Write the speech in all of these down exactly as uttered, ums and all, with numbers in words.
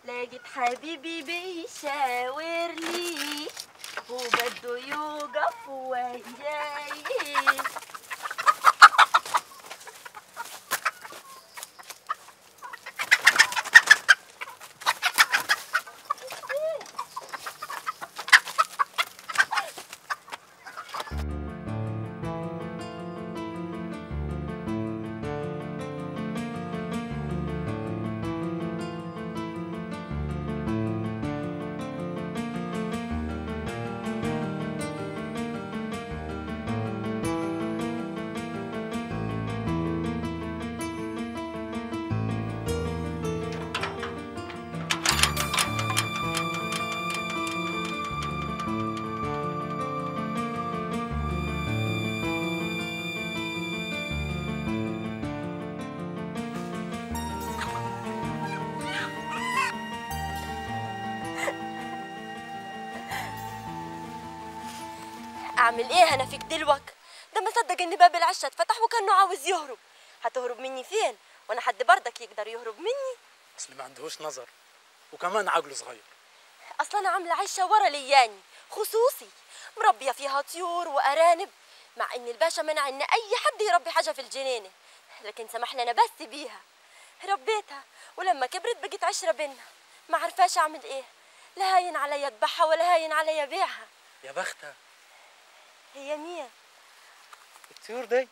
لقيت حبيبي بيشاور لي وبده يوقف وياي. اعمل ايه انا فيك دلوك؟ ده ما صدق ان باب العشه اتفتح وكانه عاوز يهرب. هتهرب مني فين؟ وانا حد بردك يقدر يهرب مني؟ اصل ما عندهوش نظر وكمان عقله صغير. اصلا انا عامله عشه ورا لياني خصوصي مربيه فيها طيور وارانب، مع ان الباشا منع ان اي حد يربي حاجه في الجنينه، لكن سمح لنا بس بيها. ربيتها ولما كبرت بقت عشره بينا، ما عرفاش اعمل ايه، لا هاين عليا اذبحها ولا هاين عليا بيعها. يا بختها. هي مين؟ الطيور دي.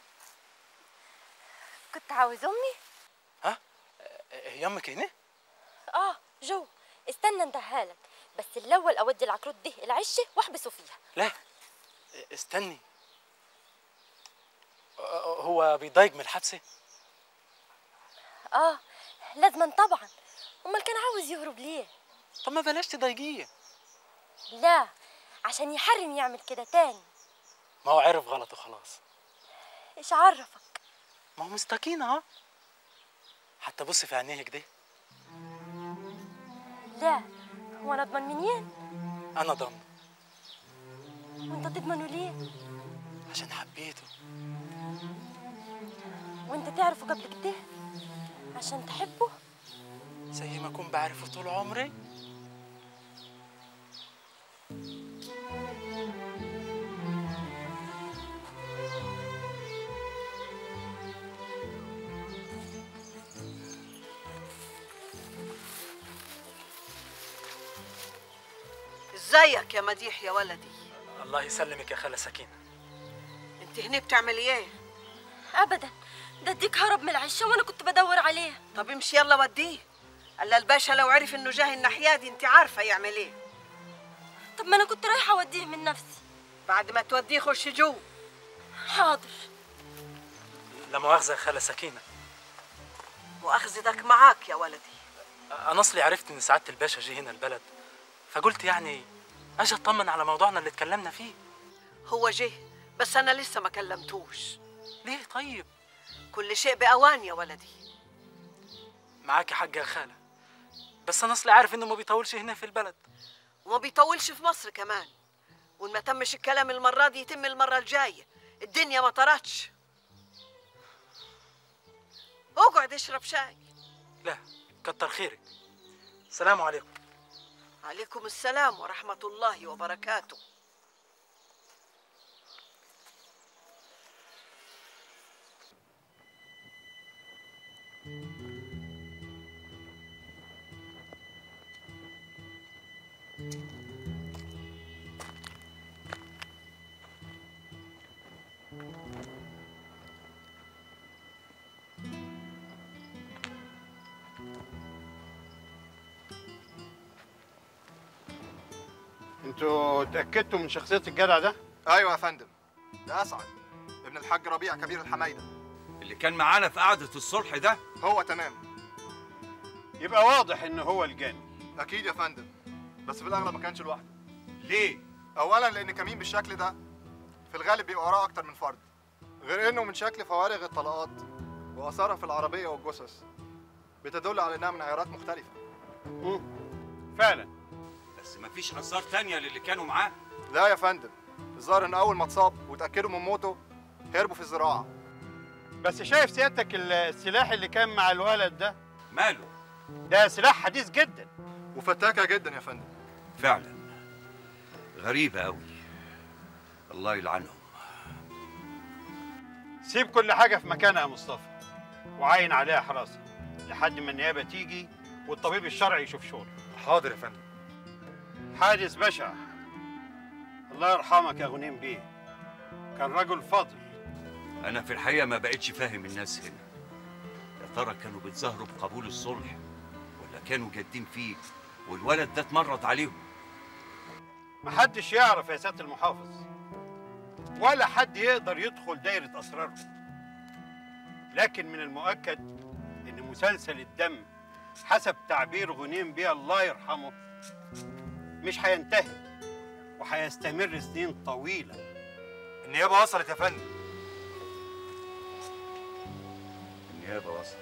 كنت عاوز امي؟ ها؟ هي امك هنا؟ اه جو، استنى اندهالك، بس الاول اودي العكروت دي العشه واحبسه فيها. لا استني، هو بيضايق من الحبسه؟ اه لازما طبعا، امال كان عاوز يهرب ليه؟ طب ما بلاش تضايقيه. لا عشان يحرم يعمل كده تاني. ما هو عرف غلطه خلاص. ايش عرفك؟ ما هو مستكين اهو، حتى بص في عينيه كده. لا هو انا اضمن منين؟ انا ضامن. وانت تضمنه ليه؟ عشان حبيته. وانت تعرفه قبل كده عشان تحبه؟ زي ما اكون بعرفه طول عمري. ازيك يا مديح يا ولدي؟ الله يسلمك يا خالة سكينة. انت هنا بتعملي ايه؟ ابدا، ده اديك هرب من العشه وانا كنت بدور عليه. طب امشي يلا وديه، الا الباشا لو عرف انه جاي الناحيه دي انت عارفه يعمل ايه. طب ما انا كنت رايحه اوديه من نفسي. بعد ما توديه خش جو. حاضر. لا مؤاخذة يا خالة سكينة. مؤاخذتك معاك يا ولدي. انا اصلي عرفت ان سعادة الباشا جه هنا البلد، فقلت يعني اجي اطمن على موضوعنا اللي اتكلمنا فيه. هو جه بس انا لسه ما كلمتوش. ليه طيب؟ كل شيء باوان يا ولدي. معاكي حق يا خالة، بس انا اصلي عارف انه ما بيطولش هنا في البلد وما بيطولش في مصر كمان، وان ما تمش الكلام المره دي يتم المره الجايه. الدنيا ما طرتش. اقعد اشرب شاي. لا كتر خيرك. السلام عليكم. عليكم السلام ورحمه الله وبركاته. انتوا اتأكدتوا من شخصية الجدع ده؟ ايوه يا فندم، ده اسعد ابن الحاج ربيع كبير الحمايده اللي كان معانا في قعدة الصلح ده. هو تمام. يبقى واضح ان هو الجاني. اكيد يا فندم، بس في الاغلب ما كانش لوحده. ليه؟ اولا لان كمين بالشكل ده في الغالب بيبقى وراه اكتر من فرد، غير انه من شكل فوارغ الطلقات واثارها في العربيه والجثث بتدل على انها من عيارات مختلفه. امم فعلا. بس مفيش اثار تانية للي كانوا معاه. لا يا فندم، الظاهر ان اول ما اتصاب وتاكدوا من موته هربوا في الزراعه. بس شايف سيادتك السلاح اللي كان مع الولد ده؟ ماله؟ ده سلاح حديث جدا. وفتاكه جدا يا فندم. فعلا غريبة أوي، الله يلعنهم. سيب كل حاجه في مكانها يا مصطفى، وعاين عليها حراسه لحد ما النيابه تيجي والطبيب الشرعي يشوف شغله. حاضر يا فندم. حادث بشع، الله يرحمك يا غنيم بيه، كان رجل فاضل. أنا في الحقيقة ما بقتش فاهم الناس هنا، يا ترى كانوا بيتظاهروا بقبول الصلح ولا كانوا جادين فيه والولد ده اتمرد عليهم؟ محدش يعرف يا سيادة المحافظ، ولا حد يقدر يدخل دايرة أسرارهم، لكن من المؤكد إن مسلسل الدم حسب تعبير غنيم بيه الله يرحمه مش هينتهي وهيستمر سنين طويلة. النيابه وصلت يا فندم. النيابة وصلت.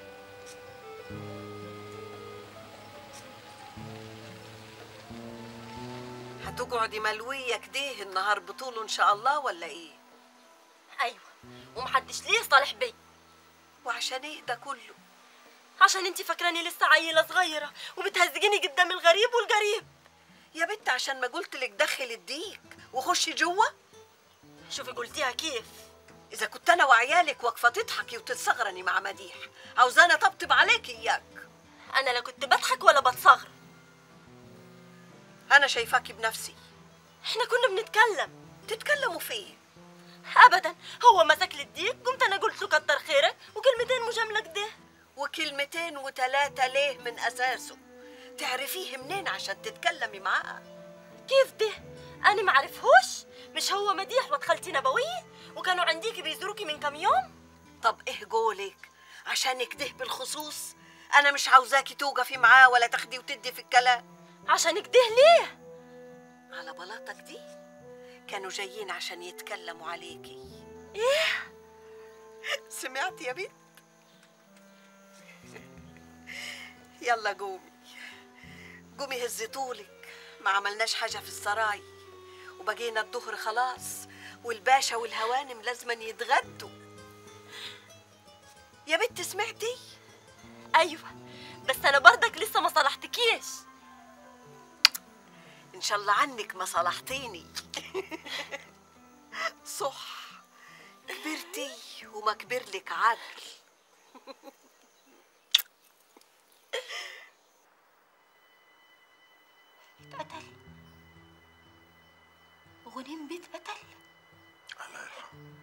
هتقعدي ملوية كده النهار بطوله إن شاء الله ولا إيه؟ ايوه، ومحدش ليه صالح بي. وعشان إيه ده كله؟ عشان انتي فاكراني لسه عيله صغيره وبتهزجيني قدام الغريب والجريب. يا بنت عشان ما قلت لك دخل الديك وخشي جوه. شوفي قلتيها كيف. إذا كنت أنا وعيالك واقفة تضحكي وتتصغرني مع مديح، عاوزاني أطبطب عليك إياك. انا لا كنت بضحك ولا بتصغر، أنا شايفاكي بنفسي. احنا كنا بنتكلم. تتكلموا فيه؟ ابدا، هو مسك لي الديك قمت انا قلت له كتر خيرك وكلمتين مجامله كده. وكلمتين وتلاتة ليه من أساسه؟ تعرفيه منين عشان تتكلمي معاه؟ كيف ده؟ انا ما عرفهوش؟ مش هو مديح ودخلتي نبويه وكانوا عنديكي بيزوروكي من كام يوم؟ طب إيه قولك؟ عشان كده بالخصوص أنا مش عاوزاكي توقفي معاه ولا تاخدي وتدي في الكلام. عشان كده ليه؟ على بلاطك دي كانوا جايين عشان يتكلموا عليكي. ايه؟ سمعتي يا بنت؟ يلا قومي قومي هزي طولك، ما عملناش حاجة في السراي وبقينا الظهر خلاص، والباشا والهوانم لازما يتغدوا. يا بنت سمعتي؟ ايوه، بس انا برضك لسه ما صلحتكيش. ان شاء الله عنك ما صلحتيني. صح، كبرتي وما كبرلك عقل. اتقتل؟ غنيم بيه اتقتل؟ الله يرحمه،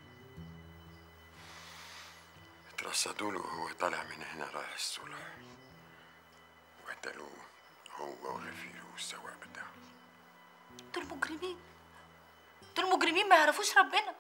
اترصدوا له وهو طالع من هنا رايح الصلح وقتلوه هو ورفيقه والسواق بتاعه. دول مجرمين، دول مجرمين ما يعرفوش ربنا.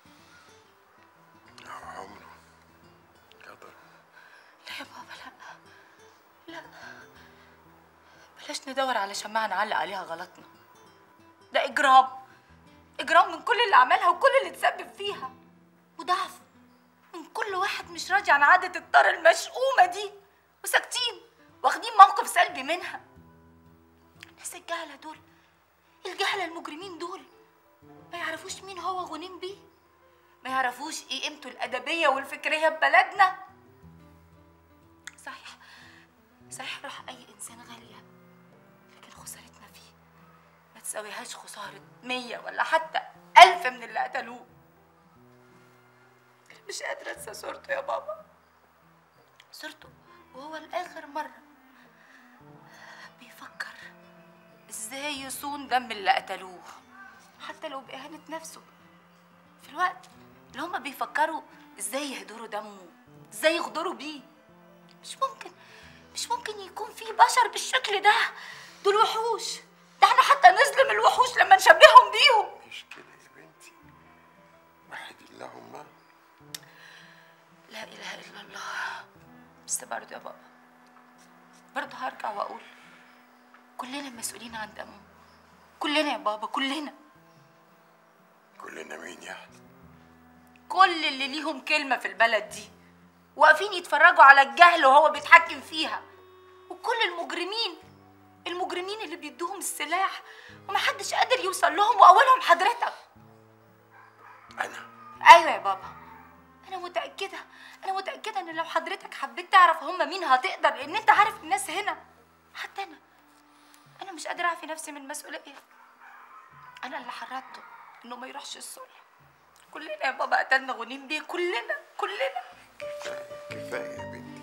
هو عمره قدر. لا يا بابا، لا لا، بلاش ندور على شماعة نعلق عليها غلطنا. ده إجرام، إجرام من كل اللي عملها وكل اللي تسبب فيها، وضعف من كل واحد مش راضي عن عادة الطار المشؤومة دي وساكتين واخدين موقف سلبي منها. الناس الجهلة دول، الجهلة المجرمين دول ما يعرفوش مين هو غنيم بيه، ما يعرفوش ايه قيمته الأدبية والفكرية ببلدنا. صحيح صحيح روح أي إنسان غالية، لكن خسارتنا فيه ما تساويهاش خسارة مية ولا حتى ألف من اللي قتلوه. مش قادرة أنسى صورته يا بابا، صورته وهو لآخر مرة بيفكر إزاي يصون دم اللي قتلوه، حتى لو بإهانة نفسه، في الوقت اللي هما بيفكروا إزاي يهدروا دمه، إزاي يغدروا بيه. مش ممكن مش ممكن يكون في بشر بالشكل ده، دول وحوش، ده احنا حتى نظلم الوحوش لما نشبههم بيهم. مش كده يا بنتي، وحد اللهم. لا إله إلا الله. بس برضه يا بابا، برضه هرجع وأقول كلنا مسؤولين عن دمه، كلنا يا بابا، كلنا. كلنا مين يعني؟ كل اللي ليهم كلمة في البلد دي واقفين يتفرجوا على الجهل وهو بيتحكم فيها، وكل المجرمين المجرمين اللي بيدوهم السلاح ومحدش قادر يوصل لهم، وأولهم حضرتك. أنا؟ أيوة يا بابا، أنا متأكدة أنا متأكدة إن لو حضرتك حبيت تعرف هم مين هتقدر، لأن أنت عارف الناس هنا، حتى أنا مش قادره اعفي نفسي من المسؤوليه. انا اللي حرضته انه ما يروحش الصلح. كلنا يا بابا قتلنا غنيم بيه، كلنا كلنا. كفايه كفايه يا بنتي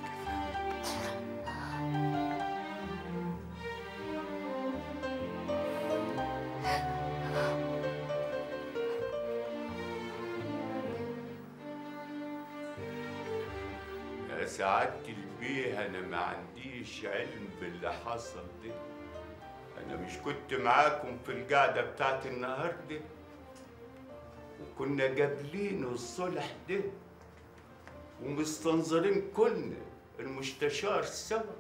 يا سعادة البيه، أنا ما عنديش علم باللي حصل ده. أنا مش كنت معاكم في القعدة بتاعت النهاردة وكنا جابلين الصلح ده ومستنظرين كنا المستشار سوا.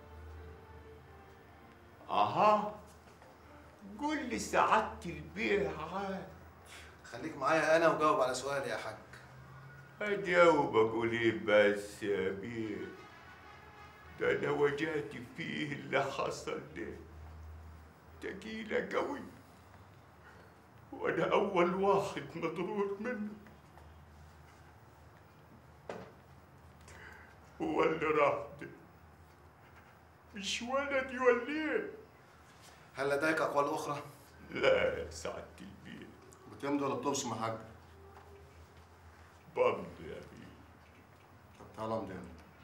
أها، قول لي سعادة البيه عاد. خليك معايا انا وجاوب على سؤالي يا حاج. أجاوب أقول إيه بس يا بيه؟ ده أنا وجعت فيه اللي حصل ده تقيلة قوي، وأنا أول واحد مضرور منه. هو اللي راح ده مش ولدي ولا إيه؟ هل لديك اقوال اخرى؟ لا يا سعادة البيه. بتمضي ولا بتبصم يا حاج؟ بمضي يا بيه. طب تعالى امضي.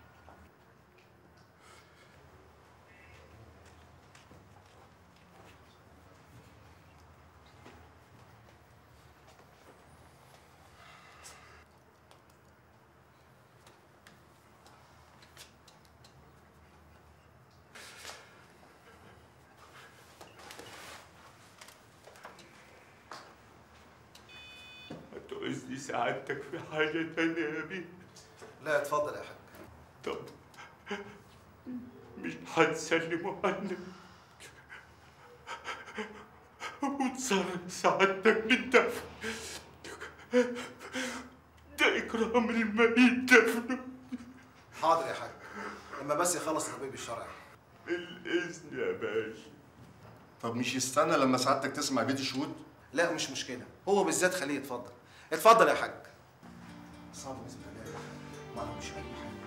هتعوزني سعادتك في حاجة تانية يا بيه؟ لا اتفضل يا حاج. طب مش هتسلموا عني وتصرف سعادتك للدفن؟ ده إكرام الميت دفنه. حاضر يا حاج، لما بس يخلص الطبيب الشرعي. بالإذن يا باشا. طب مش يستنى لما سعادتك تسمع بيت الشهود؟ لا مش مشكلة، هو بالذات خليه يتفضل. اتفضل يا حاج. صعب بسم الله، ما عندوش أي حاجة.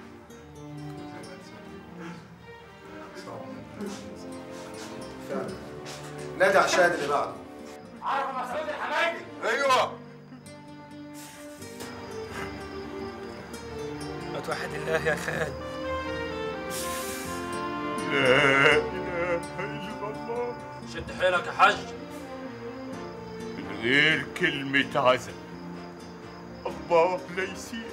فعلا. نادي على الشاهد اللي بعده. عارف مسعود الحمايدي؟ ايوه. ما توحد الله يا خال. لا إله إلا الله. شد حيلك يا حاج. من غير كلمة عزا الله لا يسيئك.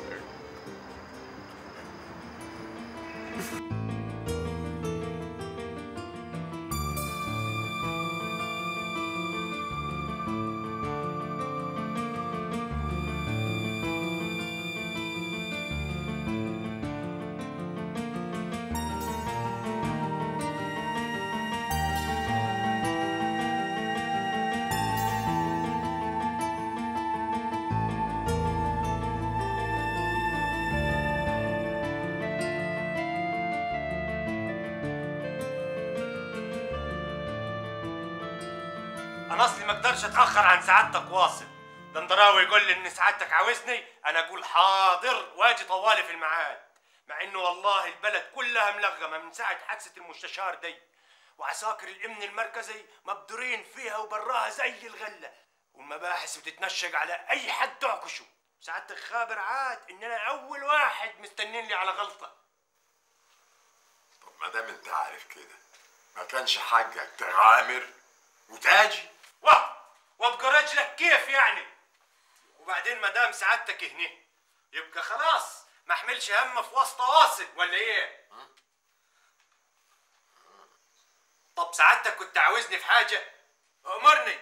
انا اصلي ما اقدرش اتاخر عن سعادتك واصل. دندراوي يقول لي ان سعادتك عاوزني، انا اقول حاضر واجي طوالي في الميعاد، مع انه والله البلد كلها ملغمه من ساعه حادثه المستشار دي، وعساكر الامن المركزي مبدورين فيها وبراها زي الغله، والمباحث بتتنشق على اي حد تعكشه. سعادتك خابر عاد ان انا اول واحد مستنين لي على غلطه. طب ما دام انت عارف كده، ما كانش حاجك تغامر وتاجي؟ واه وابقى رجلك كيف يعني؟ وبعدين ما دام سعادتك هنا يبقى خلاص ما احملش هم في وسط واصل ولا ايه؟ طب سعادتك كنت عاوزني في حاجه؟ امرني.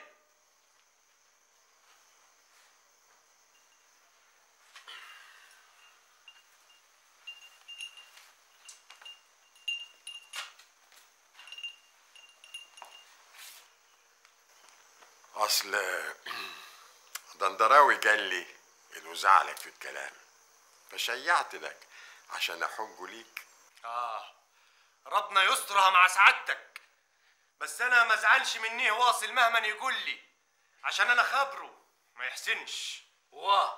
اصل دندراوي قال لي انه زعلك في الكلام، فشيعت لك عشان احجه ليك. اه ربنا يسترها مع سعادتك، بس انا ما ازعلش منيه واصل مهما يقول لي، عشان انا خبره ما يحسنش. واه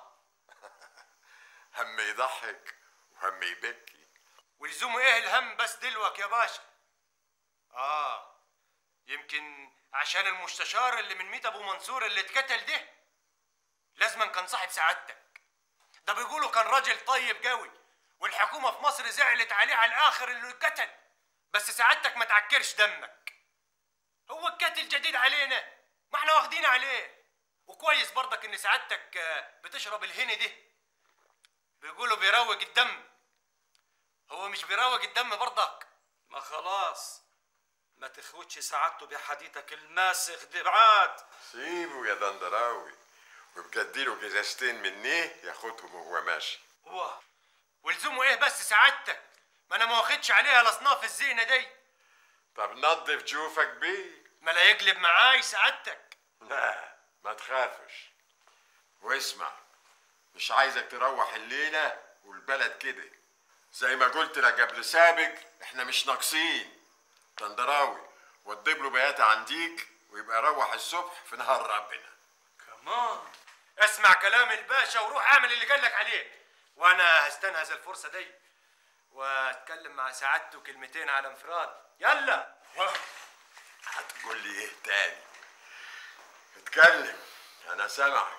هم يضحك وهم يبكي. ولزوم ايه الهم بس دلوك يا باشا؟ اه يمكن يمكن عشان المستشار اللي من ميت ابو منصور اللي اتقتل ده لازما كان صاحب سعادتك. ده بيقولوا كان راجل طيب قوي، والحكومه في مصر زعلت عليه على الاخر اللي اتقتل، بس سعادتك ما تعكرش دمك. هو القتل جديد علينا، ما احنا واخدين عليه. وكويس برضك ان سعادتك بتشرب الهني ده، بيقولوا بيروج الدم. هو مش بيروج الدم برضك؟ ما خلاص ما تخوتش سعادته بحديثك الماسخ دي بعاد. سيبه يا دندراوي، وبجديله جزازتين منيه ياخدهم وهو ماشي. واه ولزومه ايه بس سعادتك؟ ما انا ما واخدش عليها الاصناف الزينه دي. طب نضف جوفك بيه. ما لا يقلب معاي سعادتك. لا ما تخافش. واسمع، مش عايزك تروح الليله والبلد كده زي ما قلت لك قبل سابق، احنا مش ناقصين. دندراوي وضب له بياتي عنديك ويبقى روح الصبح في نهار ربنا. كمان اسمع كلام الباشا وروح اعمل اللي قالك عليه، وانا هستنهز الفرصه دي واتكلم مع سعادته كلمتين على انفراد. يلا. هتقول لي ايه تاني؟ اتكلم انا سامعك.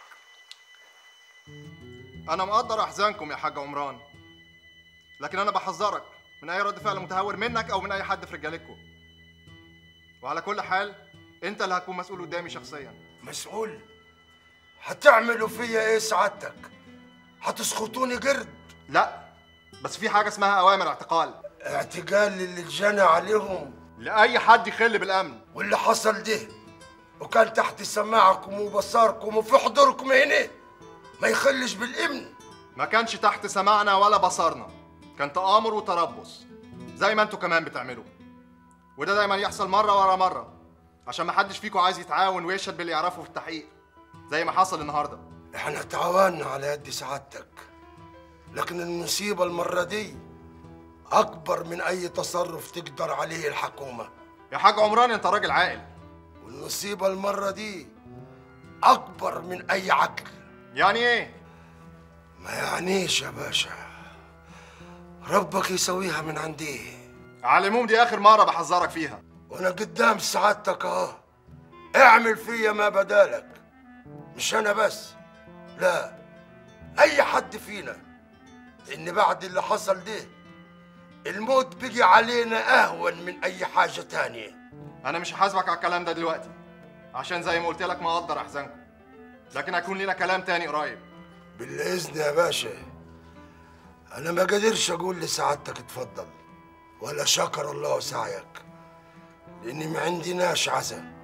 انا مقدر احزانكم يا حاج عمران، لكن انا بحذرك من اي رد فعل متهور منك او من اي حد في رجالتكم. وعلى كل حال انت اللي هتكون مسؤول قدامي شخصيا. مسؤول؟ هتعملوا فيا ايه سعادتك؟ هتسخطوني قرد؟ لا، بس في حاجه اسمها اوامر اعتقال. اعتقال للي اتجنى عليهم؟ لاي حد يخل بالامن. واللي حصل ده وكان تحت سماعكم وبصاركم وفي حضوركم هنا ما يخلش بالامن؟ ما كانش تحت سماعنا ولا بصرنا، كان تآمر وتربص زي ما انتوا كمان بتعملوا، وده دايما يحصل مره ورا مره عشان ما حدش فيكم عايز يتعاون ويشهد باللي يعرفه في التحقيق زي ما حصل النهارده. احنا تعاوننا على يد سعادتك، لكن المصيبه المره دي اكبر من اي تصرف تقدر عليه الحكومه. يا حاج عمران انت راجل عاقل. والمصيبه المره دي اكبر من اي عقل. يعني ايه؟ ما يعنيش يا باشا، ربك يسويها من عنديه. على العموم دي اخر مره بحذرك فيها، وانا قدام سعادتك اهو. اعمل فيا ما بدالك، مش انا بس، لا اي حد فينا، ان بعد اللي حصل ده الموت بيجي علينا اهون من اي حاجه تانية. انا مش هحاسبك على الكلام ده دلوقتي عشان زي ما قلت لك مقدر احزانكم، لكن هيكون لنا كلام تاني قريب. بالاذن يا باشا. انا ما قادرش اقول لسعادتك اتفضل ولا شكر الله سعيك، لاني ما عندناش عزا.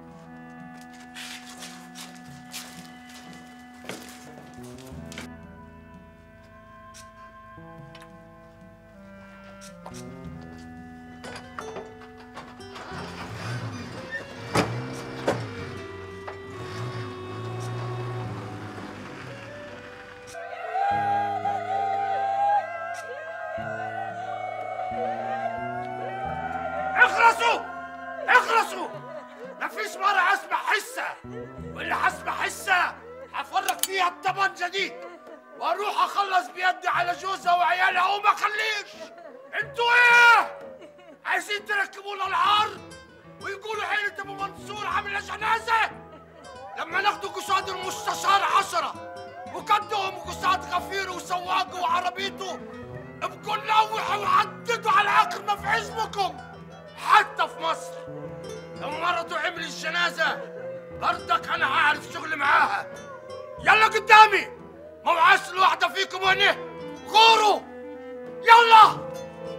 اخلصوا اخلصوا، مفيش مرة اسمع حسة، واللي هسمع حسة هفرق فيها الطبنجة دي واروح اخلص بيدي على جوزها وعيالها وما اخليش. انتوا ايه؟ عايزين تركبونا العار ويقولوا عيلة ابو منصور عاملة جنازة؟ لما ناخدوا قصاد المستشار عشرة وكدهم قصاد غفير وسواقه وعربيته ابقوا نوحوا وعددوا على اخر ما في حزبكم. حتى في مصر لو مرضوا عمل الجنازة برضك أنا هعرف شغل معاها. يلا قدامي، ما وعاش الواحدة فيكم هنا، غوروا يلا.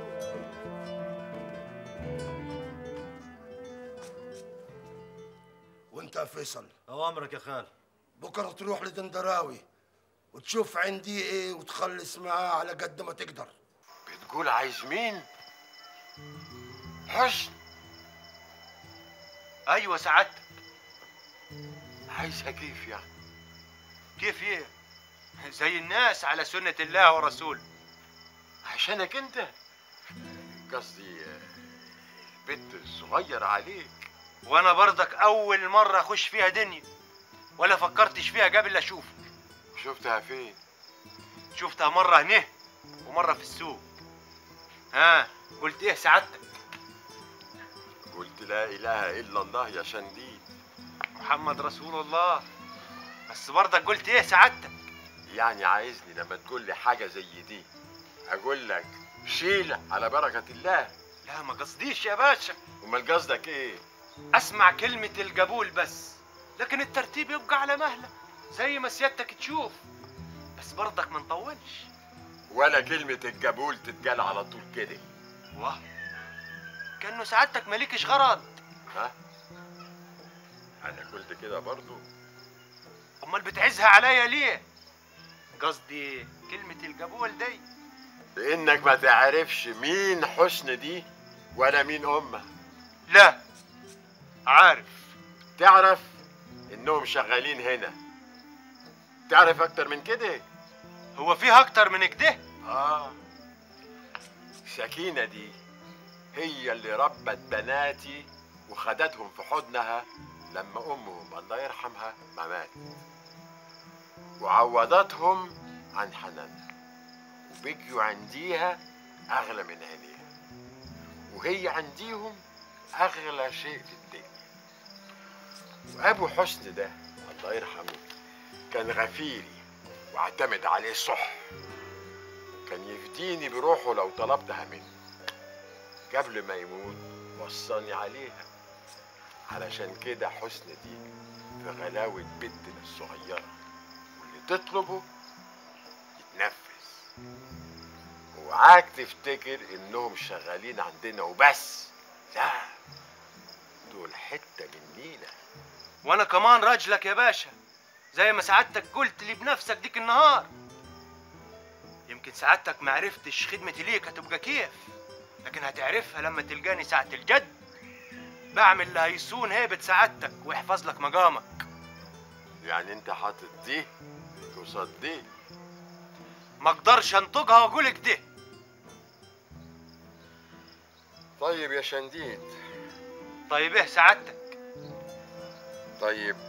وانت يا فيصل؟ أوامرك يا خال. بكرة تروح لدندراوي وتشوف عندي ايه وتخلص معاه على قد ما تقدر. بتقول عايز مين؟ حسن. ايوه سعادتك. عايزها كيف يعني؟ كيف ايه؟ زي الناس على سنة الله ورسوله. عشانك انت؟ قصدي البنت الصغير عليك. وانا برضك اول مرة اخش فيها دنيا ولا فكرتش فيها قبل اشوفك. شفتها فين؟ شفتها مرة هنا ومرة في السوق. ها قلت ايه سعادتك؟ قلت لا اله الا الله يا شنديد. محمد رسول الله. بس برضك قلت ايه سعادتك؟ يعني عايزني لما تقول لي حاجه زي دي اقول لك شيل على بركه الله؟ لا ما قصديش يا باشا. امال قصدك ايه؟ اسمع كلمه القبول بس، لكن الترتيب يبقى على مهله زي ما سيادتك تشوف، بس برضك ما نطولش. ولا كلمه القبول تتقال على طول كده. واه كانه سعادتك مالكش غرض. ها؟ انا قلت كده برضو؟ امال بتعزها عليا ليه؟ قصدي كلمه القبول دي لانك ما تعرفش مين حسن دي ولا مين امها. لا عارف. تعرف انهم شغالين هنا. تعرف اكتر من كده؟ هو فيه اكتر من كده؟ اه سكينة دي هي اللي ربت بناتي وخدتهم في حضنها لما امهم الله يرحمها ما ماتت، وعوضتهم عن حنانها وبقيوا عنديها اغلى من عينيها، وهي عنديهم اغلى شيء في الدنيا. وابو حسن ده الله يرحمه كان غفيري واعتمد عليه صح، كان يفديني بروحه لو طلبتها منه. قبل ما يموت وصاني عليها، علشان كده حسن دي في غلاوة بنتنا الصغيرة، واللي تطلبه يتنفذ. اوعاك تفتكر انهم شغالين عندنا وبس، لا دول حتة منينا. وانا كمان راجلك يا باشا، زي ما سعادتك قلت لي بنفسك ديك النهار. يمكن سعادتك ما عرفتش خدمتي ليك هتبقى كيف، لكن هتعرفها لما تلقاني ساعة الجد بعمل اللي هيصون هيبة سعادتك ويحفظ لك مقامك. يعني انت حاطط دي قصاد دي؟ ما اقدرش انطقها واقول كده. طيب يا شنديد. طيب ايه سعادتك؟ طيب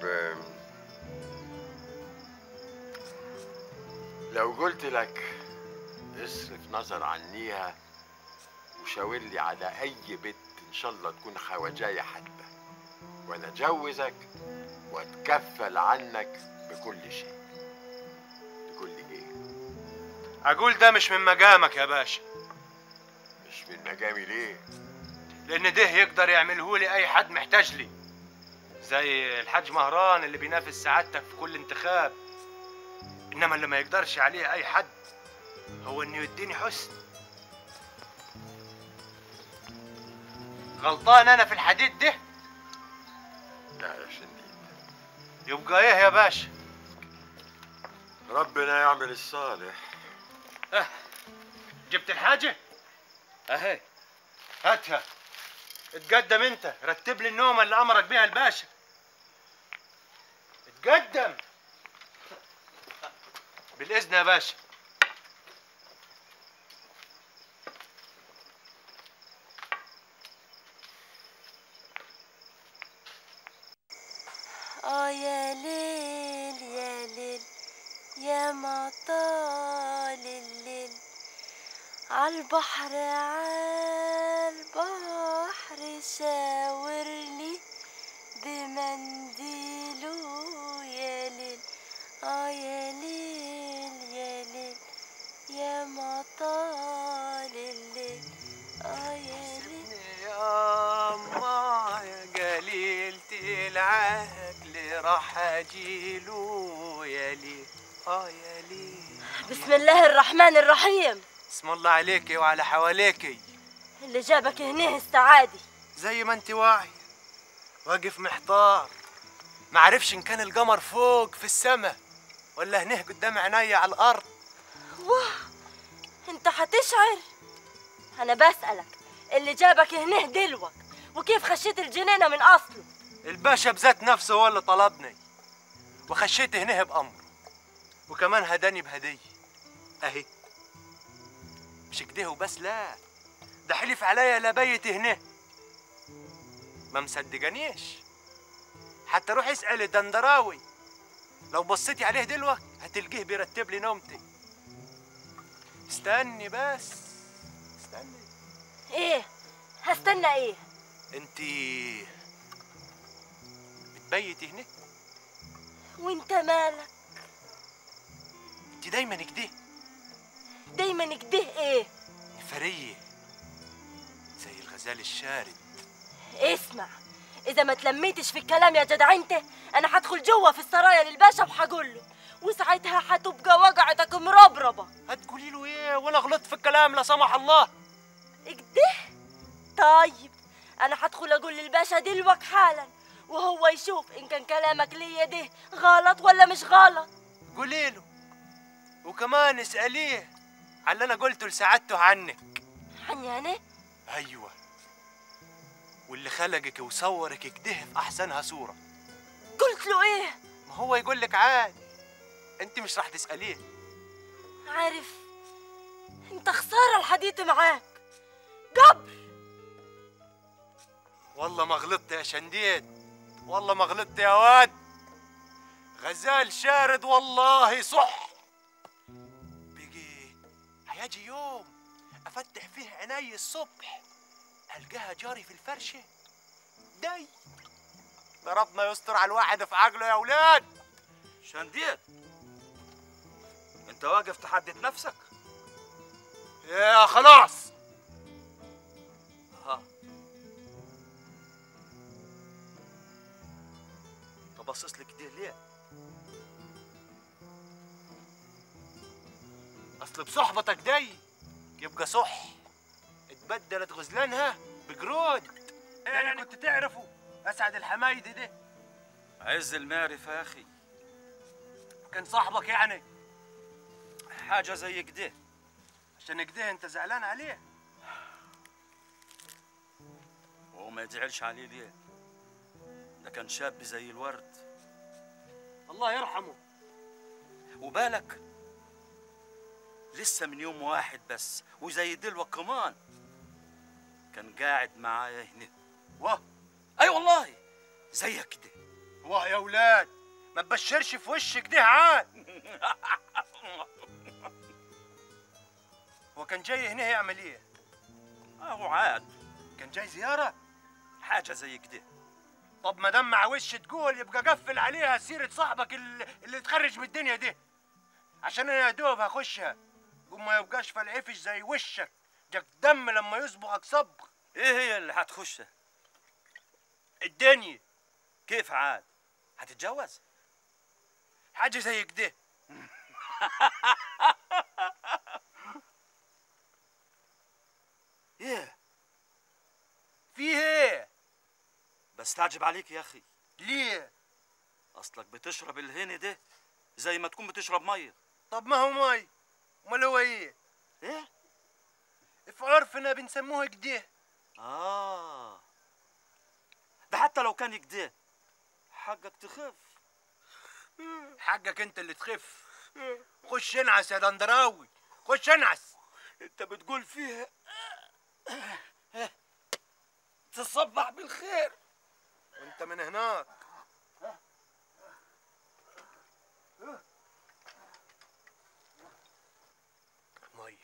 لو قلت لك اصرف نظر عنيها وشاور لي على اي بنت ان شاء الله تكون خواجايه حتى، وانا اتجوزك واتكفل عنك بكل شيء، تقول لي ايه؟ اقول ده مش من مقامك يا باشا. مش من مقامي ليه؟ لان ده يقدر يعمله لي اي حد محتاج لي، زي الحاج مهران اللي بينافس سعادتك في كل انتخاب. انما اللي ما يقدرش عليه اي حد هو انه يديني حسن. غلطان انا في الحديد ده؟ لا يا شنديد. يبقى ايه يا باشا؟ ربنا يعمل الصالح. اه جبت الحاجة؟ اهي هاتها. اتقدم انت، رتب لي النومة اللي امرك بيها الباشا. اتقدم بالاذن يا باشا. اه يا ليل يا ليل يا ما طال الليل عالبحر عالبحر شاورلي بمنديله يا ليل. اه يا ليل يا ليل يا ما طال الليل. اه يا ليل يا ما يا قليل العقل راح اجيله يا ليل. اه يا ليل. بسم الله الرحمن الرحيم. اسم الله عليكي وعلى حواليكي. اللي جابك هنا السعادي. زي ما انت واعي واقف محتار، ما عرفش ان كان القمر فوق في السماء ولا هنه قدام عينيا على الارض. واه انت هتشعر. انا بسألك اللي جابك هنا دلوك وكيف خشيت الجنينة من اصله؟ الباشا بذات نفسه هو اللي طلبني وخشيت هنا بامره، وكمان هداني بهديه اهي. مش كده وبس، لا ده حلف عليا لا بيت هنا. ما مصدقانيش؟ حتى روح اسال الدندراوي، لو بصيتي عليه دلوقتي هتلقيه بيرتب لي نومتي. استني بس استني. ايه هستنى ايه؟ انت بتبيتي هنا؟ وانت مالك؟ انت دايما كده. دايما كده ايه؟ نفرية زي الغزال الشارد. اسمع، اذا ما تلميتش في الكلام يا جدع انت، انا هدخل جوه في السرايا للباشا وهقول له، وساعتها هتبقى وجعتك مربربه. هتقولي له ايه وانا غلطت في الكلام لا سمح الله؟ كده؟ طيب انا هدخل اقول للباشا دلوقتي حالا، وهو يشوف ان كان كلامك ليا ده غلط ولا مش غلط. قولي له وكمان اساليه على اللي انا قلته لسعادته عنك. عني انا؟ ايوه، واللي خلقك وصورك كده في احسنها صوره. قلت له ايه؟ ما هو يقول لك عاد، انت مش راح تساليه. عارف انت خساره الحديث معاك قبل. والله ما غلطت يا شنديد، والله ما غلطت يا واد. غزال شارد والله صح. بيجي هيجي يوم افتح فيه عيني الصبح القاها جاري في الفرشه داي. ضربنا يستر على الواحد في عقله يا اولاد. شنديد، انت واقف تحدد نفسك؟ يا خلاص. ها طب باصص لي كده ليه؟ اصل بصحبتك دي يبقى صح اتبدلت غزلانها بقرود. ده انا كنت تعرفه اسعد الحمايدي ده. عز المعرفة يا اخي. كان صاحبك يعني؟ حاجة زي كده. عشان كده انت زعلان عليه؟ وهو ما يزعلش عليه ليه؟ ده كان شاب زي الورد. الله يرحمه. وبالك لسه من يوم واحد بس وزي دلوقتي كمان كان قاعد معايا هنا. واه اي والله زيك كده. واه يا اولاد ما تبشرش في وشك ده عاد. هو كان جاي هنا يعمل ايه؟ اهو عاد كان جاي زياره؟ حاجه زي كده. طب ما دام مع وش تقول يبقى قفل عليها سيره صاحبك اللي, اللي اتخرج من الدنيا دي، عشان انا يا دوب هخشها وما يبقاش فالعفش زي وشك جاك دم لما يصبغك صبغ. ايه هي اللي هتخشها؟ الدنيا. كيف عاد؟ هتتجوز؟ حاجه زي كده. ايه فيه ايه؟ بستعجب عليك يا اخي. ليه؟ اصلك بتشرب الهن ده زي ما تكون بتشرب ميه. طب ما هو مي، امال هو ايه؟ ايه؟ في عرفنا بنسموه كده. اه ده حتى لو كان كده حقك تخف. حقك انت اللي تخف. خش انعس يا دندراوي، خش انعس. انت بتقول فيها تصبح بالخير وانت من هناك. مي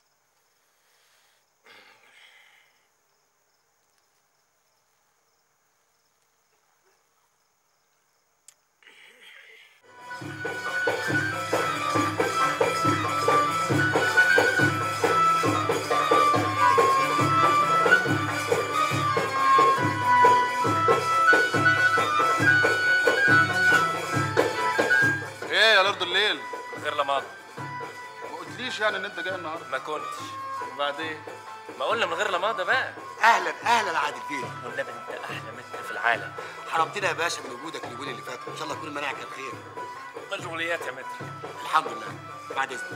ايه يا لرد الليل؟ غير لماضي. ما قلتليش يعني ان انت جاي النهارده؟ ما كنتش. وبعدين؟ ما قلنا من غير لماضي بقى. اهلا اهلا عادل بيه. والنبي انت احلى متر في العالم. حرمتنا يا باشا من وجودك اليومين اللي فاتوا، ان شاء الله يكون مناعك الخير. مشغوليات يا متر. الحمد لله. بعد اذنك.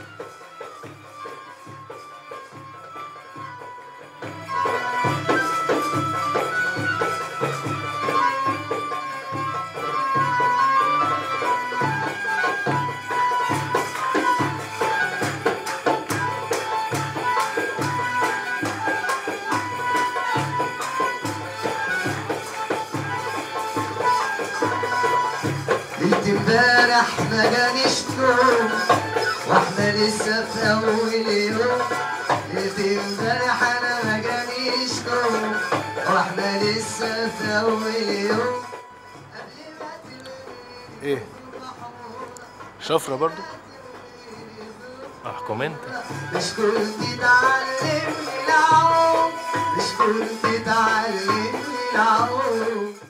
امبارح ما جانيش نوم واحنا لسه في اول يوم. ليلة امبارح انا ما جانيش نوم واحنا لسه في اول يوم. ايه؟ شفرة برضو؟ احكم انت. مش كنت تعلمني العوم، مش كنت تعلمني العوم.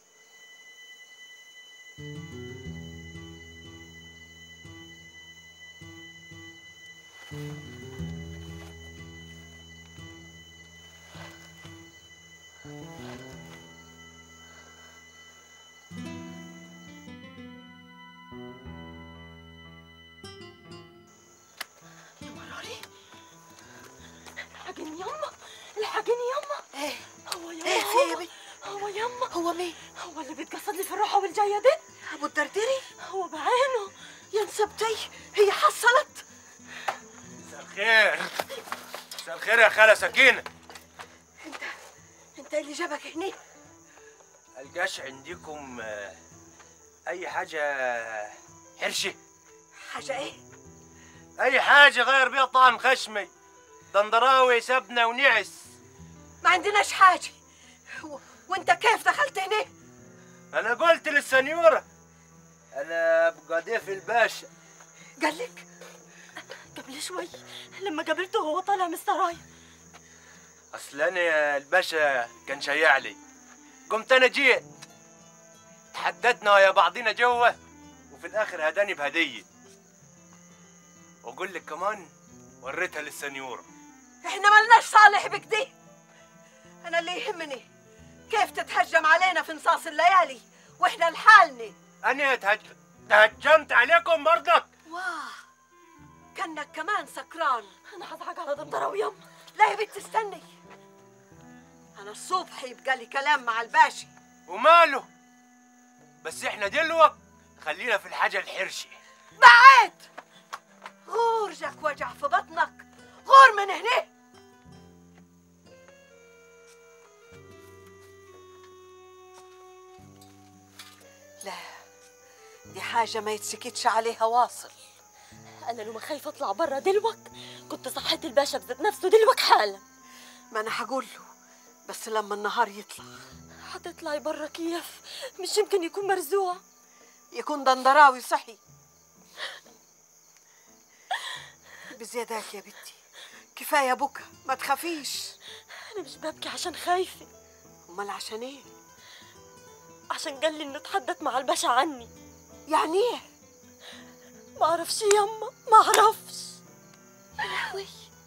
يا مراري الحقيني يما، الحقيني يما. ايه هو يما، ايه في يا بنت؟ هو يما. هو مين؟ هو اللي بيتقصد لي في الروحه والجايه دي. ابو الدردري؟ هو بعينه. يا نسبتي هي حصلت. مساء الخير. مساء الخير يا خالة سكينة. انت انت اللي جابك هنا؟ الجاش عندكم آه، اي حاجة حرشة؟ حاجة ايه؟ اي حاجة غير بيها طعم خشمي، دندراوي سبنة ونعس. ما عندناش حاجة. و... وانت كيف دخلت هنا؟ انا قلت للسنيورة انا ابقى ضيف الباشا. قال لك؟ قبل شوي لما قابلته وهو طالع من السرايا. اصل انا الباشا كان شيع لي، قمت انا جيت، تحددنا ويا بعضينا جوه، وفي الاخر هداني بهديه. واقول لك كمان وريتها للسنيوره. احنا ملناش صالح بكدي. انا اللي يهمني كيف تتهجم علينا في نصاص الليالي واحنا لحالنا. انا تهج... تهجمت عليكم برضك؟ واه كانك كمان سكران. انا هضحك على دندراوي يما. لا يا بنت استني، انا الصبح يبقى لي كلام مع الباشا. وماله؟ بس احنا دلوقتي خلينا في الحاجه الحرشه. بعد غورجك وجع في بطنك، غور من هنا. لا دي حاجة ما يتسكتش عليها واصل. انا لو ما خايفه اطلع برا دلوك كنت صحيت الباشا بذات نفسه دلوك حالا. ما انا هقول له بس لما النهار يطلع. هتطلعي برا كيف؟ مش يمكن يكون مرزوع. يكون دندراوي صحي. بزيادات يا بنتي، كفايه بكى، ما تخافيش. انا مش ببكي عشان خايفه. امال عشان ايه؟ عشان قال لي انه تحدث مع الباشا عني. يعني ايه؟ ما اعرفش يما، ما اعرفش. يا لهوي.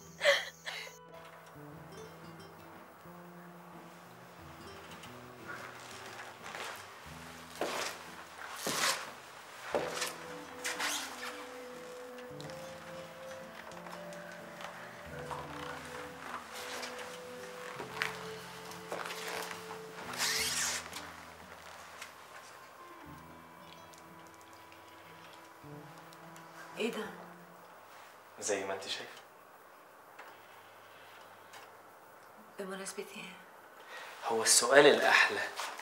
ايه ده؟ زي ما انت شايفه. بمناسبة ايه؟ هو السؤال الأحلى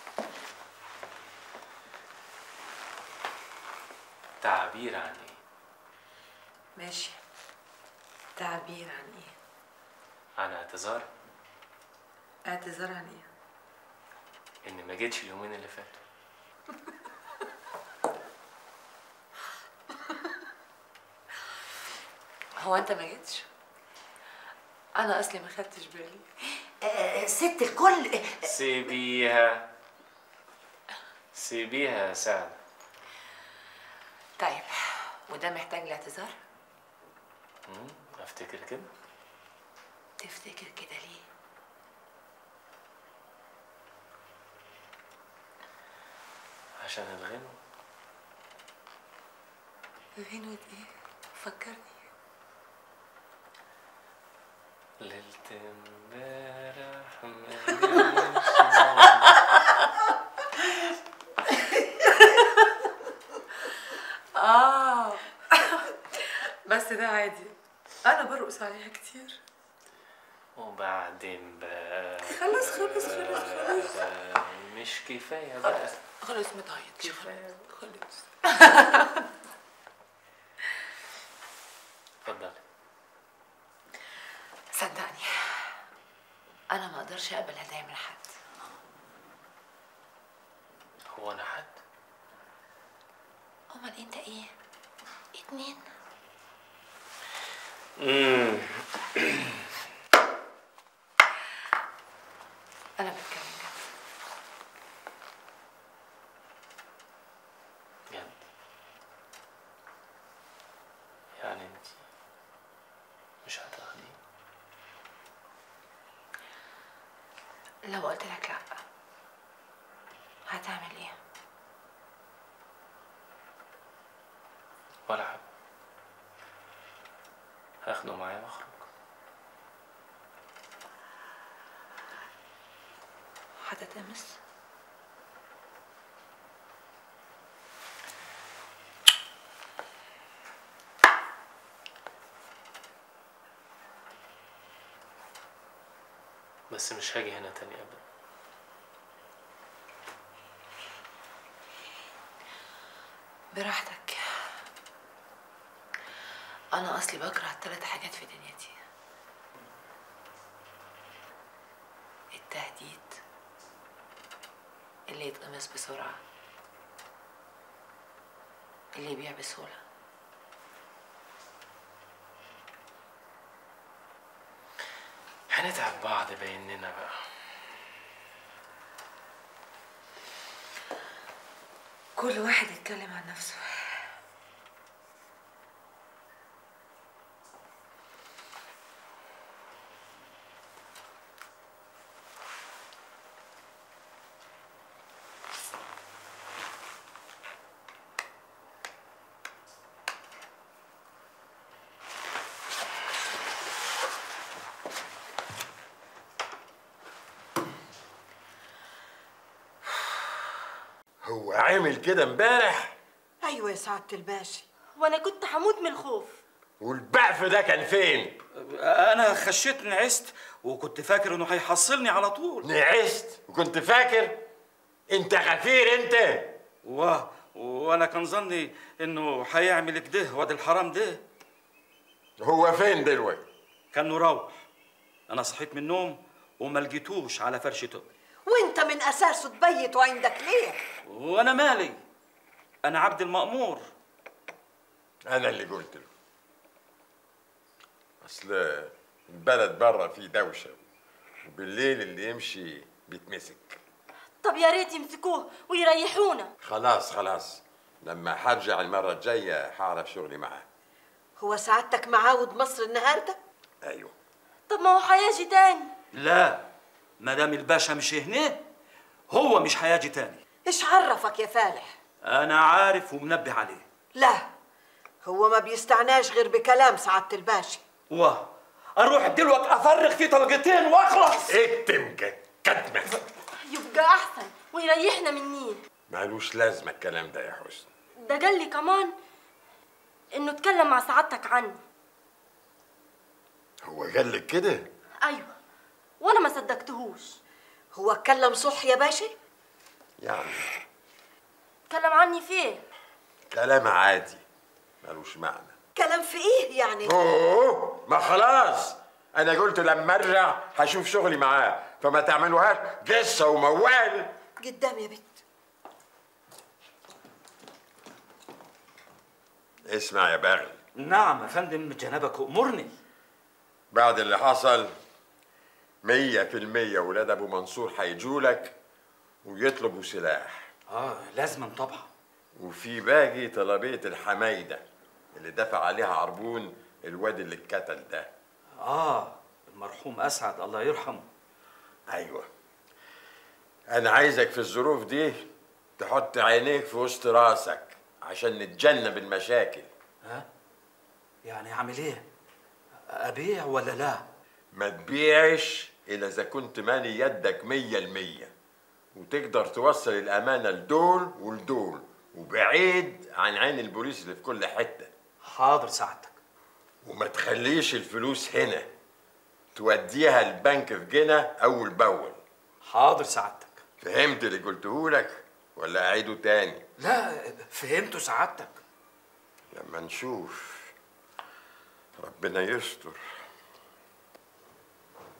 تعبير عن ايه؟ ماشي، تعبير عن ايه؟ عن اعتذار. اعتذار عن ايه؟ إن ما جيتش اليومين اللي فاتوا. هو انت ما جيتش؟ انا اصلي ما خدتش بالي. آه ست الكل. سيبيها سيبيها يا سعد. طيب وده محتاج لاعتذار؟ امم افتكر كده. تفتكر كده ليه؟ عشان الغنوة. غنوة ايه؟ فكرني. ليلة امبارح اه بس ده عادي، انا برقص عليها كتير. وبعدين بقى خلص خلص خلص خلص. مش كفاية بقى. خلص ما تعيطش. كفاية. خلص. اتفضلي. صدقني انا ما اقدرش اقبل هدايا من حد. هو انا حد؟ امال انت ايه؟ اتنين؟ امم انا بتكلم جد. جد؟ يعني انت مش هتاخدي؟ لو قلت لك لا هتعمل ايه؟ ولا حاجة، هاخده معايا واخرج. هتتقمص؟ بس مش هاجي هنا تاني ابدا. براحتك. انا اصلي بكره الثلاث حاجات في دنيتي: التهديد اللي يتقمص بسرعه، اللي يبيع بسهوله. هنتعب بعض بيننا بقى. كل واحد يتكلم عن نفسه. هو عامل كده امبارح؟ ايوه يا سعاده الباشا. وانا كنت هموت من الخوف. والبعف ده كان فين؟ انا خشيت نعست وكنت فاكر انه هيحصلني على طول. نعست وكنت فاكر؟ انت غفير انت. و... وانا كان ظني انه هيعمل كده واد الحرام ده. هو فين دلوقتي؟ كان مروح. انا صحيت من النوم وما لقيتوش على فرشته. وانت من اساسه تبيته عندك ليه؟ وانا مالي؟ انا عبد المأمور. انا اللي قلت له. اصل البلد بره فيه دوشه، وبالليل اللي يمشي بيتمسك. طب يا ريت يمسكوه ويريحونا. خلاص خلاص، لما هرجع المره الجايه هعرف شغلي معاه. هو سعادتك معاود مصر النهارده؟ ايوه. طب ما هو هيجي تاني. لا، ما دام الباشا مش هنا هو مش هيجي تاني. ايش عرفك يا فالح؟ انا عارف ومنبه عليه. لا، هو ما بيستعناش غير بكلام سعاده الباشا. واه اروح دلوقتي افرغ فيه طلقتين واخلص. اكتم كتمه. يبقى احسن ويريحنا مني. مالوش لازمه الكلام ده يا حسن. ده قال لي كمان انه اتكلم مع سعادتك عني. هو قال لك كده؟ ايوه، وانا ما صدقتهوش. هو اتكلم صح يا باشا؟ يعني اتكلم عني فين؟ كلام عادي مالوش معنى. كلام في ايه يعني؟ اوه ما خلاص، انا قلت لما ارجع هشوف شغلي معاه، فما تعملوهاش قصه وموال. قدام يا بنت. اسمع يا باغي. نعم يا فندم، جنابك امرني. بعد اللي حصل مية في المية ولاد ابو منصور هيجولك ويطلبوا سلاح. اه لازما طبعا. وفي باقي طلبية الحمايدة اللي دفع عليها عربون الواد اللي اتقتل ده. اه المرحوم اسعد الله يرحمه. ايوه. انا عايزك في الظروف دي تحط عينيك في وسط راسك عشان نتجنب المشاكل. ها؟ يعني اعمل ايه؟ ابيع ولا لا؟ ما تبيعش الا اذا كنت مالي يدك مية المية وتقدر توصل الامانه لدول ولدول وبعيد عن عين البوليس اللي في كل حته. حاضر سعادتك. وما تخليش الفلوس هنا، توديها البنك في جنة اول باول. حاضر سعادتك. فهمت اللي قلته لك ولا اعيده تاني؟ لا فهمته سعادتك. لما نشوف. ربنا يستر.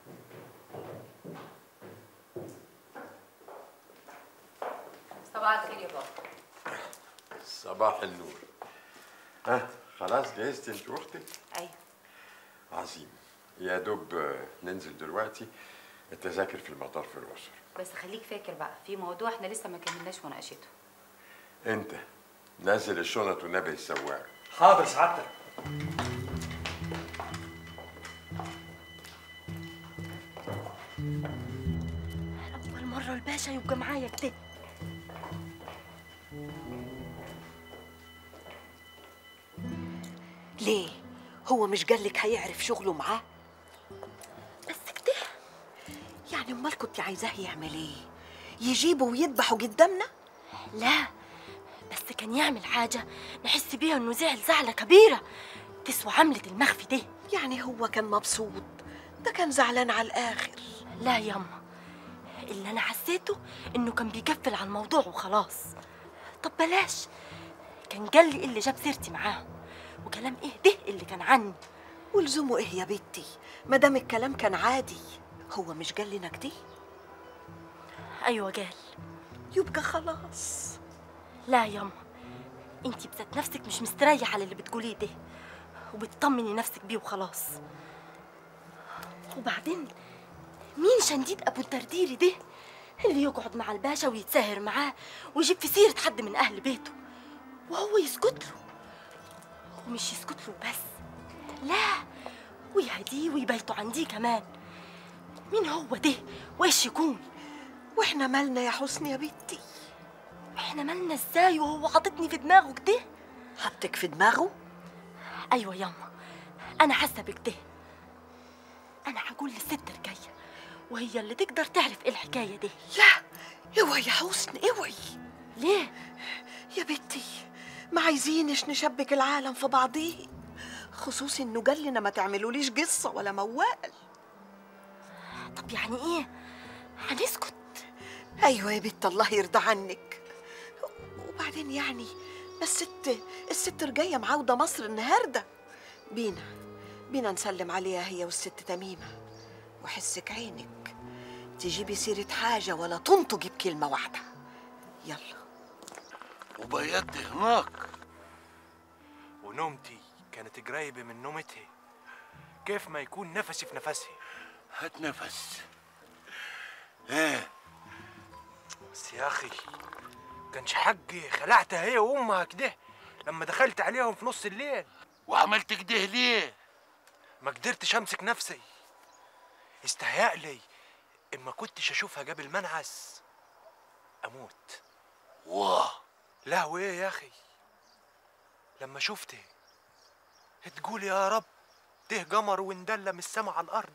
صباح بابا. صباح النور. ها خلاص جهزت انت واختك؟ ايوه. عظيم. يا دوب آه، ننزل دلوقتي، التذاكر في المطار في الأقصر. بس خليك فاكر بقى في موضوع احنا لسه ما كملناش مناقشته. انت نزل الشنط ونبه السواق. حاضر سعادتك. أول مرة الباشا يبقى معايا كده. ليه؟ هو مش قالك هيعرف شغله معاه؟ بس كده. يعني امال كنت عايزاه يعمل ايه؟ يجيبه ويذبحه قدامنا؟ لا، بس كان يعمل حاجة نحس بيها إنه زعل زعلة كبيرة تسوى عملة المخفي دي. يعني هو كان مبسوط؟ ده كان زعلان على الآخر. لا ياما، اللي أنا حسيته إنه كان بيقفل على الموضوع وخلاص. طب بلاش، كان قال لي اللي جاب سيرتي معاه، وكلام إيه ده اللي كان عني. ولزومه إيه يا بنتي؟ ما دام الكلام كان عادي، هو مش قال لنا كده؟ أيوة قال. يبقى خلاص. لا ياما، انتي بذات نفسك مش مستريحة على اللي بتقوليه ده، وبتطمني نفسك بيه وخلاص. وبعدين مين شنديد ابو الدرديري ده اللي يقعد مع الباشا ويتساهر معاه ويجيب في سيرة حد من اهل بيته وهو يسكت له؟ ومش يسكت له بس، لا، ويهديه ويبيته عندي كمان. مين هو ده وايش يكون؟ واحنا مالنا يا حسني يا بنتي؟ احنا مالنا ازاي وهو حاططني في دماغه كده؟ حطك في دماغه؟ ايوه ياما، انا حاسه بكده. انا هقول للست رجايه وهي اللي تقدر تعرف ايه الحكايه دي. لا اوعي يا حسن، اوعي. ليه يا بنتي؟ ما عايزينش نشبك العالم في بعضيه، خصوصي انه قال لنا ما تعملوليش قصه ولا موال. طب يعني ايه؟ هنسكت؟ ايوه يا بنت، الله يرضى عنك. وبعدين يعني ما الست الست رجايه معاوده مصر النهارده، بينا بينا نسلم عليها هي والست تميمه، وحسك عينك تجيبي سيره حاجه ولا تنطقي بكلمه واحده. يلا. وبيضت هناك ونومتي كانت قريبة من نومتها، كيف ما يكون نفسي في نفسها. هات نفس. ايه بس يا اخي كانش حقي خلعتها هي وامها كده لما دخلت عليهم في نص الليل. وعملت كده ليه؟ ما قدرتش امسك نفسي، استهيألي اما كنتش اشوفها قبل منعس اموت. واه. لا وايه يا اخي، لما شفتها تقول يا رب ده قمر وندلة من السما على الارض.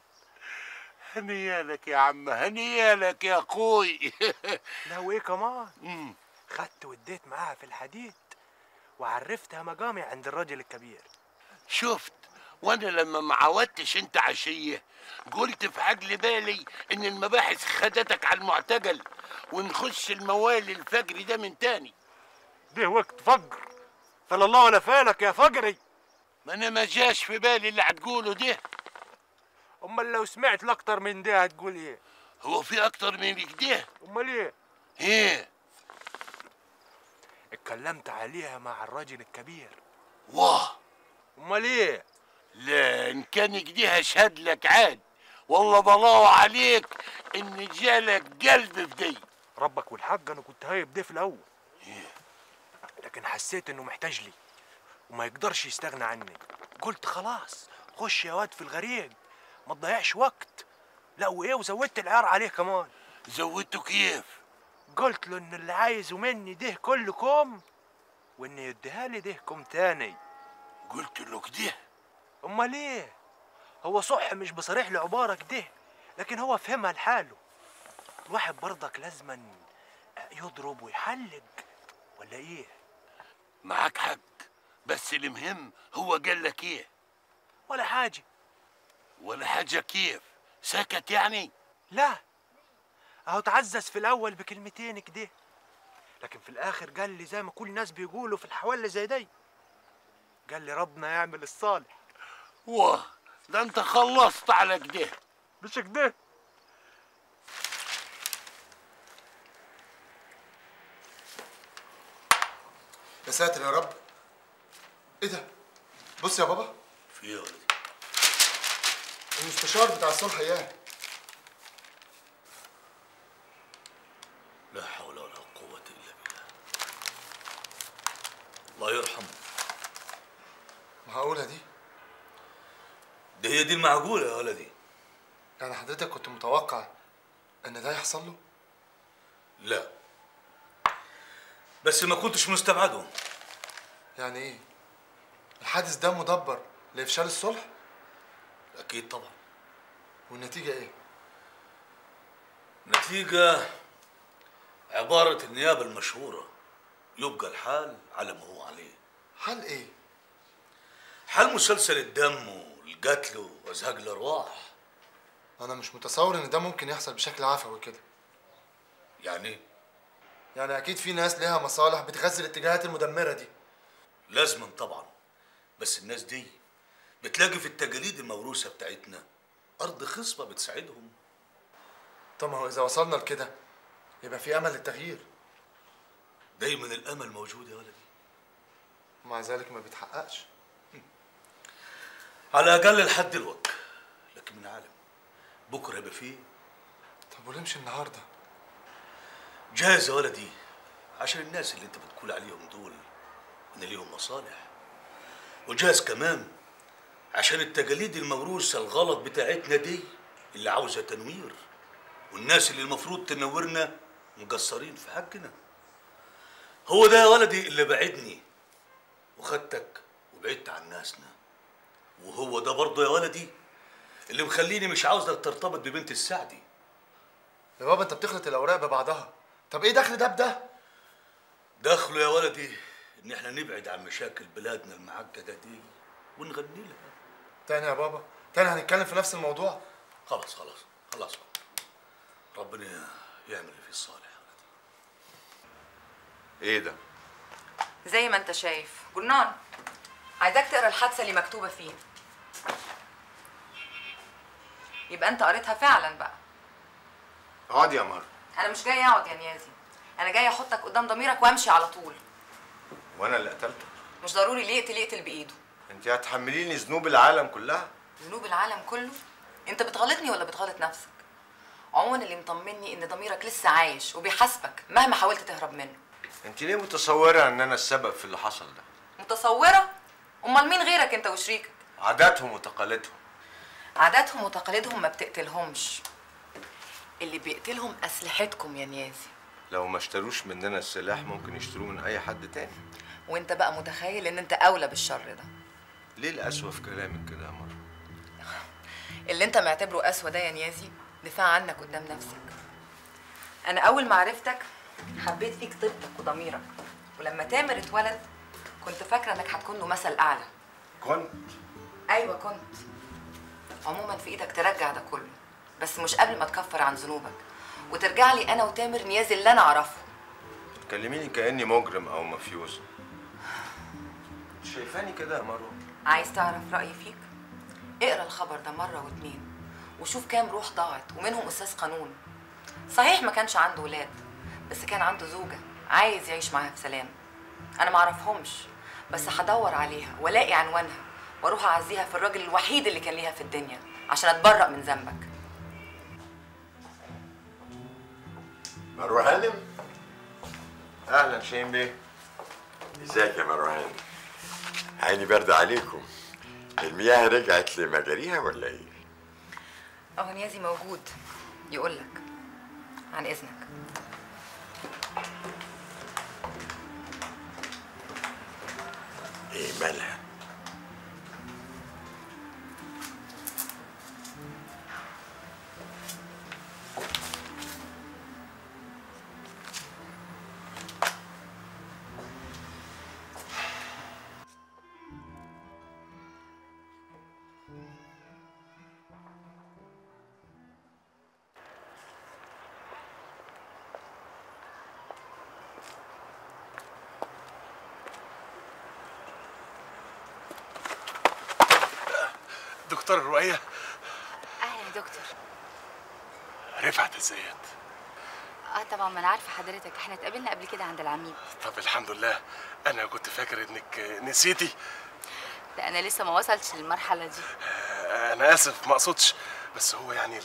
هنيالك يا عم، هنيالك يا اخوي. لا وايه كمان، خدت واديت معاها في الحديد وعرفتها مقامي عند الراجل الكبير. شفت؟ وانا لما ما عودتش انت عشيه قلت في عقل بالي ان المباحث خدتك على المعتقل ونخش الموال الفجري ده من تاني. ده وقت فجر، فلا الله ولا فالك يا فجري. ما انا ما جاش في بالي اللي هتقوله ده. امال لو سمعت لاكتر من ده هتقول ايه؟ هو في اكتر من كده؟ امال ايه؟ ايه؟ اتكلمت عليها مع الراجل الكبير. واه. امال ايه؟ لا ان كان كده هشهد لك عاد، والله بلاوة عليك ان جالك قلب في دي. ربك والحق انا كنت هايب ده في الاول، لكن حسيت انه محتاج لي وما يقدرش يستغنى عني. قلت خلاص خش يا واد في الغريق، ما تضيعش وقت. لا وايه، وزودت العيار عليه كمان. زودته كيف؟ قلت له ان اللي عايزه مني ده كله كوم، وان يديها لي ده كوم تاني. قلت له كده؟ امال ايه، هو صح مش بصريح لعبارة كده، لكن هو فهمها لحاله. الواحد برضك لازما يضرب ويحلق ولا ايه؟ معاك حق، بس المهم هو قال لك ايه؟ ولا حاجة. ولا حاجة كيف؟ سكت يعني؟ لا، اهو تعزز في الاول بكلمتين كده، لكن في الاخر قال لي زي ما كل الناس بيقولوا في الحوالي زي دي، قال لي ربنا يعمل الصالح. واه، ده انت خلصت على كده. مش كده؟ يا ساتر يا رب. ايه ده؟ بص يا بابا. في ايه يا ولدي؟ المستشار بتاع الصلح اياه. لا حول ولا قوة إلا بالله. الله يرحمه. معقولة دي؟ ده هي دي المعقولة يا ولدي. يعني حضرتك كنت متوقع ان ده يحصل له؟ لا، بس ما كنتش مستبعده. يعني ايه؟ الحادث ده مدبر لإفشال الصلح؟ أكيد طبعا. والنتيجة ايه؟ نتيجة عبارة النيابة المشهورة، يبقى الحال على ما هو عليه. حال ايه؟ حال مسلسل الدم والقتل وازهاق الارواح. انا مش متصور ان ده ممكن يحصل بشكل عفوي كده. يعني يعني اكيد في ناس ليها مصالح بتغذي الاتجاهات المدمره دي. لازما طبعا، بس الناس دي بتلاقي في التقاليد الموروثه بتاعتنا ارض خصبه بتساعدهم. طب ما هو اذا وصلنا لكده يبقى في امل للتغيير. دايما الامل موجود يا ولدي، ومع ذلك ما بيتحققش. على الاقل لحد دلوقتي، لكن من عالم بكره يبقى فيه. طب ونمشي النهارده؟ جاهز يا ولدي، عشان الناس اللي انت بتقول عليهم دول ان ليهم مصالح، وجاهز كمان عشان التقاليد الموروثه الغلط بتاعتنا دي اللي عاوزه تنوير، والناس اللي المفروض تنورنا مقصرين في حقنا. هو ده يا ولدي اللي بعدني وخدتك وبعدت عن ناسنا، وهو ده برضه يا ولدي اللي مخليني مش عاوزك ترتبط ببنت السعدي. يا بابا انت بتخلط الاوراق ببعضها. طب ايه دخل ده بده؟ دخله يا ولدي ان احنا نبعد عن مشاكل بلادنا المعقده دي ونغني لها. تاني يا بابا، تاني هنتكلم في نفس الموضوع. خلاص خلاص خلاص، ربنا يعمل اللي فيه الصالح. ايه ده؟ زي ما انت شايف جنان. عايزاك تقرا الحادثه اللي مكتوبه فيها. يبقى انت قريتها فعلا بقى. اقعد يا مر. انا مش جاي اقعد يا نيازي، انا جاي احطك قدام ضميرك وامشي على طول. وانا اللي قتلته؟ مش ضروري اللي يقتل يقتل بايده. انت هتحمليني ذنوب العالم كلها؟ ذنوب العالم كله؟ انت بتغلطني ولا بتغلط نفسك؟ عموما اللي مطمني ان ضميرك لسه عايش وبيحاسبك مهما حاولت تهرب منه. انت ليه متصوره ان انا السبب في اللي حصل ده؟ متصوره؟ امال مين غيرك انت وشريكك؟ عاداتهم وتقاليدهم. عاداتهم وتقاليدهم ما بتقتلهمش، اللي بيقتلهم اسلحتكم يا نيازي. لو ما اشتروش مننا السلاح ممكن يشتروه من اي حد تاني. وانت بقى متخيل ان انت اولى بالشر ده. ليه القسوه في كلامك كده يا مروه؟ اللي انت معتبره قسوه ده يا نيازي دفاع عنك قدام نفسك. انا اول ما عرفتك حبيت فيك طيبتك وضميرك، ولما تامر اتولد كنت فاكره انك هتكون له مثل اعلى. كنت؟ ايوه كنت. عموما في ايدك ترجع ده كله، بس مش قبل ما تكفر عن ذنوبك وترجع لي انا وتامر نيازي اللي انا اعرفه. تكلميني كاني مجرم او مفيوز. شايفاني كده يا مروه؟ عايز تعرف رايي فيك؟ اقرا الخبر ده مره واتنين وشوف كام روح ضاعت ومنهم استاذ قانون. صحيح ما كانش عنده ولاد، بس كان عنده زوجه عايز يعيش معاها في سلام. انا ما اعرفهمش، بس هدور عليها والاقي عنوانها واروح اعزيها في الراجل الوحيد اللي كان ليها في الدنيا عشان اتبرأ من ذنبك. مروه هانم؟ اهلا شاهين بيه. ازيك يا مروه هانم؟ عيني برد عليكم. المياه رجعت لمجاريها ولا ايه؟ اهو نيازي موجود يقول لك. عن اذنك. ايه مالها؟ دكتور رؤية. اهلا يا دكتور. رفعت ازيك؟ اه طبعا، ما انا عارفه حضرتك، احنا اتقابلنا قبل كده عند العميد. طب الحمد لله. انا كنت فاكر انك نسيتي. لا انا لسه ما وصلتش للمرحله دي. انا اسف، ما اقصدش، بس هو يعني ال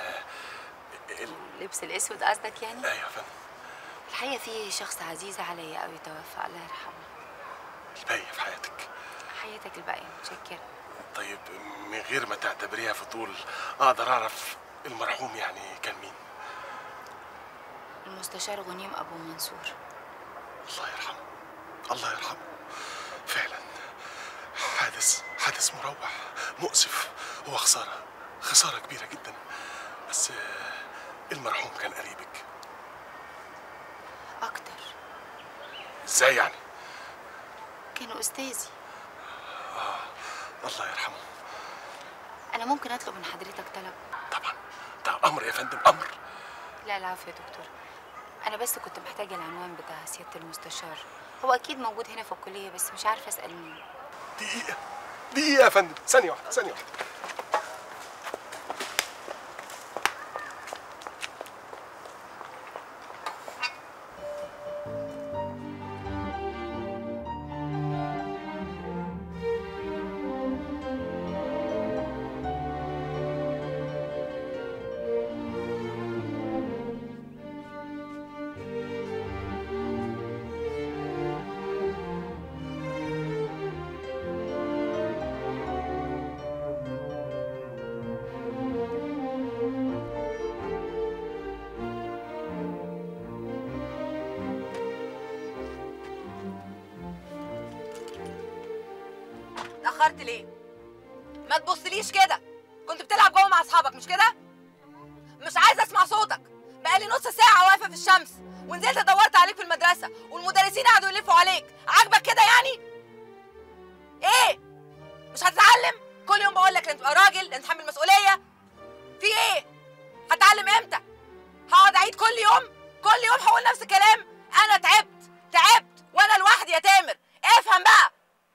اللبس الاسود قصدك يعني؟ ايوه يا فندم. الحقيقه في شخص عزيز عليا قوي توفى، الله يرحمه. الباقيه في حياتك. حياتك الباقيه، متشكره. طيب من غير ما تعتبريها فضول، اقدر اعرف المرحوم يعني كان مين؟ المستشار غنيم ابو منصور. الله يرحمه، الله يرحمه. فعلا حادث حادث مروع مؤسف. هو خساره خساره كبيره جدا. بس المرحوم كان قريبك. اكتر. ازاي يعني؟ كانوا استاذي. اه الله يرحمه. انا ممكن اطلب من حضرتك طلب؟ طبعا، ده امر يا فندم، امر. لا لا عفوا يا دكتور، انا بس كنت محتاجه العنوان بتاع سياده المستشار. هو اكيد موجود هنا في الكليه بس مش عارفه اسال مين. دقيقه دقيقه يا فندم، ثانيه واحده ثانيه واحده. اتأخرت ليه؟ ما تبصليش كده، كنت بتلعب جوه مع اصحابك مش كده؟ مش عايزه اسمع صوتك، بقالي نص ساعة واقفة في الشمس، ونزلت دورت عليك في المدرسة، والمدرسين قعدوا يلفوا عليك، عاجبك كده يعني؟ ايه؟ مش هتتعلم؟ كل يوم بقول لك لازم تبقى راجل، لازم تتحمل مسؤولية. في ايه؟ هتعلم امتى؟ هقعد اعيد كل يوم؟ كل يوم هقول نفس الكلام؟ انا تعبت، تعبت، وانا لوحدي يا تامر، افهم بقى.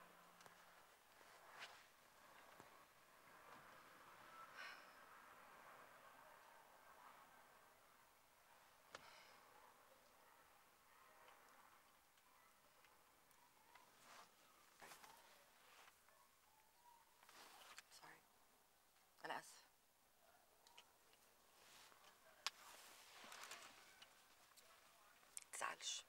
أنا آسف. متزعلش.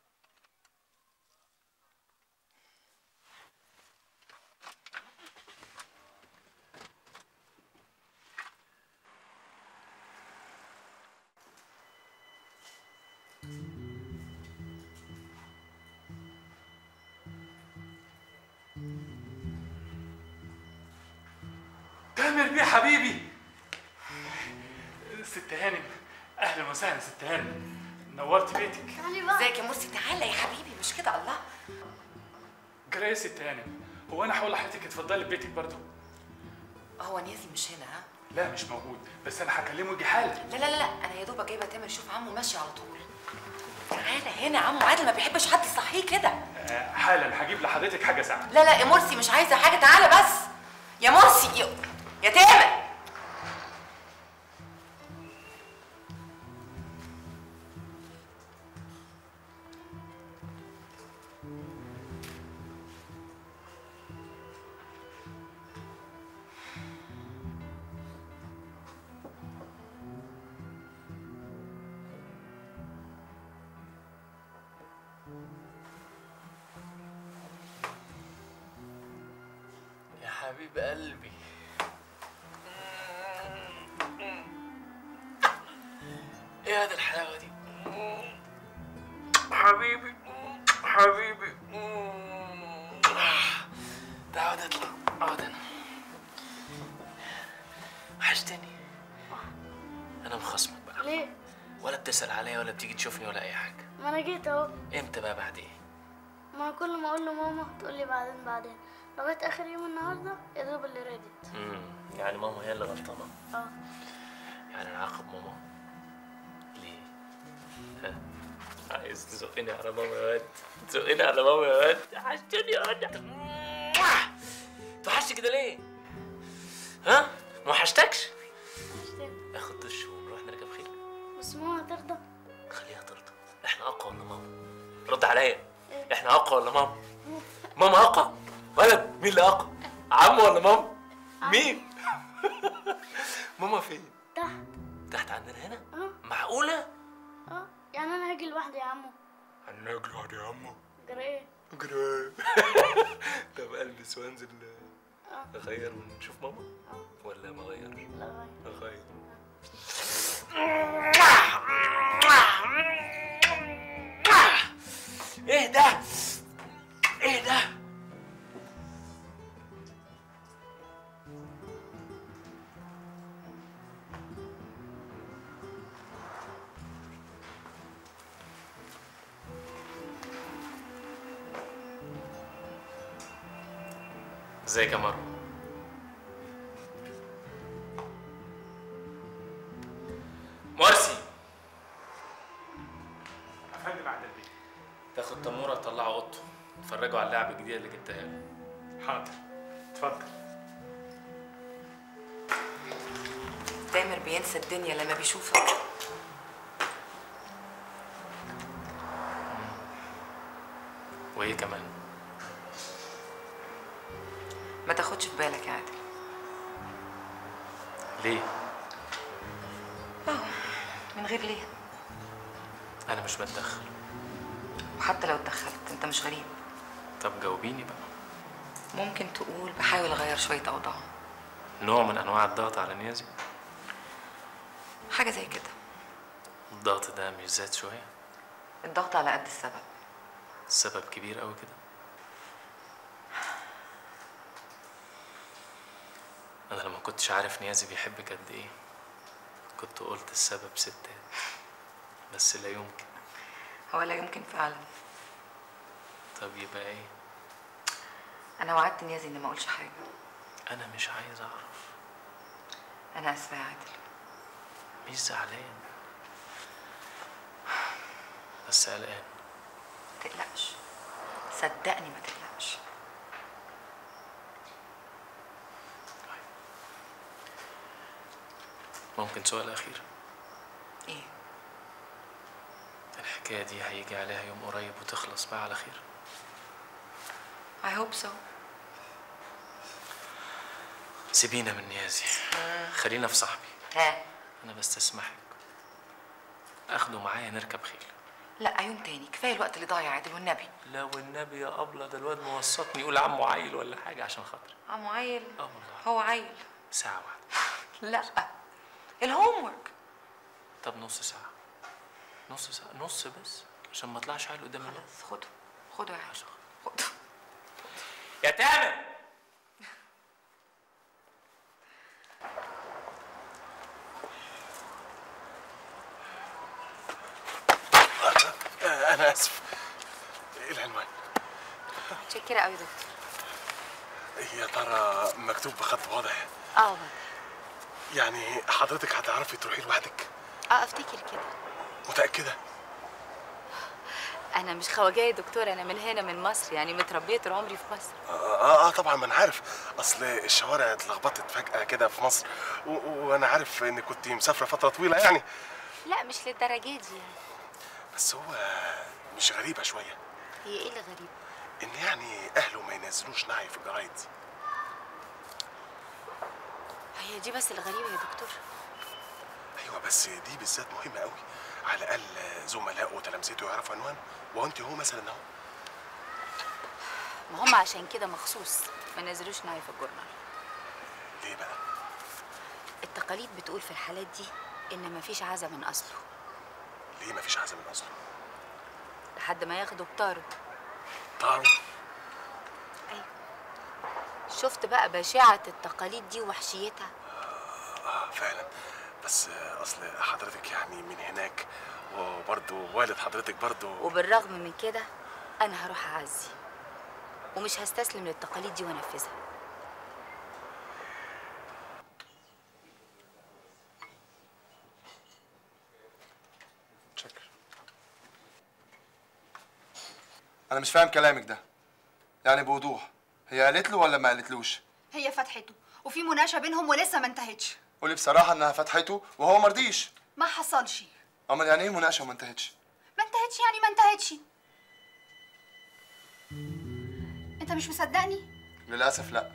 تامر بيه حبيبي. ست هانم، اهلا وسهلا ست هانم، نورت بيتك. ازيك يا مرسي؟ تعالى يا حبيبي، مش كده الله. جرى يا ست هانم، هو انا هقول لحضرتك اتفضلي بيتك برضه؟ هو نازل مش هنا ها؟ لا مش موجود، بس انا هكلمه يجي حالا. لا لا لا، انا يا دوبك جايبه تامر يشوف عمه ماشي على طول. تعالى هنا، عمو عادل ما بيحبش حد يصحيه كده. آه حالا هجيب لحضرتك حاجه ساعه. لا لا يا مرسي، مش عايزه حاجه، تعالى بس يا مرسي. يا, يا تامر. يا حبيب قلبي. ايه هذه الحلاوة دي؟ حبيبي حبيبي. تعال اطلع، اقعد هنا. وحشتني. انا مخصمك بقى. ليه؟ ولا بتسأل عليا ولا بتيجي تشوفني ولا اي حاجة. ما انا جيت اهو. امتى بقى بعد ايه؟ ما كل ما اقول له ماما تقول لي بعدين بعدين، لغايه اخر يوم النهارده يا دوب اللي ردت. امم يعني ماما هي اللي غلطانة. اه. يعني نعاقب ماما ليه؟ ها؟ عايز تزقني على ماما يا واد؟ تزقني على ماما يا واد؟ وحشتني يا واد. توحشت كده ليه؟ ها؟ ما وحشتكش؟ وحشتني. اخد دش ونروح نركب خيل. بس ماما ترضى؟ خليها ترضى. احنا اقوى ولا ماما؟ رد عليا، احنا اقوى ولا ماما؟ ماما اقوى؟ ولد مين اللي اقوى؟ عمو ولا ماما؟ مين؟ ماما فين؟ تحت. تحت عندنا هنا؟ معقولة؟ اه يعني انا هاجي لوحدي يا عمو. انا هاجي لوحدي يا عمو. جرى ايه؟ جرى ايه؟ طب البس وانزل اغير ونشوف ماما؟ ولا ما اغيرش؟ لا اغير. ايه ده؟ ايه ده؟ ازيك يا مروه؟ مرسي يا فندم عند البيت. تاخد تموره تطلعه اوضته تفرجوا على اللعبه الجديده اللي جبتها له. حاضر اتفضل. تامر بينسى الدنيا لما بيشوفك. وايه كمان؟ ما تاخدش في بالك يا عادل. ليه؟ من غير ليه؟ انا مش بتدخل. وحتى لو اتدخلت انت مش غريب. طب جاوبيني بقى. ممكن تقول بحاول اغير شويه اوضاع. نوع من انواع الضغط على نيازي؟ حاجه زي كده. الضغط ده مش زاد شويه؟ الضغط على قد السبب. السبب كبير قوي كده؟ انا لما كنتش عارف نيازي بيحبك قد ايه كنت قلت السبب ستات، بس لا يمكن. هو لا يمكن فعلا. طب يبقى ايه؟ انا وعدت نيازي اني ما اقولش حاجه. انا مش عايز اعرف. انا اسفه يا عادل. مش زعلان بس قلقان. ما تقلقش، صدقني ما تقلقش. ممكن سؤال اخير؟ ايه؟ الحكايه دي هيجي عليها يوم قريب وتخلص بقى على خير؟ I hope so. سيبينا من نيازي، خلينا في صاحبي. ها؟ انا بستسمحك اخده معايا نركب خيل. لا يوم تاني، كفايه الوقت اللي ضايع يا عادل والنبي. لا والنبي يا ابله، ده الواد موسطني يقول عمو عيل ولا حاجه عشان خاطري. عمو عيل؟ اه والله. هو عيل؟ ساعه واحده. لا الهوم ورك. طب نص ساعه. نص ساعه، نص بس عشان ما اطلعش عيل قدام الناس. خلاص خده خده يا عادل خده. يا تامر. انا اسف. ايه العنوان؟ متشكرة قوي دكتور. يا ترى مكتوب بخط واضح؟ اه واضح. يعني حضرتك هتعرفي تروحي لوحدك؟ اه افتكر كده. متأكدة؟ انا مش خواجايه يا دكتور، انا من هنا من مصر، يعني متربيه طول عمري في مصر. آه, اه اه طبعا ما انا عارف، اصل الشوارع اتلخبطت فجأة كده في مصر و... وانا عارف انك كنت مسافرة فترة طويلة يعني. لا مش للدرجه دي يعني. بس هو مش غريبة شوية؟ هي ايه اللي غريب؟ ان يعني اهله ما ينزلوش نعي في الجرايد. هي دي بس الغريبه يا دكتور. ايوه بس دي بالذات مهمة قوي، على الاقل زملائه وتلامذته يعرفوا عنوان، وانت هو مثلا اهو. ما هم عشان كده مخصوص ما نزلوش نعي في الجورنال. ليه بقى؟ التقاليد بتقول في الحالات دي ان مفيش عزا من اصله. ليه مفيش عزا من اصله؟ لحد ما ياخدوا بطاره. طاروا؟ ايوه. شفت بقى بشاعة التقاليد دي ووحشيتها؟ اه فعلا، بس اصل حضرتك يعني من هناك، وبرضه والد حضرتك برضه. وبالرغم من كده انا هروح اعزي، ومش هستسلم للتقاليد دي وانفذها. شكرا. انا مش فاهم كلامك ده، يعني بوضوح، هي قالت له ولا ما قالتلوش؟ هي فتحته وفي مناقشه بينهم ولسه ما انتهتش. قولي بصراحه انها فتحته وهو مرضيش. ما حصلش. امال يعني ايه مناقشه وما انتهتش؟ ما انتهتش انتهتش يعني ما انتهتش. انت مش مصدقني؟ للاسف لا.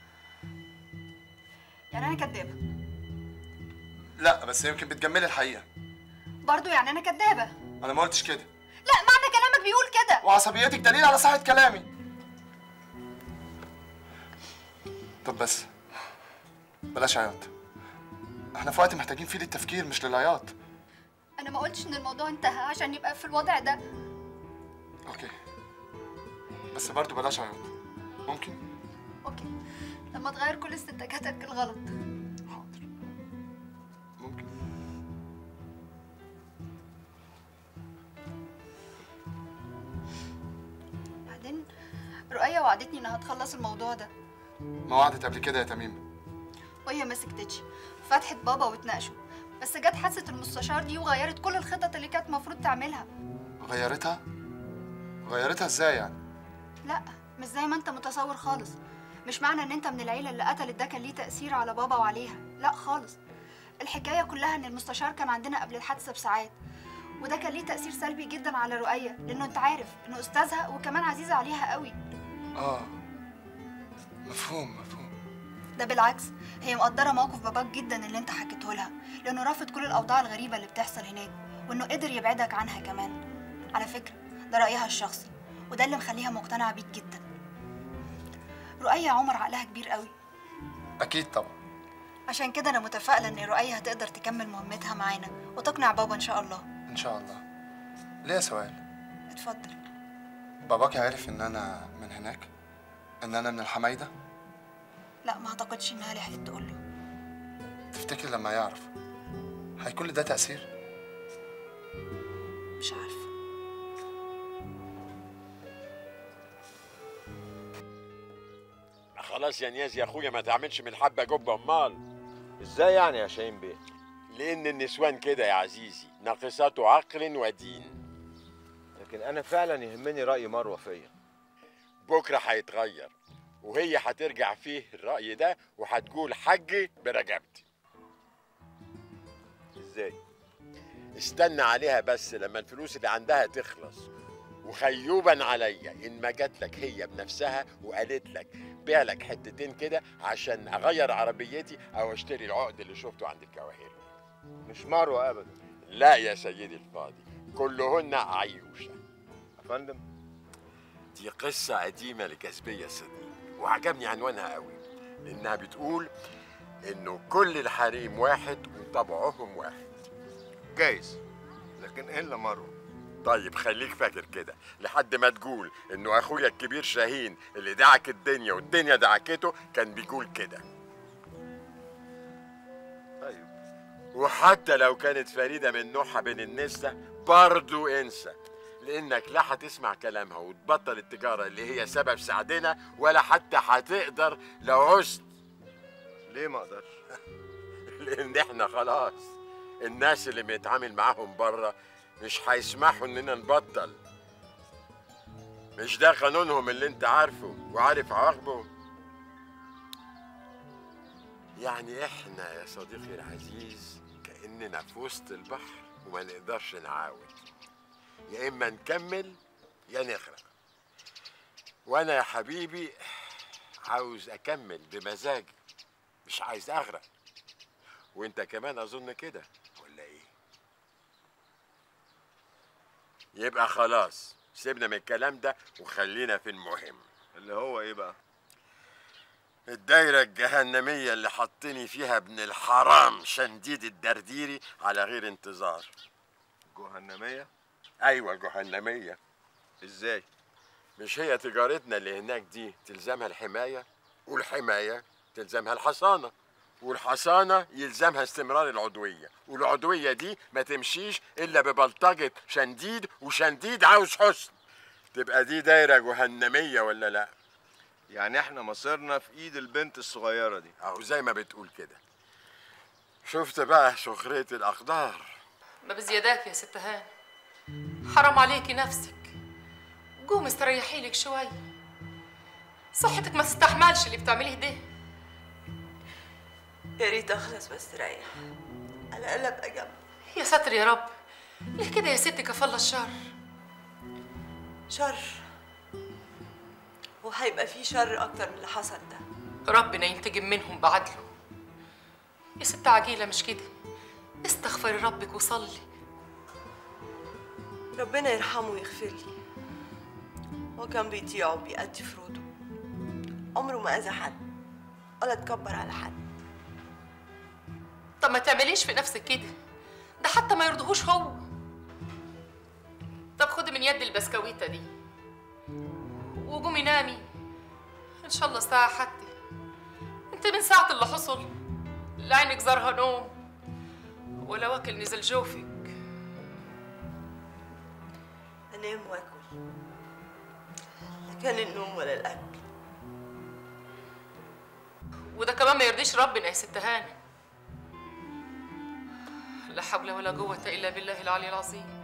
يعني انا كدابه؟ لا بس يمكن بتجملي الحقيقه. برضو يعني انا كدابه؟ انا ما قلتش كده. لا معنى كلامك بيقول كده. وعصبيتك دليل على صحه كلامي. طب بس بلاش عياط، احنا في وقت محتاجين فيه للتفكير مش للعياط. انا ما قلتش ان الموضوع انتهى عشان يبقى في الوضع ده. اوكي بس برضو بلاش عياط، ممكن؟ اوكي لما تغير كل استنتاجاتك الغلط. حاضر ممكن. بعدين رؤية وعدتني انها تخلص الموضوع ده. ما وعدت قبل كده يا تميم. وهي ما سكتتش، فتحت بابا واتناقشوا، بس جت حادثة المستشار دي وغيرت كل الخطط اللي كانت المفروض تعملها. غيرتها؟ غيرتها ازاي يعني؟ لا مش زي ما انت متصور خالص. مش معنى ان انت من العيلة اللي قتلت ده كان ليه تأثير على بابا وعليها، لا خالص. الحكاية كلها ان المستشار كان عندنا قبل الحادثة بساعات، وده كان ليه تأثير سلبي جدا على رؤية، لانه انت عارف انه استاذها وكمان عزيزة عليها قوي. اه مفهوم مفهوم. ده بالعكس، هي مقدرة موقف باباك جدا اللي انت حكيته لها، لانه رافض كل الاوضاع الغريبة اللي بتحصل هناك، وانه قدر يبعدك عنها كمان. على فكرة ده رأيها الشخصي، وده اللي مخليها مقتنعة بيك جدا. رؤية يا عمر عقلها كبير قوي. اكيد طبعا. عشان كده انا متفائلة ان رؤية هتقدر تكمل مهمتها معانا وتقنع بابا ان شاء الله. ان شاء الله. ليا سؤال. اتفضل. باباك عارف ان انا من هناك؟ ان انا من الحمايده؟ لا ما اعتقدش انها لحقت تقول له. تفتكر لما يعرف هيكون ده تأثير؟ مش عارفة. خلاص يا نياز يا اخويا ما تعملش من الحبه جبه. امال ازاي يعني يا شاهين بيه؟ لان النسوان كده يا عزيزي ناقصات عقل ودين. لكن انا فعلا يهمني راي مروه فيا. بكره هيتغير وهي هترجع فيه الراي ده وهتقول حجي برجبتي. ازاي؟ استنى عليها بس لما الفلوس اللي عندها تخلص، وخيوبا عليا ان ما جات لك هي بنفسها وقالت لك بيع لك حتتين كده عشان اغير عربيتي او اشتري العقد اللي شفته عند الكواهير. مش مروه ابدا. لا يا سيدي الفاضل، كلهن عيوشه. يا فندم دي قصه قديمه لجاذبيه صديق، وعجبني عنوانها قوي لانها بتقول انه كل الحريم واحد وطبعهم واحد. جايز، لكن الا مروه. طيب خليك فاكر كده لحد ما تقول انه اخويا الكبير شاهين اللي دعك الدنيا والدنيا دعكته كان بيقول كده. طيب وحتى لو كانت فريده من نوعها بين النساء برضو انسى، لانك لا هتسمع كلامها وتبطل التجاره اللي هي سبب سعدنا، ولا حتى هتقدر لو عزت. ليه ما اقدرش؟ لان احنا خلاص الناس اللي بنتعامل معاهم بره مش هيسمحوا اننا نبطل. مش ده قانونهم اللي انت عارفه وعارف عواقبه. يعني احنا يا صديقي العزيز كأننا في وسط البحر وما نقدرش نعاود، يا اما نكمل يا نغرق. وانا يا حبيبي عاوز اكمل بمزاجي، مش عايز اغرق. وانت كمان اظن كده ولا ايه؟ يبقى خلاص سيبنا من الكلام ده وخلينا في المهم. اللي هو ايه بقى؟ الدايرة الجهنمية اللي حطني فيها ابن الحرام شنديد الدرديري على غير انتظار. جهنمية؟ ايوه جهنمية. ازاي؟ مش هي تجارتنا اللي هناك دي تلزمها الحماية، والحماية تلزمها الحصانة، والحصانة يلزمها استمرار العضوية، والعضوية دي ما تمشيش إلا ببلطجة شنديد، وشنديد عاوز حسن. تبقى دي دايرة جهنمية ولا لا؟ يعني احنا مصيرنا في ايد البنت الصغيرة دي. أهو زي ما بتقول كده. شفت بقى سخرية الأقدار. ما بزياداك يا ست هان، حرام عليكي نفسك. قومي استريحي لك شوي، صحتك ما تستحملش اللي بتعمليه ده. يا ريت اخلص بس ريح، على الاقل ابقى جنبك. يا ساتر يا رب، ليه كده يا ستي كفالة الشر؟ شر، وهيبقى فيه شر اكتر من اللي حصل ده. ربنا ينتقم منهم بعدله. يا ست عجيلة مش كده، استغفري ربك وصلي. ربنا يرحمه ويغفر لي. هو كان بيطيع وبيأدي فروضه، عمره ما أذى حد ولا اتكبر على حد. طب ما تعمليش في نفسك كده، ده حتى ما يرضهوش هو. طب خدي من يد البسكويتة دي وقومي نامي ان شاء الله ساعة حتى. انت من ساعة اللي حصل لا عينك زارها نوم ولا واكل نزل جوفك. انام واكل، لا كان النوم ولا الاكل. وده كمان ما يرضيش ربنا يا ست هانم. لا حول ولا قوة الا بالله العلي العظيم.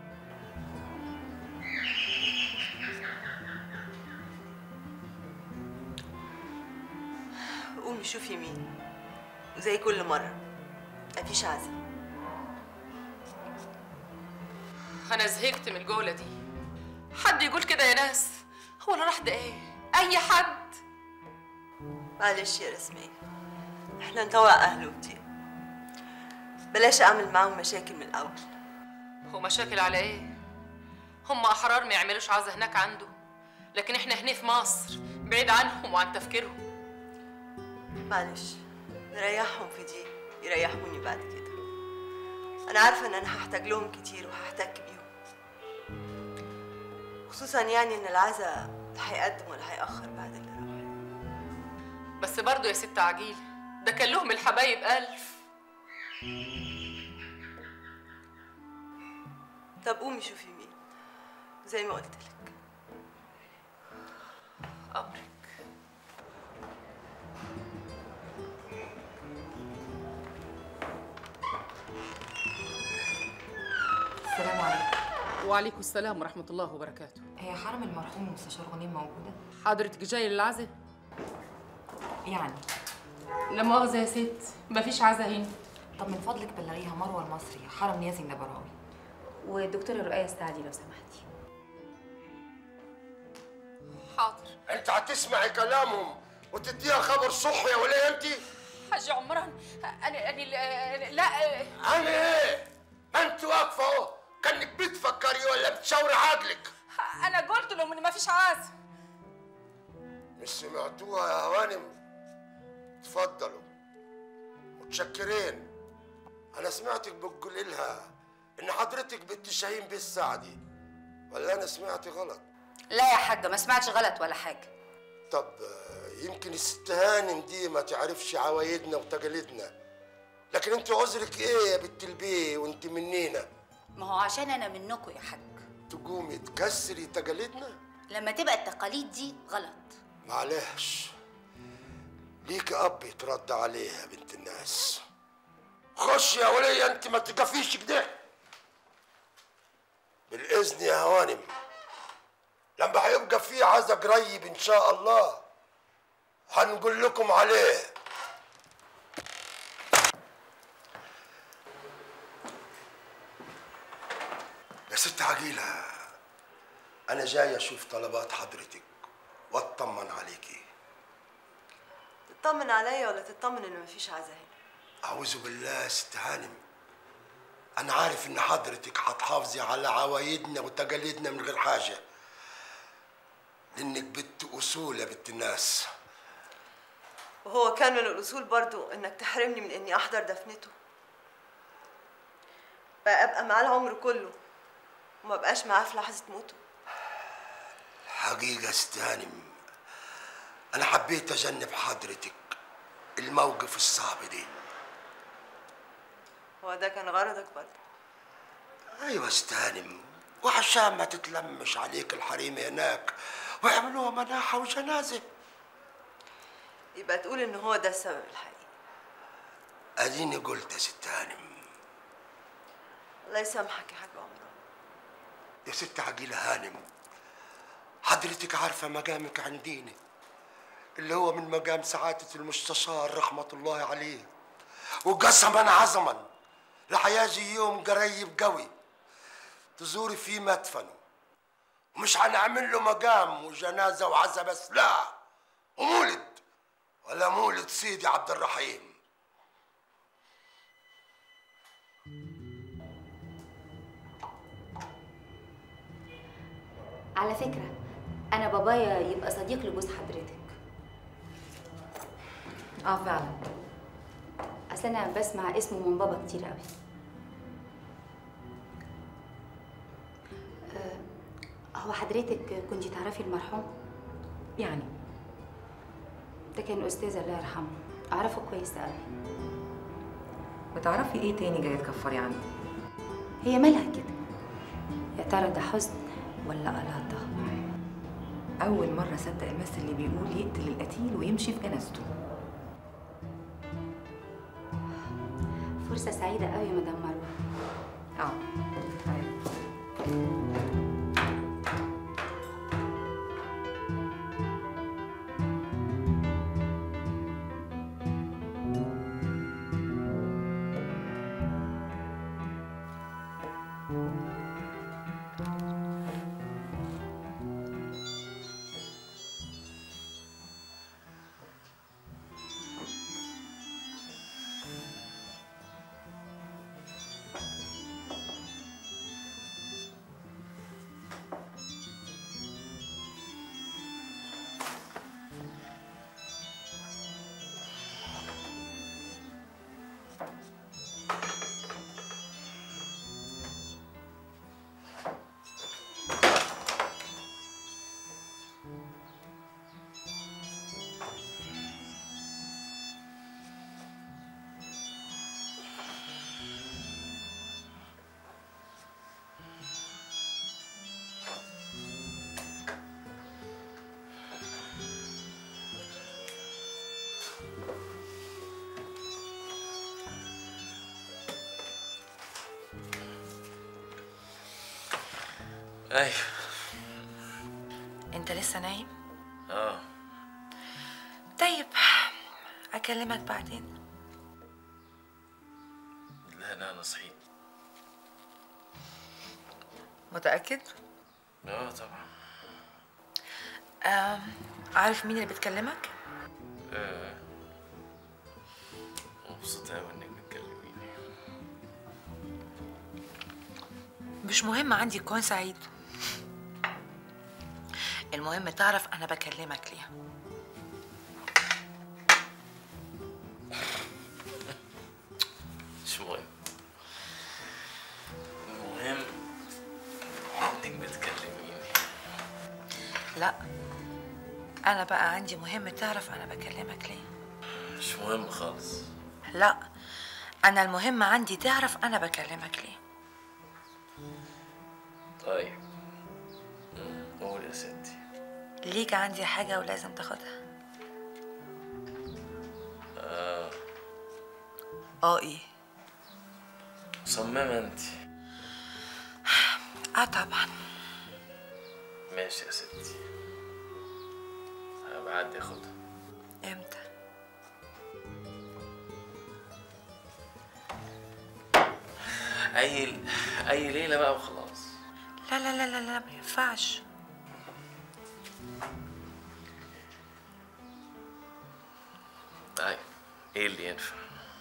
قومي شوفي مين، وزي كل مرة مفيش عزا. أنا زهقت من الجولة دي. حد يقول كده يا ناس؟ هو أنا راح ده إيه؟ أي حد؟ معلش يا رسمية، إحنا نطوع أهله كتير، بلاش أعمل معاهم مشاكل من الأول. هو مشاكل على إيه؟ هم أحرار ما يعملوش عزا هناك عنده، لكن إحنا هنا في مصر بعيد عنهم وعن تفكيرهم. معلش نريحهم في دي يريحوني بعد كده. أنا عارفة إن أنا هحتاج لهم كتير وهحتك بيهم، خصوصا يعني إن العزا لا هيقدم ولا هيأخر بعد اللي راح. بس برضه يا ست عجيل، ده كان لهم الحبايب ألف. طب قومي شوفي مين زي ما قلت لك. أمرك. السلام عليكم. وعليكم السلام ورحمة الله وبركاته. هي حرم المرحوم مستشار غنيم موجودة؟ حضرتك جاية للعزا؟ يعني لا مؤاخذة يا ست، مفيش عزا هنا. طب من فضلك بلغيها مروة المصري حرم نيازي النبراوي والدكتورة رؤية السعدي لو سمحتي. حاضر. انت هتسمعي كلامهم وتديها خبر صحي ولا انت؟ حاج عمران انا انا لا انا ايه؟ ما انت واقفه اهو كانك بتفكري ولا بتشاوري عقلك. انا قلت لهم ان مفيش عزا. مش سمعتوها يا هوانم؟ اتفضلوا متشكرين. انا سمعتك بتقولي لها ان حضرتك بنت شاهين بالسعدي، ولا انا سمعت غلط؟ لا يا حاجة ما سمعتش غلط ولا حاجة. طب يمكن الست هانم دي ما تعرفش عوايدنا وتقاليدنا، لكن انت عذرك ايه يا بنت البيه وانت منينا؟ ما هو عشان انا منكم يا حاج. تقومي تكسري تقاليدنا لما تبقى التقاليد دي غلط. معلش ليك اب يترد عليه يا بنت الناس. خش يا وليه انت ما تقفيش كده. بالاذن يا هوانم، لما هيبقى في عزا قريب ان شاء الله هنقول لكم عليه. يا ست عجيلة، أنا جاي أشوف طلبات حضرتك وأطمن عليكي. تطمن عليا ولا تطمن إن مفيش عزا هنا؟ أعوذ بالله يا ست هانم، أنا عارف إن حضرتك هتحافظي على عوايدنا وتقاليدنا من غير حاجة، لأنك بنت أصول يا بنت الناس. وهو كان من الأصول برضو إنك تحرمني من إني أحضر دفنته، بقى أبقى معاه العمر كله وما بقاش معاه في لحظة موته. حقيقة يا ست هانم أنا حبيت أجنب حضرتك الموقف الصعب دي. هو ده كان غرضك برضه؟ أيوة يا ست هانم، وعشان ما تتلمش عليك الحريم هناك ويعملوها مناحة وجنازة. يبقى تقول إن هو ده السبب الحقيقي. أديني قلت يا ست هانم. الله يسامحك يا حاج عمران. يا ست عجيلة هانم، حضرتك عارفة مقامك عندينا اللي هو من مقام سعادة المستشار رحمة الله عليه، وقسما عظما رح يجي يوم قريب قوي تزوري فيه مدفنه ومش هنعمل له مقام وجنازه وعزا بس، لا، ومولد ولا مولد سيدي عبد الرحيم. على فكرة أنا بابايا يبقى صديق لجوز حضرتك. اه فعلا، أصل أنا بسمع اسمه من بابا كتير قوي. أه هو حضرتك كنتي تعرفي المرحوم؟ يعني ده كان أستاذ الله يرحمه، أعرفه كويس قوي. بتعرفي إيه تاني جاية تكفري عنه؟ هي مالها كده؟ يا ترى ده حزن ولا قلاطة؟ أول مرة صدق المثل اللي بيقول يقتل القتيل ويمشي في جنازته. فرصة سعيدة قوي يا مدام مروة. اه ايوه. انت لسه نايم؟ اه. طيب اكلمك بعدين. لا لا انا صحيت. متأكد؟ اه طبعا. آه عارف مين اللي بتكلمك؟ اه مبسوط قوي انك بتكلميني. مش مهم عندي تكون سعيد، المهم تعرف انا بكلمك ليه. مش مهم، المهم انك بتكلميني. لا انا بقى عندي مهم تعرف انا بكلمك ليه. مش مهم خالص. لا انا المهم عندي تعرف انا بكلمك ليه. طيب قول يا ستي. ليك عندي حاجة ولازم تاخدها. اه اه ايه؟ مصممة انت؟ اه طبعا. ماشي يا ستي، هبعدي اخدها. امتى؟ اي اي ليلة بقى وخلاص. لا لا لا لا لا ما ينفعش. طيب ايه اللي ينفع؟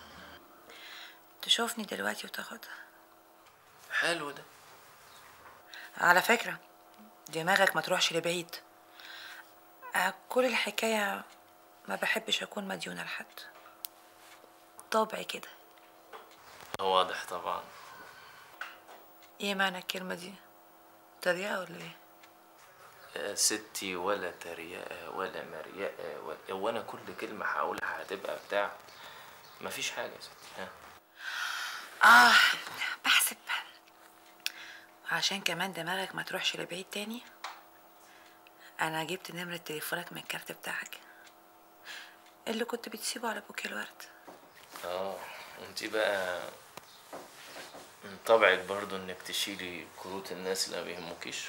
تشوفني دلوقتي وتاخدها. حلو ده. على فكرة دماغك ما تروحش لبعيد. آه، كل الحكاية ما بحبش أكون مديونة لحد، طبعي كده. واضح طبعا. ايه معنى الكلمة دي؟ تريقة ولا ايه؟ يا ستي ولا تريقة ولا مريقة ولا، وانا كل كلمة هقولها هتبقى بتاع، مفيش حاجة يا ستي. ها اه بحسب. عشان كمان دماغك ما تروحش لبعيد تاني، انا جبت نمرة تليفونك من الكارت بتاعك اللي كنت بتسيبه على بوكيه الورد. اه انتي بقى من طبعك برضو انك تشيلي كروت الناس اللي ما بيهموكيش.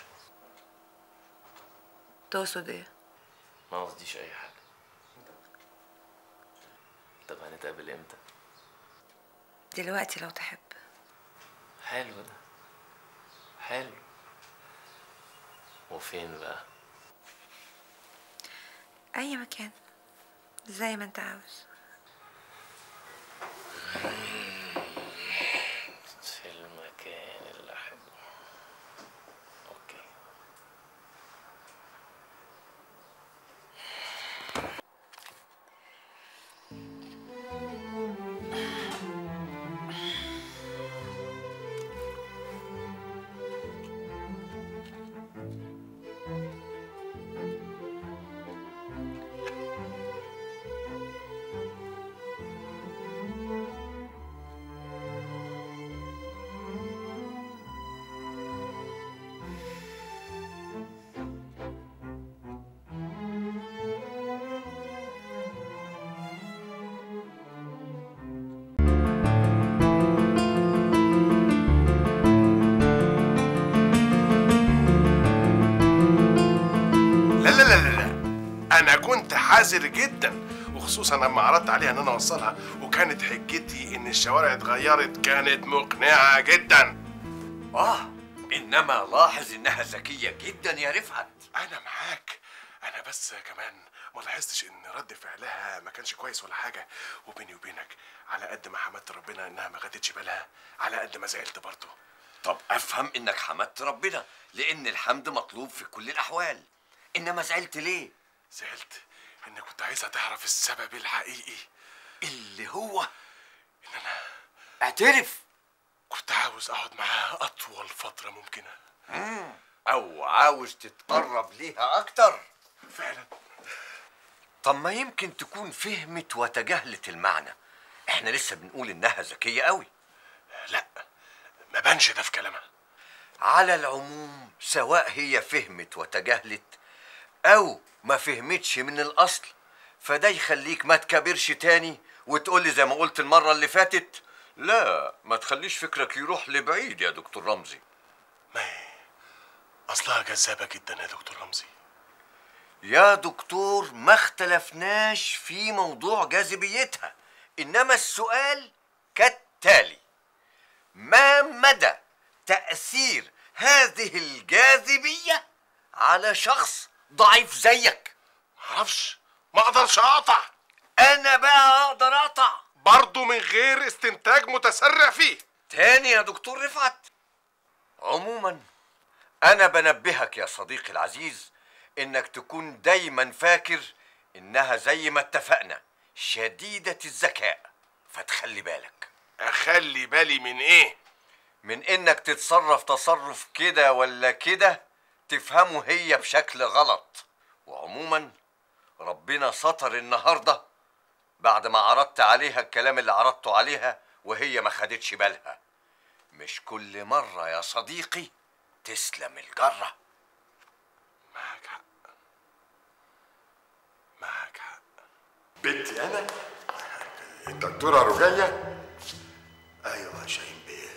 تقصد ايه؟ ما قصديش اي حاجة. طب هنتقابل امتى؟ دلوقتي لو تحب. حلو ده، حلو. وفين بقى؟ اي مكان زي ما انت عاوز. في المكان اللي احبه. اوكي. انا كنت حذر جدا، وخصوصا لما عرضت عليها ان انا اوصلها، وكانت حجتي ان الشوارع اتغيرت كانت مقنعه جدا. اه انما لاحظ انها ذكيه جدا يا رفعت. انا معاك، انا بس كمان ما لاحظتش ان رد فعلها ما كانش كويس ولا حاجه. وبيني وبينك على قد ما حمدت ربنا انها ما خدتش بالها، على قد ما زعلت برضه. طب افهم انك حمدت ربنا، لان الحمد مطلوب في كل الاحوال. انما زعلت ليه؟ زعلت ان كنت عايزه تعرف السبب الحقيقي، اللي هو ان انا اعترف. كنت عاوز اقعد معاها اطول فتره ممكنه. مم. او عاوز تتقرب ليها اكتر. فعلا. طب ما يمكن تكون فهمت وتجاهلت المعنى. احنا لسه بنقول انها ذكيه قوي. لا، ما بانش ده في كلامها. على العموم سواء هي فهمت وتجاهلت او ما فهمتش من الاصل، فده يخليك ما تكبرش تاني وتقولي زي ما قلت المره اللي فاتت. لا، ما تخليش فكرك يروح لبعيد يا دكتور رمزي. ما اصلها جذابه جدا يا دكتور رمزي. يا دكتور ما اختلفناش في موضوع جاذبيتها، انما السؤال كالتالي: ما مدى تأثير هذه الجاذبية على شخص ضعيف زيك؟ معرفش، ما اقدرش اقطع. انا بقى اقدر اقطع برضه من غير استنتاج متسرع فيه. تاني يا دكتور رفعت، عموما انا بنبهك يا صديقي العزيز انك تكون دايما فاكر انها زي ما اتفقنا شديدة الذكاء، فتخلي بالك. اخلي بالي من ايه؟ من انك تتصرف تصرف كده ولا كده تفهمه هي بشكل غلط. وعموما ربنا ستر النهارده بعد ما عرضت عليها الكلام اللي عرضته عليها وهي ما خدتش بالها. مش كل مرة يا صديقي تسلم الجرة. معاك حق، معاك حق. بنتي انا الدكتوره رجيه. ايوه يا شاهين بيه.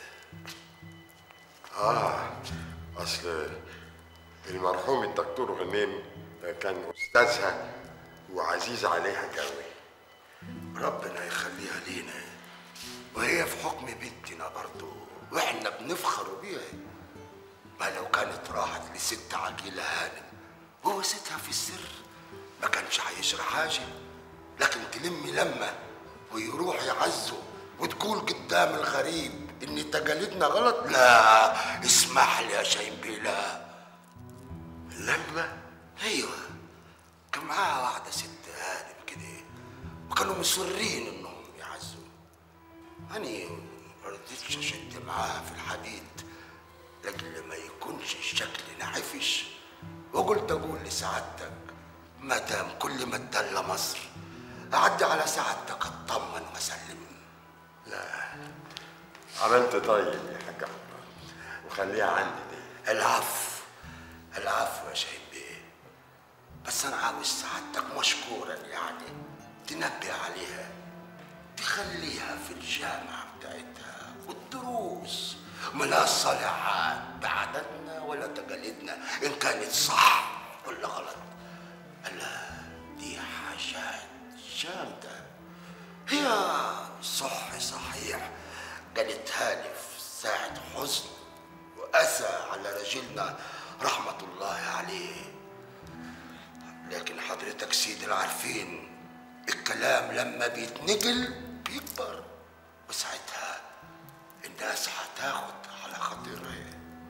اه اصل المرحوم الدكتور غنيم كان استاذها وعزيز عليها قوي. ربنا يخليها لينا، وهي في حكم بنتنا برضو، واحنا بنفخر بيها. ما لو كانت راحت لست عجيلة هانم ووستها في السر ما كانش هيشرح حاجة، لكن تلمي لما ويروح يعزه وتقول قدام الغريب ان تجاليدنا غلط. لا اسمح لي يا شاهين بيه، لا. لما ايوه كان معاها واحدة ست هانم كده وكانوا مصرين انهم يعزوا. أنا ما رضيتش اشد معاها في الحديد لاجل ما يكونش الشكل نعفش، وقلت اقول لسعادتك ما دام كل ما اتدلى مصر اعدي على سعادتك اطمن واسلم. لا عملت طيب يا حاج احمد، وخليها عندي دي. العفو العفو يا شاهين بيه، بس انا عاوز سعادتك مشكورا يعني تنبه عليها، تخليها في الجامعة بتاعتها والدروس ملا صالحات بعددنا ولا تقاليدنا ان كانت صح ولا غلط. لا دي حاجات جامدة هي صح صحيح قالتها لي في ساعة حزن وأسى على رجلنا رحمة الله عليه. لكن حضرتك سيد العارفين الكلام لما بيتنقل بيكبر، وساعتها الناس هتاخد على خاطرها.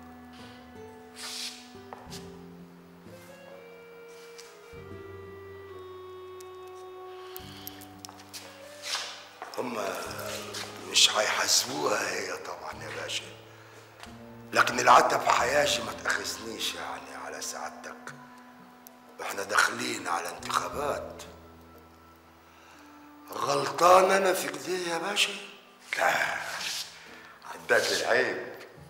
هما مش هيحاسبوها هي طبعا يا باشا، لكن العتب حياشي ما تاخذنيش يعني على سعادتك، احنا داخلين على انتخابات. غلطان انا في كده يا باشا؟ لا عداك العيب.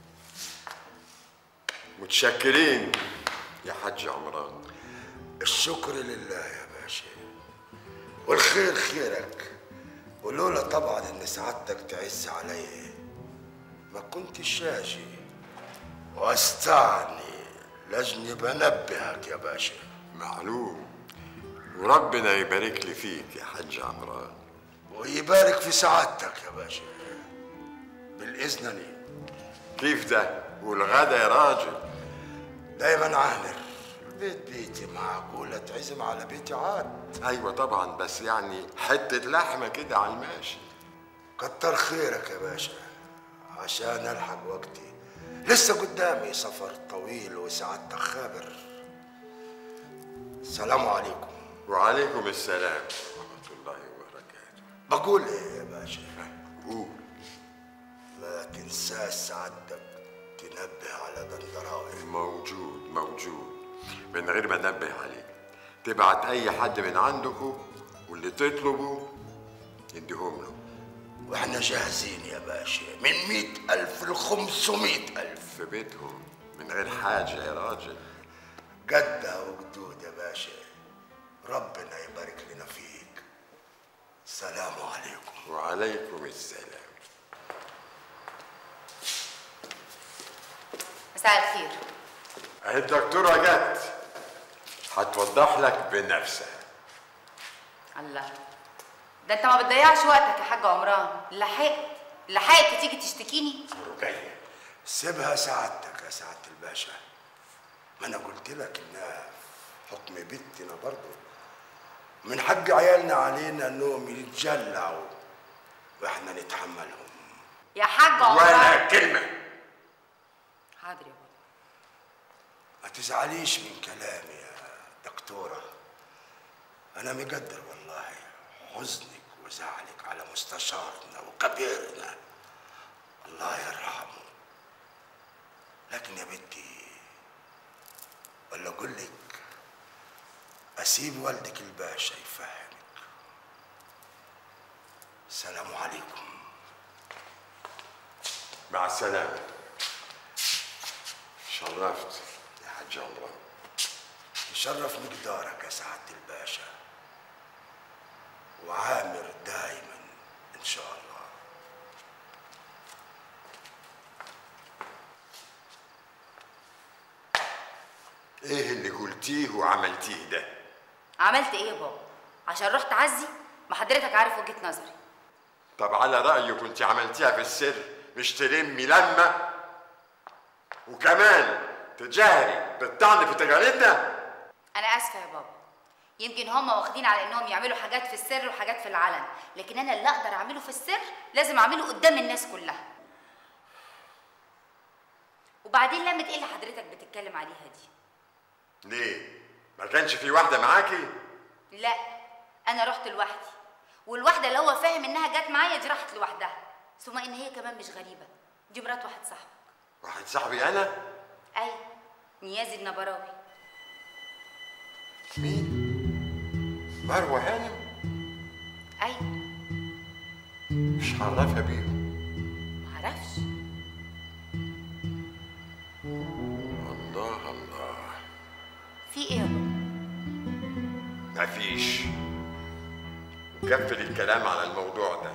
متشكرين يا حاج عمران. الشكر لله يا باشا، والخير خيرك، ولولا طبعا ان سعادتك تعز علي ما كنتش شاجي واستعني لازم بنبهك يا باشا. معلوم، وربنا يبارك لي فيك يا حاج عمران. ويبارك في سعادتك يا باشا بالاذن لي. كيف ده؟ والغدا يا راجل؟ دايما عامر، البيت بيتي، معقولة تعزم على بيتي عاد؟ ايوه طبعا، بس يعني حتة لحمة كده على الماشي. كتر خيرك يا باشا عشان الحق وقتي، لسه قدامي سفر طويل وسعادتك خابر. السلام عليكم. وعليكم السلام ورحمة الله وبركاته. بقول ايه يا باشا؟ قول. ما تنساش سعادتك تنبه على دندراوي. موجود موجود، من غير ما انبه عليك. تبعت اي حد من عندكم واللي تطلبه يديهم له. واحنا جاهزين يا باشا من مئة ألف لخمسمئة ألف في بيتهم من غير حاجة يا راجل. جدة وجدود يا باشا، ربنا يبارك لنا فيك. السلام عليكم. وعليكم السلام. مساء الخير. اهي الدكتورة جت هتوضح لك بنفسها. الله، ده انت ما بتضيعش وقتك يا حاج عمران. لحقت لحقت تيجي تشتكيني؟ رقية سيبها سعادتك يا سعادة الباشا، ما انا قلت لك انها حكم بنتنا برضه، من حق عيالنا علينا انهم يتجلعوا واحنا نتحملهم. يا حاج عمران ولا كلمة. حاضر يا بابا. ما تزعليش من كلامي يا دكتورة، أنا مقدر والله حزنك وزعلك على مستشارنا وكبيرنا الله يرحمه، لكن يا بنتي ولا أقول لك أسيب والدك الباشا يفهمك. السلام عليكم. مع السلامة. شرفت يا حاج عمران. يشرف مقدارك يا سعادة الباشا، وعامر دايما إن شاء الله. ايه اللي قلتيه وعملتيه ده؟ عملت ايه يا بابا؟ عشان رحت عزي؟ ما حضرتك عارف وجهة نظري. طب على رأيي كنت عملتيها في السر، مش تلمي لمة وكمان تجاهري بالطعن في تجارتنا. انا اسفه يا بابا، يمكن هم واخدين على انهم يعملوا حاجات في السر وحاجات في العلن، لكن انا اللي اقدر اعمله في السر لازم اعمله قدام الناس كلها. وبعدين لمة ايه اللي حضرتك بتتكلم عليها دي؟ ليه؟ ما كانش في واحدة معاكي؟ لا، انا رحت لوحدي، والواحده اللي هو فاهم انها جت معايا دي راحت لوحدها، ثم ان هي كمان مش غريبه، دي مرات واحد صاحبك. واحد صاحبي انا؟ ايوه، نيازي النبراوي. مين؟ مروة هانم؟ ايوه. مش عرفها بيهم. معرفش. الله الله. في ايه يا بابا؟ مفيش. قفل الكلام على الموضوع ده.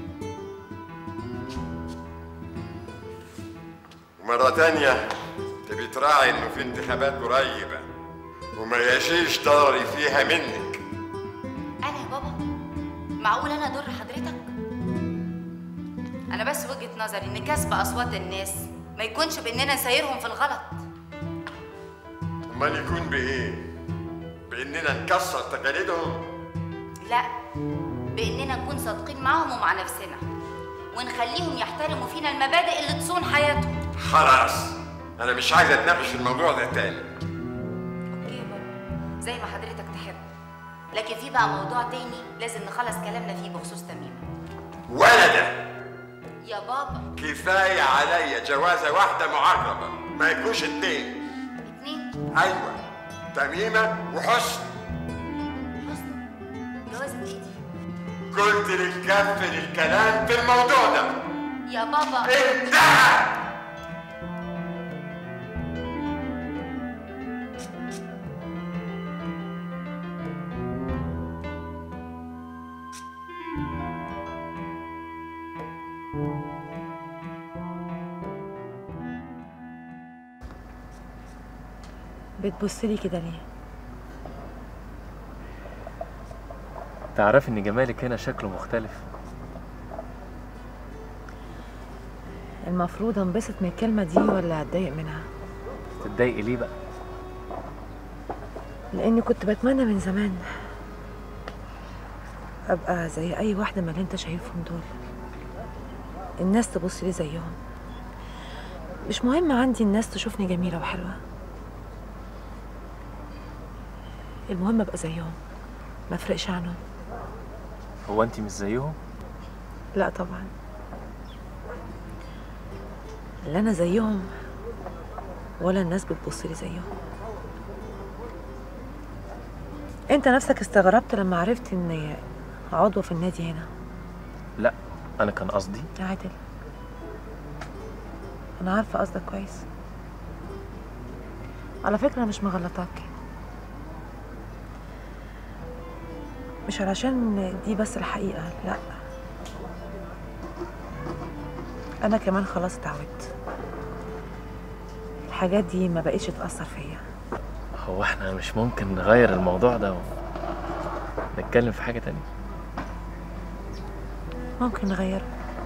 ومرة تانية تبي تراعي انه في انتخابات قريبة وما يجيش ضرري فيها منك. انا يا بابا؟ معقول انا اضر حضرتك؟ انا بس وجهة نظري ان كسب اصوات الناس ما يكونش باننا نسيرهم في الغلط. امال يكون بايه؟ باننا نكسر تقاليدهم؟ لا، باننا نكون صادقين معاهم ومع نفسنا ونخليهم يحترموا فينا المبادئ اللي تصون حياتهم. خلاص انا مش عايز اتناقش في الموضوع ده تاني. اوكي يا بابا، زي ما حضرتك تحب، لكن في بقى موضوع تاني لازم نخلص كلامنا فيه بخصوص تميمة. ولده يا بابا كفايه عليا جوازه واحده معربه، ما يكونش اتنين. اتنين؟ ايوه، تميمه وحسن. جوازة ايه دي؟ قلت لك كفل الكلام في الموضوع ده يا بابا. انتهى. بتبصلي كده ليه؟ تعرفي ان جمالك هنا شكله مختلف. المفروض انبسط من الكلمة دي ولا اتضايق منها؟ تتضايقي ليه بقى؟ لاني كنت بتمنى من زمان ابقى زي اي واحدة من اللي انت شايفهم دول، الناس تبص لي زيهم. مش مهم عندي الناس تشوفني جميلة وحلوة، المهم ابقى زيهم، ما فرقش عنهم. هو انت مش زيهم؟ لا طبعا، لا انا زيهم ولا الناس بتبص لي زيهم. انت نفسك استغربت لما عرفت اني عضوة في النادي هنا. لا انا كان قصدي. عادل، انا عارفة قصدك كويس. على فكرة مش مغلطاك، مش علشان دي بس الحقيقة، لا، أنا كمان خلاص اتعودت. الحاجات دي ما بقتش تأثر فيا. هو احنا مش ممكن نغير الموضوع ده ونتكلم في حاجة تانية؟ ممكن نغيره،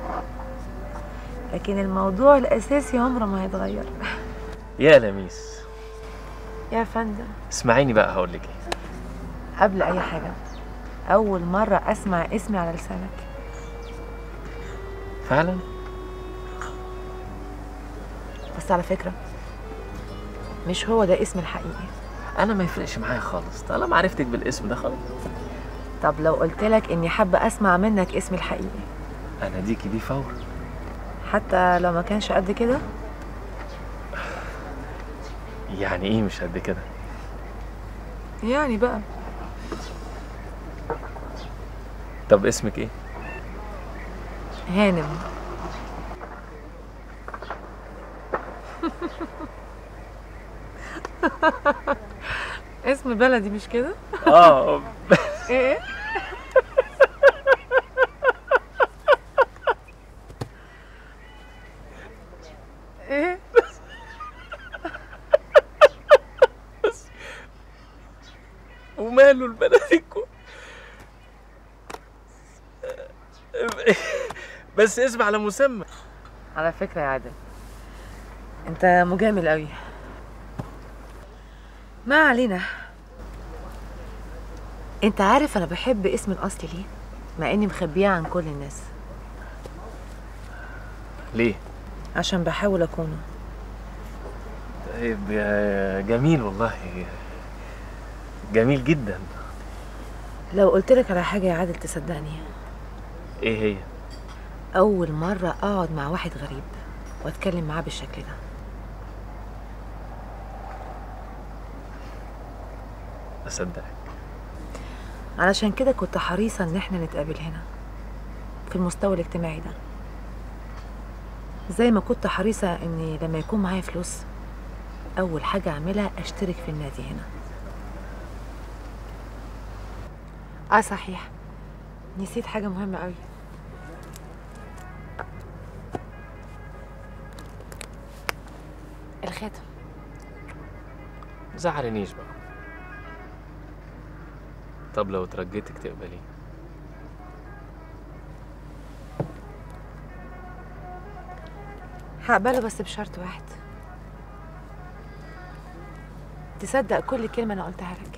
لكن الموضوع الأساسي عمره ما هيتغير. يا لميس. يا فندم. اسمعيني بقى هقولك ايه. قبل أي حاجة، أول مرة أسمع اسمي على لسانك. فعلا؟ بس على فكرة مش هو ده اسمي الحقيقي. أنا ما يفرقش معايا خالص طالما عرفتك بالاسم ده خلاص. طب لو قلت لك إني حابة أسمع منك اسمي الحقيقي؟ أنا ديكي دي فور. حتى لو ما كانش قد كده؟ يعني إيه مش قد كده؟ يعني بقى. طب اسمك ايه؟ هانم. اسم بلدي مش كده؟ اه. ايه؟ ايه؟ وماله البلدي؟ بس اسم على مسمى. على فكرة يا عادل، انت مجامل قوي. ما علينا. انت عارف انا بحب اسمي الاصلي ليه؟ مع اني مخبيه عن كل الناس. ليه؟ عشان بحاول اكونه. طيب يا جميل والله، جميل جدا. لو قلت لك على حاجة يا عادل تصدقني. ايه هي؟ أول مرة أقعد مع واحد غريب وأتكلم معاه بالشكل ده. أصدقك. علشان كده كنت حريصة إن احنا نتقابل هنا في المستوى الاجتماعي ده، زي ما كنت حريصة إني لما يكون معايا فلوس أول حاجة أعملها أشترك في النادي هنا. آه صحيح، نسيت حاجة مهمة قوي. الخاتم. مزعلنيش بقى. طب لو اترجيتك تقبليه؟ هقبله بس بشرط واحد، تصدق كل كلمة أنا قلتها لك،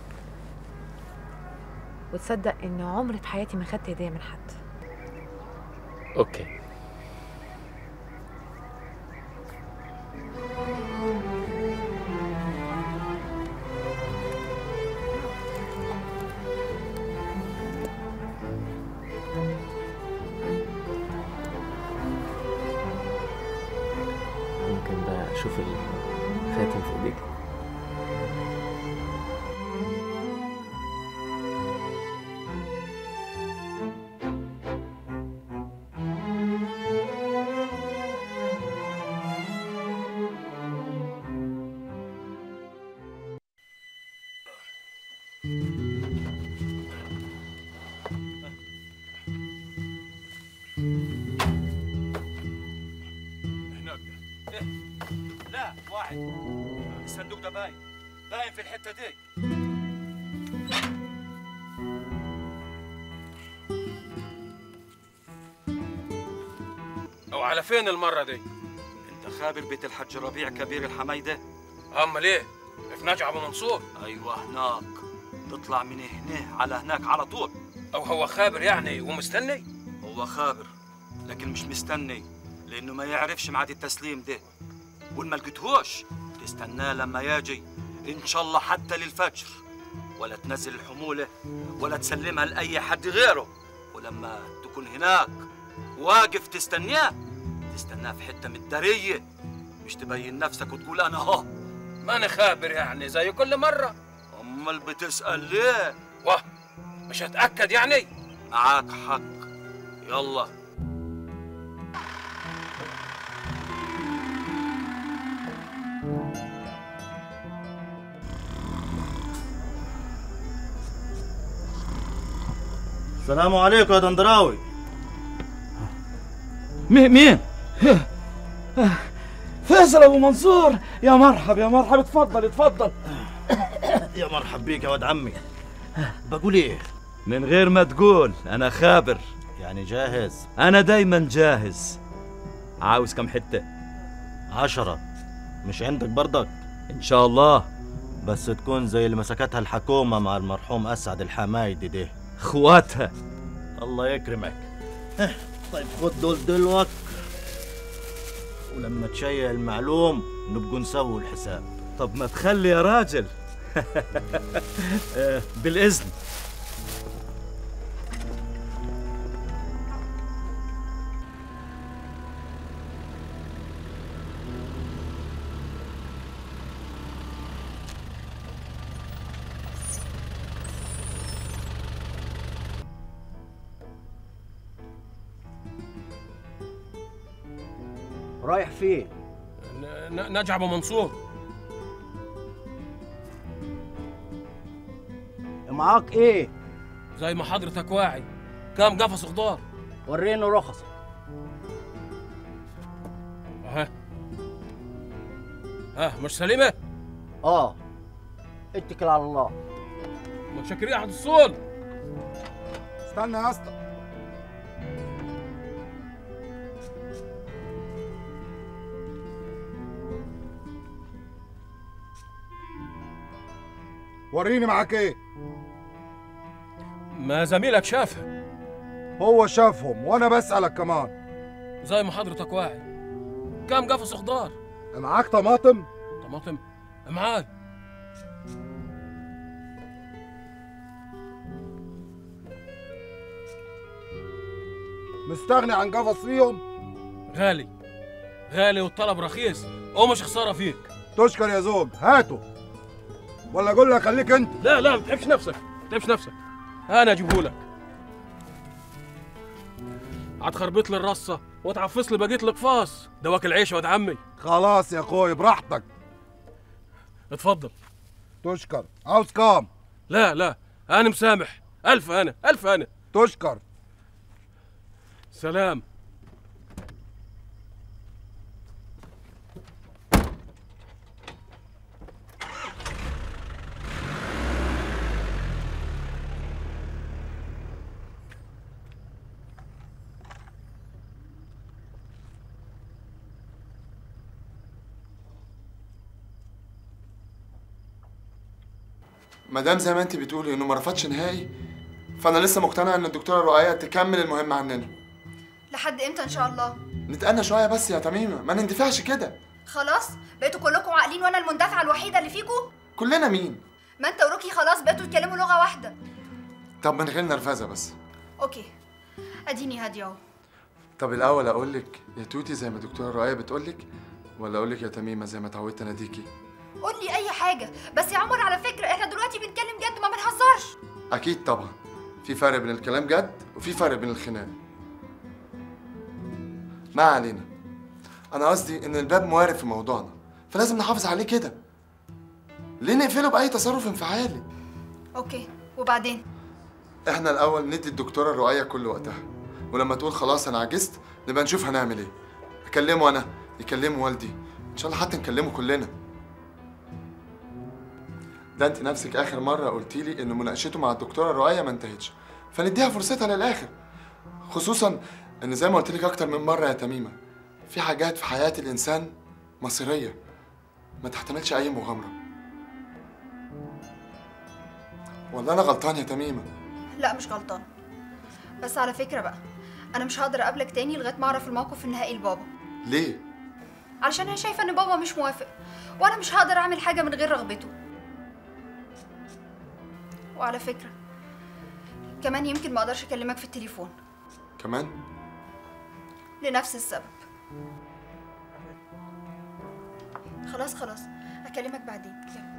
وتصدق إن عمري في حياتي ما خدت هدية من حد. اوكي. ممكن بقى اشوف الخاتم في ايديك؟ هناك. إيه؟ لا واحد. الصندوق ده باين باين في الحته دي. او على فين المره دي؟ انت خابر بيت الحاج ربيع كبير الحمايده؟ امال ايه؟ في نجع ابو منصور؟ ايوه هناك. تطلع من هنا على هناك على طول. او هو خابر يعني ومستني؟ هو خابر لكن مش مستني، لانه ما يعرفش ميعاد التسليم ده، وان ما لقيتهوش تستناه لما يجي ان شاء الله حتى للفجر، ولا تنزل الحموله ولا تسلمها لاي حد غيره. ولما تكون هناك واقف تستناه تستناه في حته متداريه، مش تبين نفسك وتقول انا اهو. ما انا خابر يعني زي كل مره. امال بتسال ليه؟ واه مش هتاكد يعني؟ معاك حق. يلا. السلام عليكم يا دندراوي. مين مين؟ فيصل ابو منصور. يا مرحب يا مرحب، اتفضل اتفضل. يا مرحب بيك يا واد عمي. بقول ايه؟ من غير ما تقول انا خابر. يعني جاهز؟ انا دايما جاهز. عاوز كم حتة؟ عشرة. مش عندك برضك؟ ان شاء الله، بس تكون زي اللي مسكتها الحكومة مع المرحوم اسعد الحمايدي ده، اخواتها. الله يكرمك. طيب خد دول دلوقتي، ولما تشيع المعلوم نبقوا نسوي الحساب. طب ما تخلي يا راجل. بالإذن. رايح فين؟ نجع ابو منصور. معاك ايه؟ زي ما حضرتك واعي، كام قفص خضار؟ وريني رخصك. ها ها مش سليمة؟ اه اتكل على الله. متشكرين يا عبد الصول. استنى يا اسطى. وريني معاك ايه؟ ما زميلك شافها. هو شافهم وانا بسألك كمان. زي ما حضرتك واعي، كام قفص خضار؟ معاك طماطم؟ طماطم؟ معاي. مستغني عن قفص فيهم؟ غالي غالي والطلب رخيص ومش خسارة فيك. تشكر يا زوج، هاته. ولا اقول لك خليك انت؟ لا لا ما تتعبش نفسك، ما تتعبش نفسك، انا اجيبهولك. هتخربط لي الرصه وتعفص لي بقيه الاقفاص، ده واكل عيش يا واد عمي. خلاص يا اخوي براحتك. اتفضل. تشكر. عاوز كام؟ لا لا انا مسامح. الف انا الف انا. تشكر. سلام. ما دام زي ما انت بتقولي انه ما رفضش نهائي، فانا لسه مقتنع ان الدكتوره رؤية تكمل المهمه عننا. لحد امتى ان شاء الله؟ نتأنى شويه بس يا تميمه، ما نندفعش كده. خلاص بقيتوا كلكم عاقلين وانا المندفعه الوحيده اللي فيكم؟ كلنا مين؟ ما انت وروكي خلاص بقيتوا تتكلموا لغه واحده. طب من غير نرفزه بس. اوكي اديني هاديه اهو. طب الاول اقول لك يا توتي زي ما الدكتوره رؤية بتقول لك، ولا اقول لك يا تميمه زي ما اتعودت اناديكي؟ قول لي اي حاجه، بس يا عمر على فكره احنا دلوقتي بنتكلم جد ما بنهزرش. اكيد طبعا في فرق بين الكلام جد وفي فرق بين الخناق. ما علينا، انا قصدي ان الباب موارب في موضوعنا، فلازم نحافظ عليه كده. ليه نقفله باي تصرف انفعالي؟ اوكي وبعدين؟ احنا الاول ندي الدكتوره رؤية كل وقتها، ولما تقول خلاص انا عجزت نبقى نشوف هنعمل ايه. اكلمه انا، يكلمه والدي، ان شاء الله حتى نكلمه كلنا. ده انت نفسك اخر مره قلتي لي ان مناقشته مع الدكتوره رؤية ما انتهتش، فنديها فرصتها للاخر. خصوصا ان زي ما قلت لك اكتر من مره يا تميمه، في حاجات في حياه الانسان مصيريه ما تحتملش اي مغامره. ولا انا غلطان يا تميمه؟ لا مش غلطان، بس على فكره بقى انا مش هقدر اقابلك تاني لغايه ما اعرف الموقف النهائي لبابا. ليه؟ علشان انا شايفه ان بابا مش موافق، وانا مش هقدر اعمل حاجه من غير رغبته. وعلى فكره كمان يمكن ما اقدرش اكلمك في التليفون كمان لنفس السبب. خلاص خلاص اكلمك بعدين. يلا.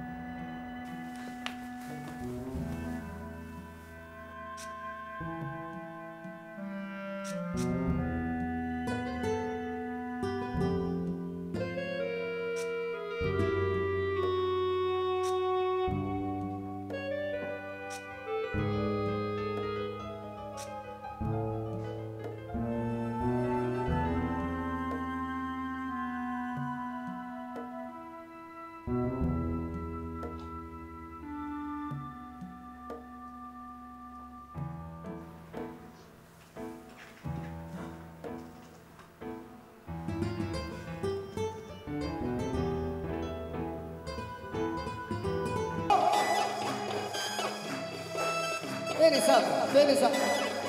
Bene Sandra, bene Sandra.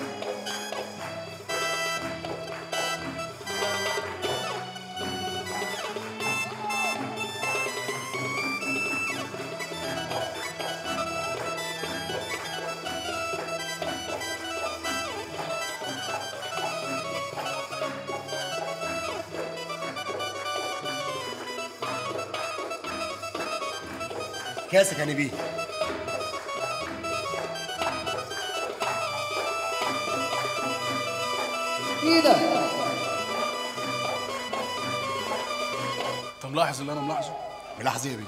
كاسك يا نبيل. ايه ده؟ انت ملاحظ اللي انا ملاحظه؟ ملاحظ ايه يا بيه؟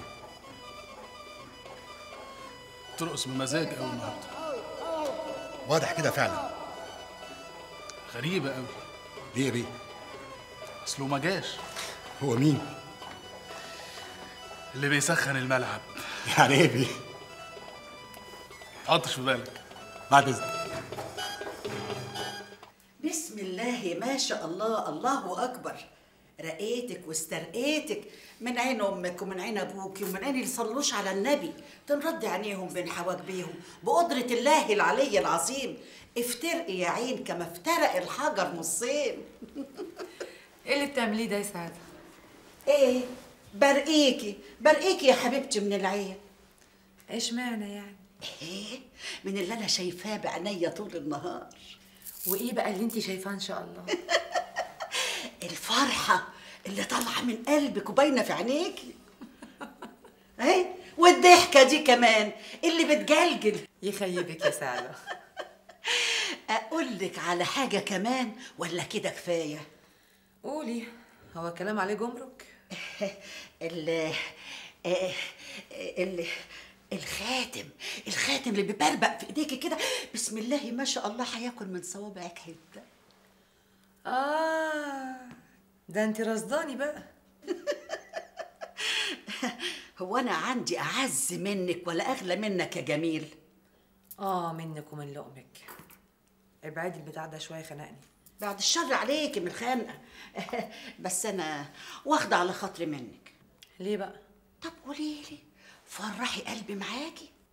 ترقص بمزاج قوي النهارده. واضح كده فعلا. غريبة قوي. ليه يا بيه؟ اصله ما جاش. هو مين؟ اللي بيسخن الملعب. يعني ايه بيه؟ حطش في بالك. بعد اذنك. بسم الله ما شاء الله، الله أكبر. رقيتك واسترقيتك من عين أمك ومن عين أبوك ومن عين اللي يصلوش على النبي، تنرد عينيهم بين حواجبيهم بقدرة الله العلي العظيم. افترقي يا عين كما افترق الحجر نصين. ايه اللي بتعمليه ده يا سعادة؟ ايه؟ برقيكي برقيكي يا حبيبتي من العين. ايش معنى يعني؟ ايه؟ من اللي أنا شايفاه بعينيا طول النهار. وايه بقى اللي انت شايفاه ان شاء الله؟ الفرحة اللي طالعة من قلبك وباينة في عينيكي. اهي والضحكة دي كمان اللي بتجلجل. يخيبك يا سعادة. اقول لك على حاجة كمان ولا كده كفاية؟ قولي، هو كلام عليه جمرك؟ ال ال الخاتم الخاتم اللي بيبربق في ايديكي كده، بسم الله ما شاء الله هياكل من صوابعك حته. اه ده انت رصداني بقى. هو انا عندي اعز منك ولا اغلى منك يا جميل؟ اه منك ومن لقمك. ابعدي البتاع ده شويه، خنقني. بعد الشر عليكي من الخنقه. بس انا واخده على خاطري منك. ليه بقى؟ طب قولي لي، فرحي قلبي معاكي.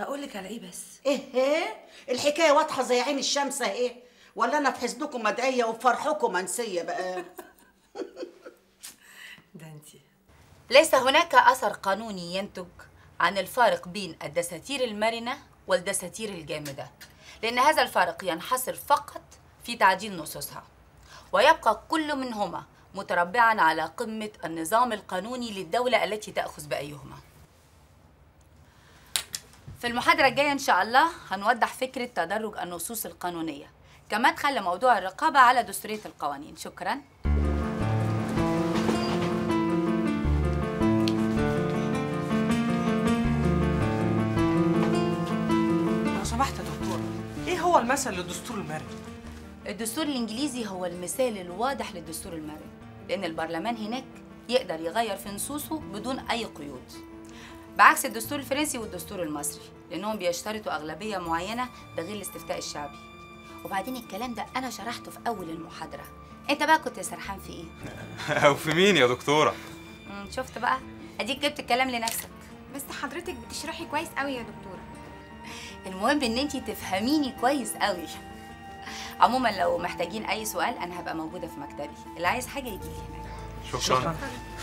اقول لك على ايه بس؟ ايه ايه الحكايه واضحه زي عين الشمس اهي، ولا انا في حزنكم مدعيه وفي فرحكم منسيه بقى؟ ده انتي ليس هناك أثر قانوني ينتج عن الفارق بين الدساتير المرنة والدساتير الجامدة، لأن هذا الفارق ينحصر فقط في تعديل نصوصها، ويبقى كل منهما متربعا على قمة النظام القانوني للدولة التي تأخذ بأيهما. في المحاضرة الجاية إن شاء الله هنوضح فكرة تدرج النصوص القانونية كمدخل لموضوع الرقابة على دستورية القوانين. شكراً. لو سمحت يا دكتور، ايه هو المثل للدستور المرن؟ الدستور الإنجليزي هو المثال الواضح للدستور المرن، لأن البرلمان هناك يقدر يغير في نصوصه بدون أي قيود، بعكس الدستور الفرنسي والدستور المصري لأنهم بيشترطوا أغلبية معينة بغير الاستفتاء الشعبي. وبعدين الكلام ده أنا شرحته في أول المحاضرة، أنت بقى كنت سرحان في إيه؟ أو في مين يا دكتورة؟ مم، شفت بقى؟ أديك جبت الكلام لنفسك. بس حضرتك بتشرحي كويس قوي يا دكتورة. المهم إن أنتي تفهميني كويس قوي. عموما لو محتاجين أي سؤال أنا هبقى موجودة في مكتبي، اللي عايز حاجة يجي لي هناك. شكرا.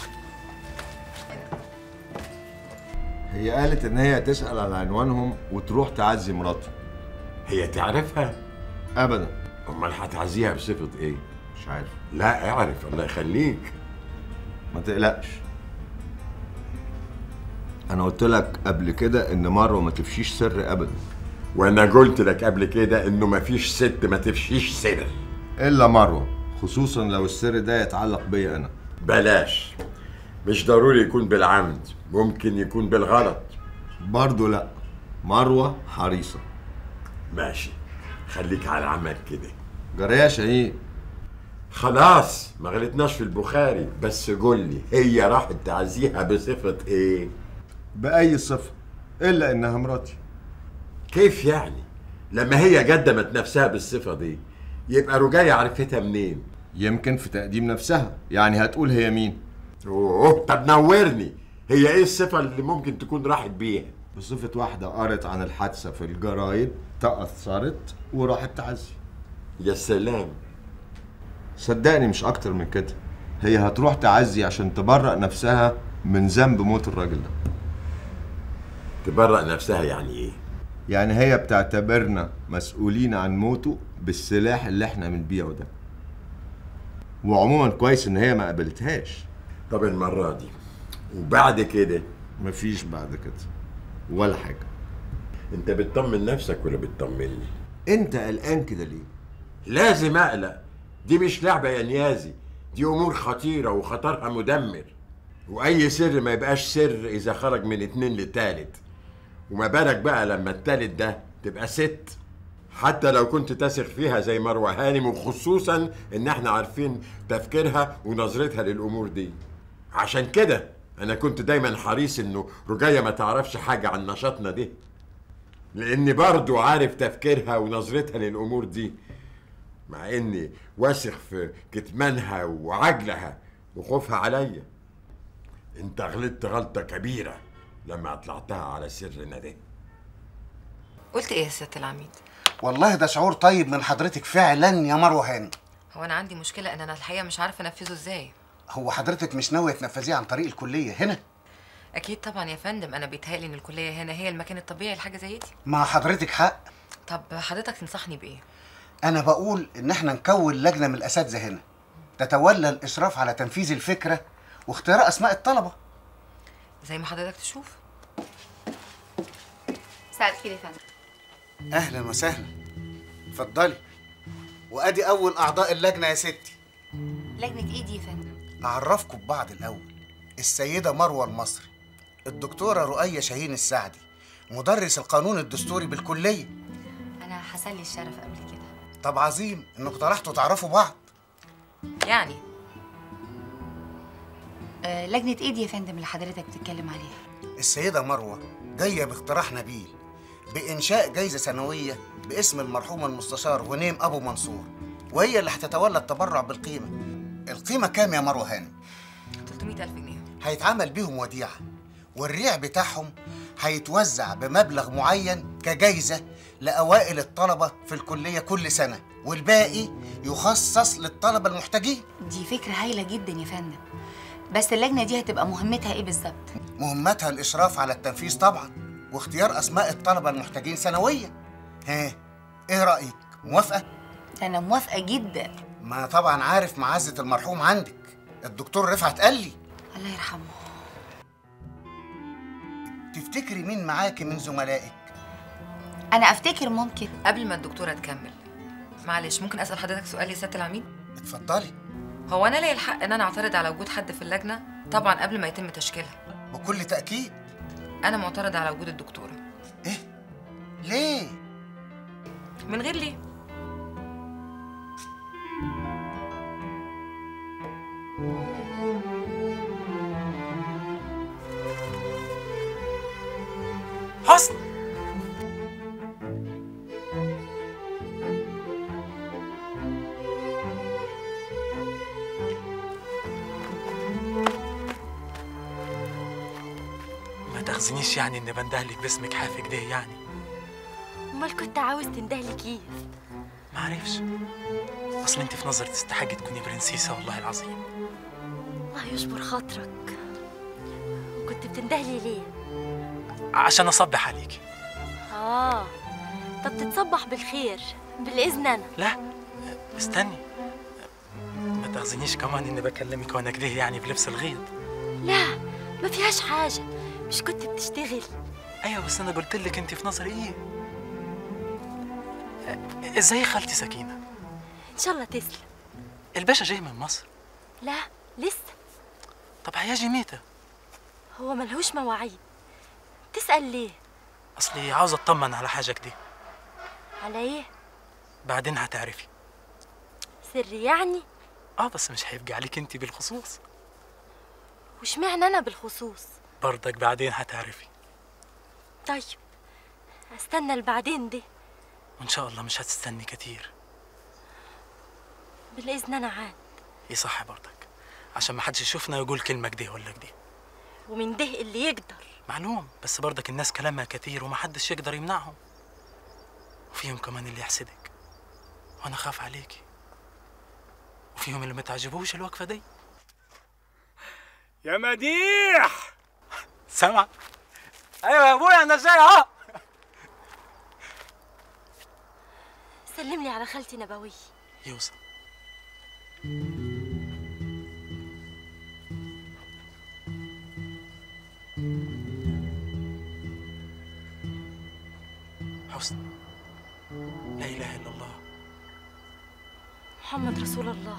هي قالت ان هي تسأل على عنوانهم وتروح تعزي مراته. هي تعرفها؟ ابدا. امال هتعزيها بصفة ايه؟ مش عارف. لا اعرف، الله يخليك. ما تقلقش، انا قلت لك قبل كده ان مروه ما تفشيش سر ابدا. وانا قلت لك قبل كده انه ما فيش ست ما تفشيش سر الا مروه، خصوصا لو السر ده يتعلق بيا انا. بلاش، مش ضروري يكون بالعمد، ممكن يكون بالغلط. برضه لا، مروه حريصه. ماشي، خليك على عمل كده. جريا شهيد. خلاص ما غلطناش في البخاري، بس قول لي هي راحت تعزيها بصفة ايه؟ بأي صفة إلا إنها مراتي. كيف يعني؟ لما هي قدمت نفسها بالصفة دي يبقى رجاية عرفتها منين؟ يمكن في تقديم نفسها، يعني هتقول هي مين؟ اوه طب نورني، هي ايه الصفة اللي ممكن تكون راحت بيها؟ بصفة واحدة قرت عن الحادثة في الجرايد، تأثرت وراحت تعزي. يا سلام. صدقني مش أكتر من كده، هي هتروح تعزي عشان تبرأ نفسها من ذنب موت الراجل ده. تبرأ نفسها يعني ايه؟ يعني هي بتعتبرنا مسؤولين عن موته بالسلاح اللي احنا بنبيعه ده. وعموما كويس ان هي ما قبلتهاش. طب المرة دي وبعد كده؟ مفيش بعد كده ولا حاجة. انت بتطمن نفسك ولا بتطمني؟ انت قلقان كده ليه؟ لازم اقلق، دي مش لعبة يا نيازي، دي امور خطيرة وخطرها مدمر، واي سر ما يبقاش سر اذا خرج من اتنين لتالت، وما بالك بقى لما التالت ده تبقى ست، حتى لو كنت تثق فيها زي مروة هانم، وخصوصا ان احنا عارفين تفكيرها ونظرتها للامور دي. عشان كده انا كنت دايما حريص انه رجاية ما تعرفش حاجة عن نشاطنا دي، لاني برضو عارف تفكيرها ونظرتها للامور دي، مع اني واثق في كتمانها وعجلها وخوفها عليا. انت غلطت غلطة كبيرة لما اطلعتها على سرنا ده. قلت ايه يا سيادة العميد؟ والله ده شعور طيب من حضرتك فعلا يا مروه هانم. هو انا عندي مشكلة ان انا الحقيقة مش عارفة انفذه ازاي. هو حضرتك مش ناوية تنفذيه عن طريق الكلية هنا؟ اكيد طبعا يا فندم، انا بيتهيألي ان الكلية هنا هي المكان الطبيعي لحاجة زي دي. مع حضرتك حق. طب حضرتك تنصحني بايه؟ انا بقول ان احنا نكون لجنة من الاساتذة هنا تتولى الاشراف على تنفيذ الفكرة واختيار اسماء الطلبة. زي ما حضرتك تشوف. مساء الخير يا فندم. اهلا وسهلا، اتفضلي. وادي اول اعضاء اللجنة يا ستي. لجنة ايه دي يا فندم؟ اعرفكم ببعض الاول. السيدة مروة المصري، الدكتورة رؤية شاهين السعدي، مدرس القانون الدستوري بالكلية. انا حصل لي الشرف قبل كده. طب عظيم انكم طرحتوا تعرفوا بعض. يعني آه لجنة ايه دي يا فندم اللي حضرتك بتتكلم عليها؟ السيدة مروة جاية باقتراح نبيل بإنشاء جايزة سنوية باسم المرحوم المستشار غنيم أبو منصور، وهي اللي هتتولى التبرع بالقيمة. القيمة كام يا مروة هانم؟ ثلاثمائة ألف جنيه. هيتعمل بيهم وديعة، والريع بتاعهم هيتوزع بمبلغ معين كجايزة لأوائل الطلبة في الكلية كل سنة، والباقي يخصص للطلبة المحتاجين. دي فكرة هايلة جدا يا فندم، بس اللجنة دي هتبقى مهمتها ايه بالظبط؟ مهمتها الإشراف على التنفيذ طبعا، واختيار أسماء الطلبة المحتاجين سنويا. ها، إيه رأيك؟ موافقة؟ أنا موافقة جدا. ما طبعا عارف معزة المرحوم عندك، الدكتور رفعت قال لي. الله يرحمه. تفتكري مين معاكي من زملائك؟ أنا أفتكر ممكن. قبل ما الدكتورة تكمل، معلش ممكن أسأل حضرتك سؤال يا سيادة العميد؟ اتفضلي. هو أنا ليا الحق إن أنا أعترض على وجود حد في اللجنة؟ طبعا قبل ما يتم تشكيلها. بكل تأكيد. أنا معترض على وجود الدكتورة. إيه؟ ليه؟ من غير ليه؟ حسن، ما تاخذنيش يعني اني بندهلك باسمك حافي كده يعني. امال كنت عاوز تندهلي كيف؟ ما عارفش، اصل انت في نظري تستحقي تكوني برنسيسة والله العظيم. الله يجبر خاطرك. وكنت بتندهلي ليه؟ عشان اصبح عليك. اه طب تتصبح بالخير بالاذن انا. لا استني، ما تاخذنيش كمان اني بكلمك وانا كده يعني بلبس الغيط. لا ما فيهاش حاجه، مش كنت بتشتغل؟ ايوه بس انا قلت لك انت في نظري ايه. ازاي خالتي سكينه؟ ان شاء الله تسلم. الباشا جاي من مصر؟ لا لسه. طب هيجي ميتة؟ هو ملهوش مواعيد. تسأل ليه؟ اصلي عاوز اطمن على حاجه كده. على ايه؟ بعدين هتعرفي. سري يعني؟ اه بس مش هيبقى عليك انت بالخصوص. وش معنى انا بالخصوص؟ برضك بعدين هتعرفي. طيب استنى البعدين دي. وان شاء الله مش هتستني كتير. بالاذن انا عاد. ايه صح برضك، عشان ما حدش يشوفنا ويقول كلمه كده ولا كده. ومن ده اللي يقدر. معلوم، بس برضك الناس كلامها كتير وما حدش يقدر يمنعهم. وفيهم كمان اللي يحسدك، وانا خاف عليكي. وفيهم اللي ما تعجبوش الوقفه دي. يا مديح، سامع؟ ايوه يا ابويا انا جاي اهو. سلم لي على خالتي نبوي. يوصل. حسن، لا اله الا الله محمد رسول الله.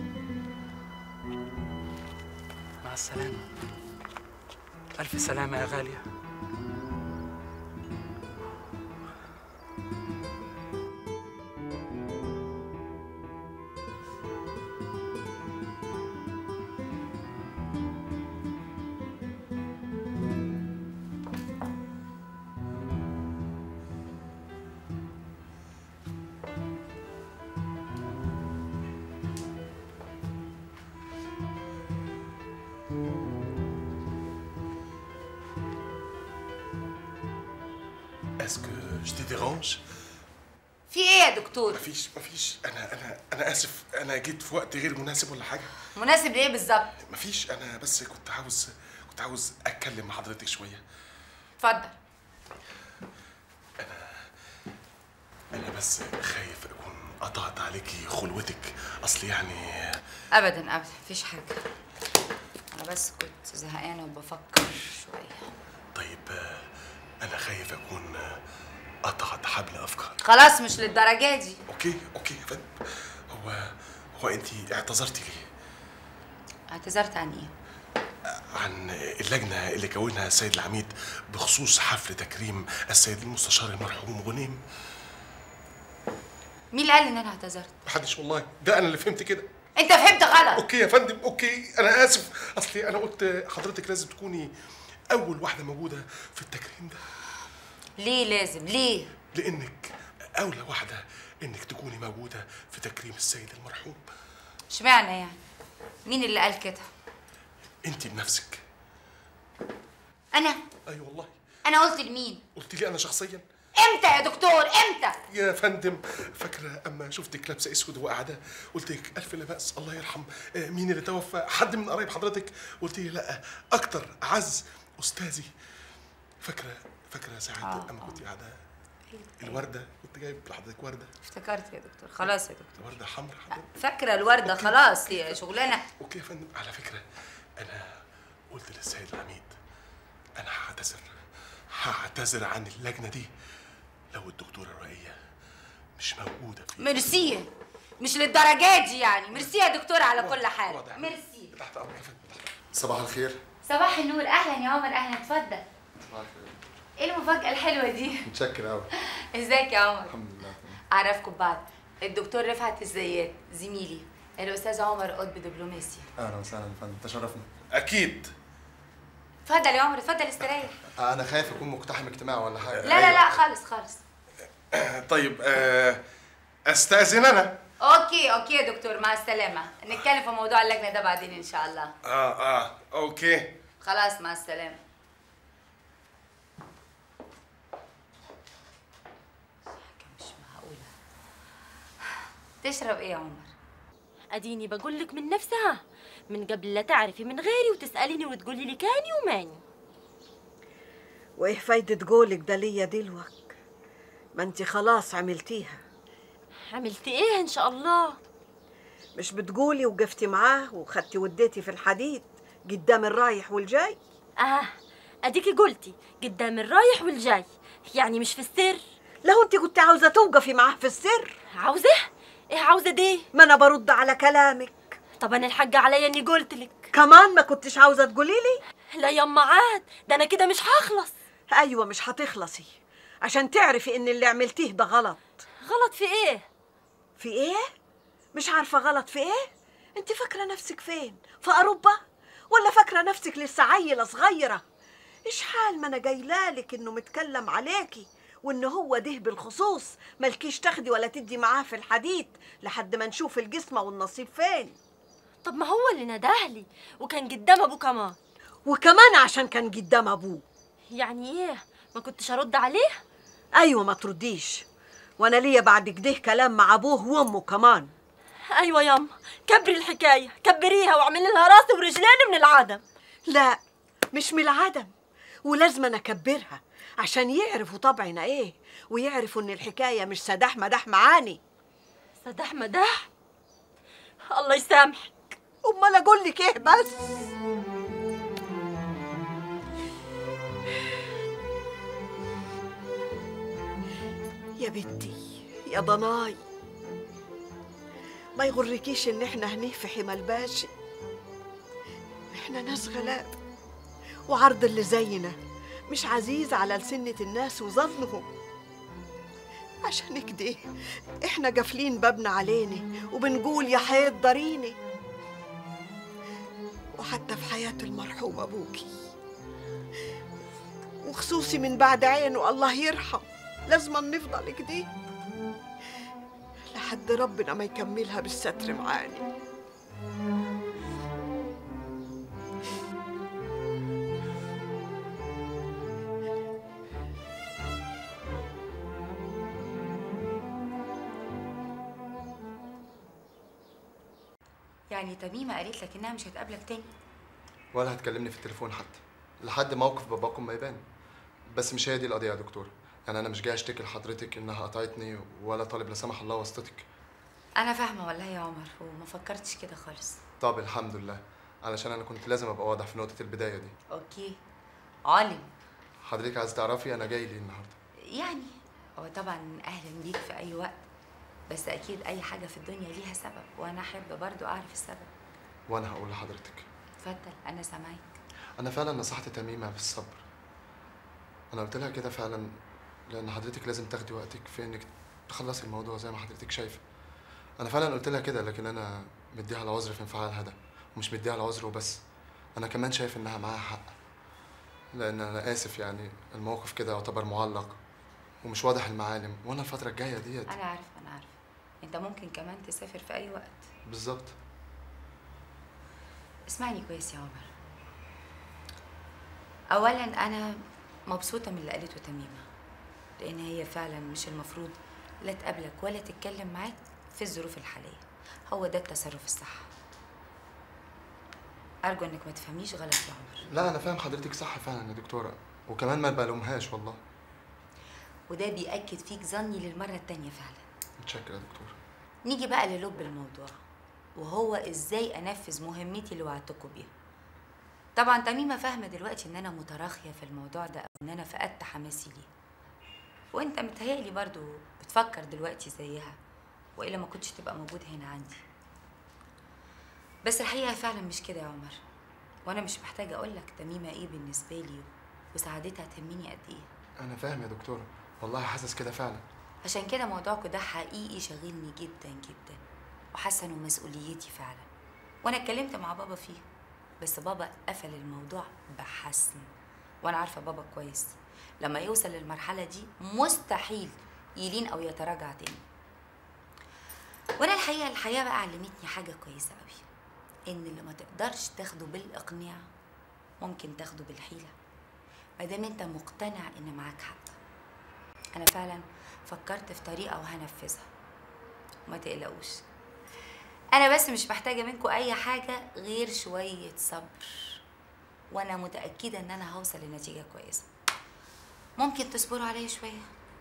مع السلامه. الف سلامه يا غاليه. Est-ce que je te dérange؟ في ايه يا دكتور؟ مفيش مفيش انا انا انا اسف، انا جيت في وقت غير مناسب ولا حاجه؟ مناسب لايه بالظبط؟ مفيش، انا بس كنت عاوز كنت عاوز اتكلم مع حضرتك شويه. اتفضل. انا انا بس خايف اكون قطعت عليكي خلوتك، اصل يعني ابدا ابدا مفيش حاجه، انا بس كنت زهقانه وبفكر شويه. طيب انا خايف اكون قطعت حبل افكار. خلاص مش للدرجه دي. اوكي اوكي يا فندم. هو هو انت اعتذرتي ليه؟ اعتذرت عن ايه؟ عن اللجنه اللي كونها السيد العميد بخصوص حفل تكريم السيد المستشار المرحوم غنيم. مين اللي قال ان انا اعتذرت؟ محدش والله، ده انا اللي فهمت كده. انت فهمت غلط. اوكي يا فندم اوكي، انا اسف، اصلي انا قلت حضرتك لازم تكوني اول واحده موجوده في التكريم ده. ليه لازم؟ ليه؟ لانك اولى واحده انك تكوني موجوده في تكريم السيد المرحوم. اشمعنى يعني؟ مين اللي قال كده؟ انت بنفسك. انا؟ اي والله، انا قلت لمين؟ قلت لي انا شخصيا. امتى يا دكتور امتى؟ يا فندم فاكره اما شفتك لابسه اسود وقاعده قلت لك الف لا باس الله يرحم آه، مين اللي توفى؟ حد من قرايب حضرتك؟ قلت لي لا اكتر اعز استاذي. فاكره فاكره ساعه اما كنت قاعده الورده كنت جايب لحضرتك ورده. افتكرت يا دكتور خلاص يا دكتور. ورده حمراء حضرتك. فاكره الورده خلاص هي شغلانه. اوكي يا فندم. على فكره انا قلت للسيد العميد انا هعتذر هعتذر عن اللجنه دي لو الدكتوره رؤية مش موجوده فيها. ميرسي مش للدرجات دي يعني. ميرسي يا دكتور على كل حال. ميرسي. تحت امرك يا فندم. صباح الخير. صباح النور. اهلا يا عمر. اهلا اتفضل. صباح الخير. ايه المفاجاه الحلوه دي؟ متشكر قوي. ازيك يا عمر؟ الحمد لله. اعرفكم بعض. الدكتور رفعت الزيات زميلي الاستاذ عمر قطب دبلوماسي. اهلا وسهلا يا فندم تشرفنا. اكيد. اتفضل يا عمر اتفضل استريح. انا خايف اكون مقتحم اجتماعي ولا حاجه. لا لا لا خالص خالص. طيب آه، استاذن انا. اوكي اوكي يا دكتور مع السلامه. نتكلم في موضوع اللجنه ده بعدين ان شاء الله. اه اه اوكي. خلاص مع السلامه. مش معقوله. تشرب ايه يا عمر؟ اديني بقول لك من نفسها من قبل لا تعرفي من غيري وتساليني وتقولي لي كاني وماني. وايه فايدة قولك ده ليا دلوك؟ ما انت خلاص عملتيها. عملتي ايه ان شاء الله؟ مش بتقولي وقفتي معاه وخدتي وديتي في الحديد قدام الرايح والجاي؟ اه اديكي قلتي قدام الرايح والجاي يعني مش في السر. لو انت كنت عاوزة توقفي معاه في السر. عاوزة؟ ايه عاوزة دي؟ ما انا برد على كلامك. طب انا الحاجة عليا اني قلت لك. كمان ما كنتش عاوزة تقولي لي؟ لا يما عاد ده انا كده مش هخلص. ايوه مش هتخلصي عشان تعرفي ان اللي عملتيه ده غلط. غلط في ايه؟ في ايه؟ مش عارفة غلط في ايه؟ انت فاكرة نفسك فين؟ في اوروبا؟ ولا فاكرة نفسك لسه عيلة صغيرة؟ ايش حال ما انا جايلالك انه متكلم عليكي وان هو ده بالخصوص ملكيش تاخدي ولا تدي معاه في الحديد لحد ما نشوف الجسمة والنصيب فين. طب ما هو اللي ندهلي وكان قدام ابوه كمان. وكمان عشان كان قدام ابوه. يعني ايه؟ ما كنتش ارد عليه؟ ايوه ما ترديش. وانا ليا بعد كده كلام مع ابوه وامه كمان. ايوه ياما كبري الحكايه كبريها واعملي لها راسي ورجلين من العدم. لا مش من العدم ولازم انا اكبرها عشان يعرفوا طبعنا ايه ويعرفوا ان الحكايه مش سداح مداح معاني. سداح مداح؟ الله يسامحك. امال اقول لك ايه بس؟ يا بنتي يا ضناي ما يغركيش ان احنا هنيه في حمى الباشا. احنا ناس غلاب وعرض اللي زينا مش عزيز على لسنة الناس وظنهم. عشان كده احنا قافلين بابنا علينا وبنقول يا حيط ضريني. وحتى في حياة المرحوم ابوكي وخصوصي من بعد عينه الله يرحم لازم نفضل كده لحد ربنا ما يكملها بالستر معاني. يعني تميمه قالت لك انها مش هتقابلك تاني؟ ولا هتكلمني في التليفون حتى لحد موقف باباكم ما يبان. بس مش هي دي القضيه يا دكتور. يعني انا مش جاي اشتكي لحضرتك انها قطعتني ولا طالب لا سمح الله واسطتك. انا فاهمه والله يا عمر وما فكرتش كده خالص. طب الحمد لله علشان انا كنت لازم ابقى واضح في نقطه البدايه دي. اوكي علم. حضرتك عايز تعرفي انا جاي ليه النهارده؟ يعني هو طبعا اهلا بيك في اي وقت بس اكيد اي حاجه في الدنيا ليها سبب وانا احب برضو اعرف السبب. وانا هقول لحضرتك. اتفضل انا سامعاك. انا فعلا نصحت تميمه بالصبر. انا قلت لها كده فعلا لان حضرتك لازم تاخدي وقتك في انك تخلصي الموضوع زي ما حضرتك شايفه. انا فعلا قلت لها كده لكن انا مديها العذر في انفعالها ده ومش مديها العذر وبس. انا كمان شايف انها معاها حق لان انا اسف يعني الموقف كده يعتبر معلق ومش واضح المعالم وانا الفتره الجايه ديت. انا عارفه انا عارفه انت ممكن كمان تسافر في اي وقت. بالظبط. اسمعني كويس يا عمر. اولا انا مبسوطة من اللي قالته تميمة، لأن هي فعلا مش المفروض لا تقابلك ولا تتكلم معاك في الظروف الحالية. هو ده التصرف الصح. أرجو إنك ما تفهميش غلط يا عمر. لا انا فاهم حضرتك صح فعلا يا دكتوره، وكمان ما بلومهاش والله. وده بيأكد فيك ظني للمرة التانية فعلا. متشكر يا دكتوره. نيجي بقى للب الموضوع، وهو إزاي أنفذ مهمتي اللي وعدتكم بيها. طبعا تميمة فاهمة دلوقتي إن أنا متراخية في الموضوع ده، أو إن أنا فقدت حماسي ليه. وأنت متهيألي برضو بتفكر دلوقتي زيها، وإلا ما كنتش تبقى موجود هنا عندي. بس الحقيقة فعلا مش كده يا عمر، وأنا مش محتاجة أقولك تميمة إيه بالنسبة لي وسعادتها تهمني قد إيه. انا فاهم يا دكتوره، والله حاسس كده فعلا. عشان كده موضوعكوا ده حقيقي شاغلني جدا جدا، وحاسة إنه مسؤوليتي فعلا. وأنا اتكلمت مع بابا فيه، بس بابا قفل الموضوع بحسم. وأنا عارفة بابا كويس، لما يوصل للمرحلة دي مستحيل يلين أو يتراجع تاني. وأنا الحقيقة الحياة بقى علمتني حاجة كويسة قوي، إن اللي ما تقدرش تاخده بالإقناع ممكن تاخده بالحيلة، مادام أنت مقتنع إن معاك حق. أنا فعلا فكرت في طريقة وهنفذها، وما تقلقوش. أنا بس مش محتاجة منكم أي حاجة غير شوية صبر، وأنا متأكدة إن أنا هوصل لنتيجة كويسة. ممكن تصبروا عليا شوية؟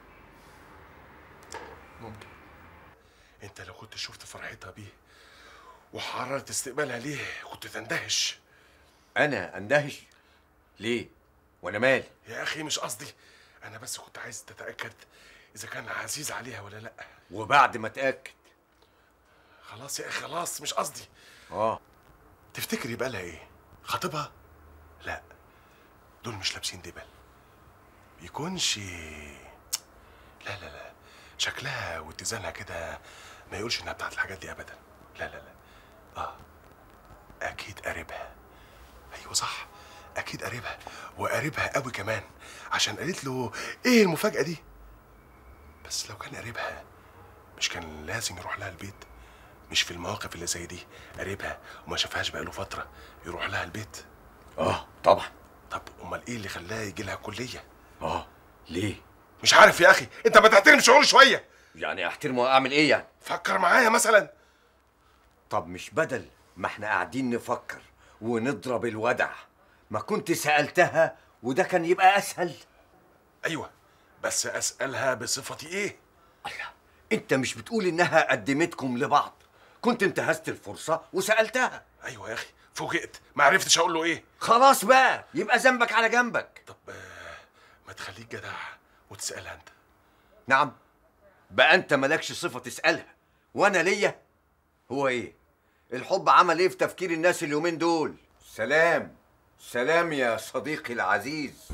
ممكن. انت لو كنت شفت فرحتها بيه وحرارة استقبالها ليه كنت تندهش. انا اندهش؟ ليه؟ وانا مالي؟ يا اخي مش قصدي، انا بس كنت عايز تتأكد اذا كان عزيز عليها ولا لا. وبعد ما اتأكد؟ خلاص يا اخي خلاص، مش قصدي. اه تفتكر يبقى لها ايه؟ خطيبها؟ لا، دول مش لابسين دبل. يكونش لا لا لا، شكلها واتزانها كده ما يقولش انها بتاعت الحاجات دي ابدا. لا لا لا. اه اكيد قريبها. ايوه صح، اكيد قريبها، وقريبها قوي كمان، عشان قالت له ايه المفاجأة دي. بس لو كان قريبها مش كان لازم يروح لها البيت؟ مش في المواقف اللي زي دي قريبها وما شافهاش بقاله فترة يروح لها البيت؟ اه طبعا. طب امال ايه اللي خلاه يجي لها الكلية؟ اه ليه؟ مش عارف يا اخي، انت ما تحترم شعوري شوية. يعني احترمه واعمل ايه يعني؟ فكر معايا مثلا. طب مش بدل ما احنا قاعدين نفكر ونضرب الودع ما كنت سألتها وده كان يبقى اسهل؟ ايوه بس اسألها بصفتي ايه؟ الله، انت مش بتقول انها قدمتكم لبعض؟ كنت انتهزت الفرصة وسألتها. ايوه يا اخي فوجئت، ما عرفتش اقول له ايه. خلاص بقى، يبقى ذنبك على جنبك. طب آه ما تخليك جدع وتسألها انت. نعم، بقى انت مالكش صفة تسألها وانا ليا؟ هو ايه الحب عمل ايه في تفكير الناس اليومين دول؟ سلام سلام يا صديقي العزيز.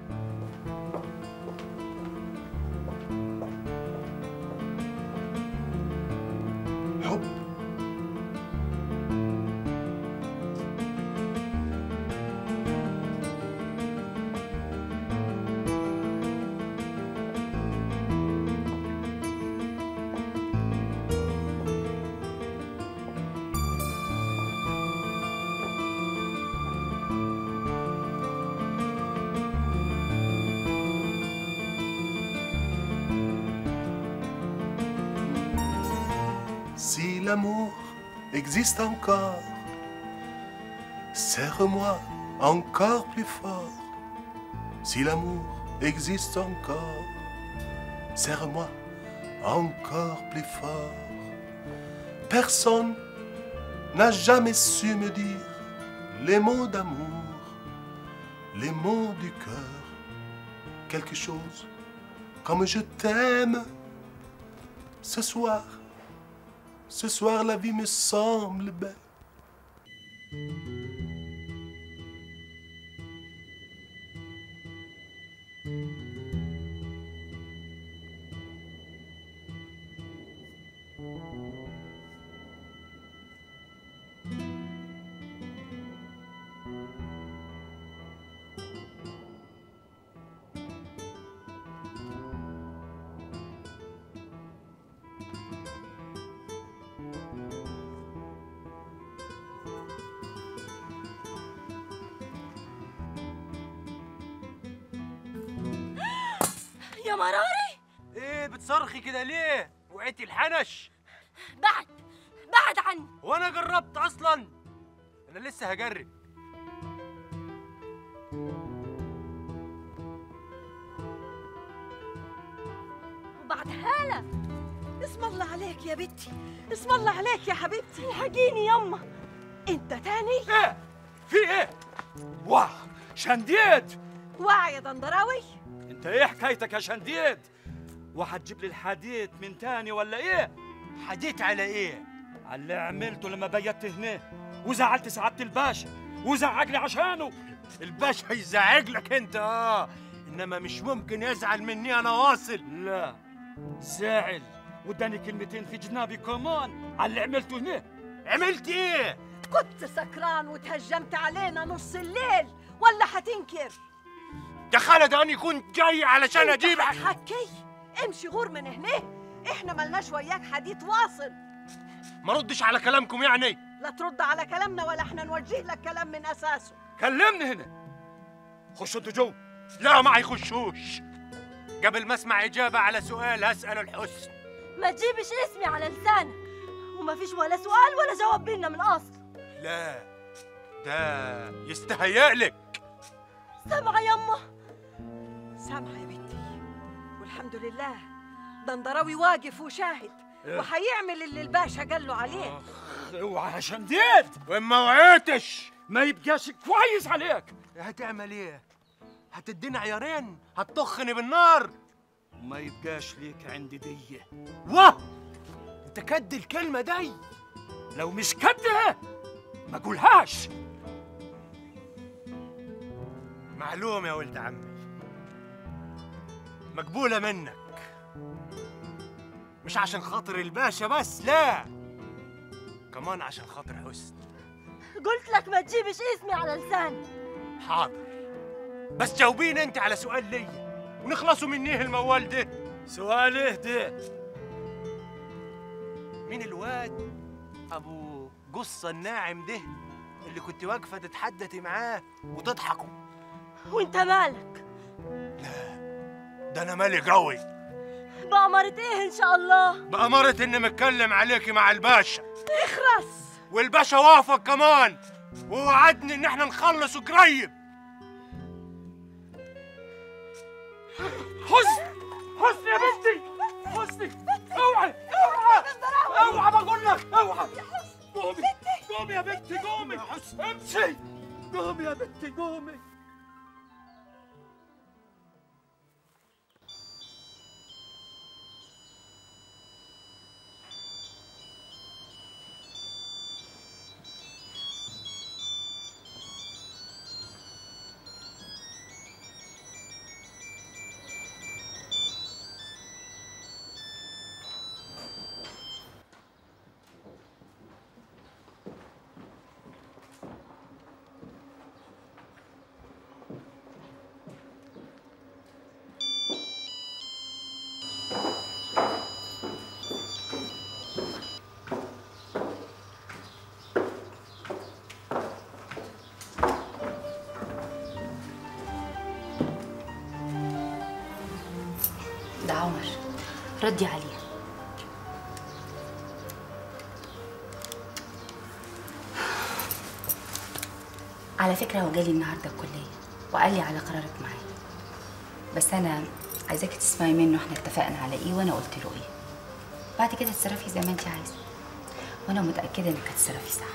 حب؟ Si l'amour existe encore, serre-moi encore plus fort. Si l'amour existe encore, serre-moi encore plus fort. Personne n'a jamais su me dire les mots d'amour, les mots du cœur. Quelque chose comme je t'aime. Ce soir, ce soir la vie me semble belle. يا مراري. ايه بتصرخي كده ليه؟ وعيتي الحنش؟ بعد بعد عني. وانا جربت اصلا؟ انا لسه هجرب. وبعدها لك. اسم الله عليك يا بنتي، اسم الله عليك يا حبيبتي. الحقيني يما. انت تاني؟ ايه؟ في ايه؟ واه شنديد. واعي يا دندراوي؟ انت ايه حكايتك يا شنديد؟ وهتجيب لي الحديد من تاني ولا ايه؟ حديد على ايه؟ على اللي عملته لما بيت هنا وزعلت سعادة الباشا وزعق لي عشانه. الباشا يزعق لك انت اه، انما مش ممكن يزعل مني انا واصل. لا زعل واداني كلمتين في جنابي كمان على اللي عملته هنا. عملت ايه؟ كنت سكران وتهجمت علينا نص الليل ولا حتنكر؟ يا خالد انا كنت جاي علشان اجيب حكي. امشي غور من هنا، احنا ملناش وياك حديث واصل. ما ردش على كلامكم يعني؟ لا ترد على كلامنا ولا احنا نوجه لك كلام من اساسه. كلمني هنا. خشوا انتوا جو. لا ما يخشوش قبل ما اسمع اجابه على سؤال هساله الحسن. ما تجيبش اسمي على لسانك، وما فيش ولا سؤال ولا جواب بينا من اصل. لا ده يستهيأ لك. سامعه يما؟ سامعه يا بنتي، والحمد لله دندراوي واقف وشاهد وهيعمل اللي الباشا قال له عليه. اوعى يا شنديد، وما وعيتش ما يبقاش كويس عليك. هتعمل ايه؟ هتديني عيارين؟ هتطخني بالنار؟ ما يبقاش ليك عندي ديه. واه انت كد الكلمه دي، لو مش كدها ما قولهاش. معلوم يا ولد عمي، مقبوله منك، مش عشان خاطر الباشا بس، لا كمان عشان خاطر حسن. قلت لك ما تجيبش اسمي على لساني. حاضر، بس جاوبيني انت على سؤال ليا ونخلصوا منيه الموال ده. سؤال ايه ده؟ مين الواد ابو قصه الناعم ده اللي كنت واقفه تتحدثي معاه وتضحكوا؟ وانت مالك؟ لا ده انا مالي قوي. بأمارة ايه ان شاء الله؟ بأمارة اني متكلم عليكي مع الباشا. اخرس. والباشا وافق كمان ووعدني ان احنا نخلص قريب. حسن حسن يا بنتي، حسني اوعي اوعي اوعي بقول لك اوعي. قومي قومي يا بنتي قومي. امشي قومي يا بنتي قومي. ده عمر، ردي عليه. على فكرة هو جالي النهارده الكلية وقال لي على قرارك معايا، بس أنا عايزاكي تسمعي منه احنا اتفقنا على إيه وأنا قلت له إيه. بعد كده تتصرفي زي ما أنت عايزة، وأنا متأكدة إنك هتتصرفي صح.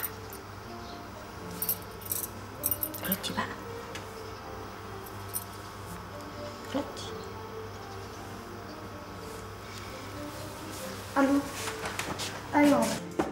ردي بقى، ردي. الو. ايوه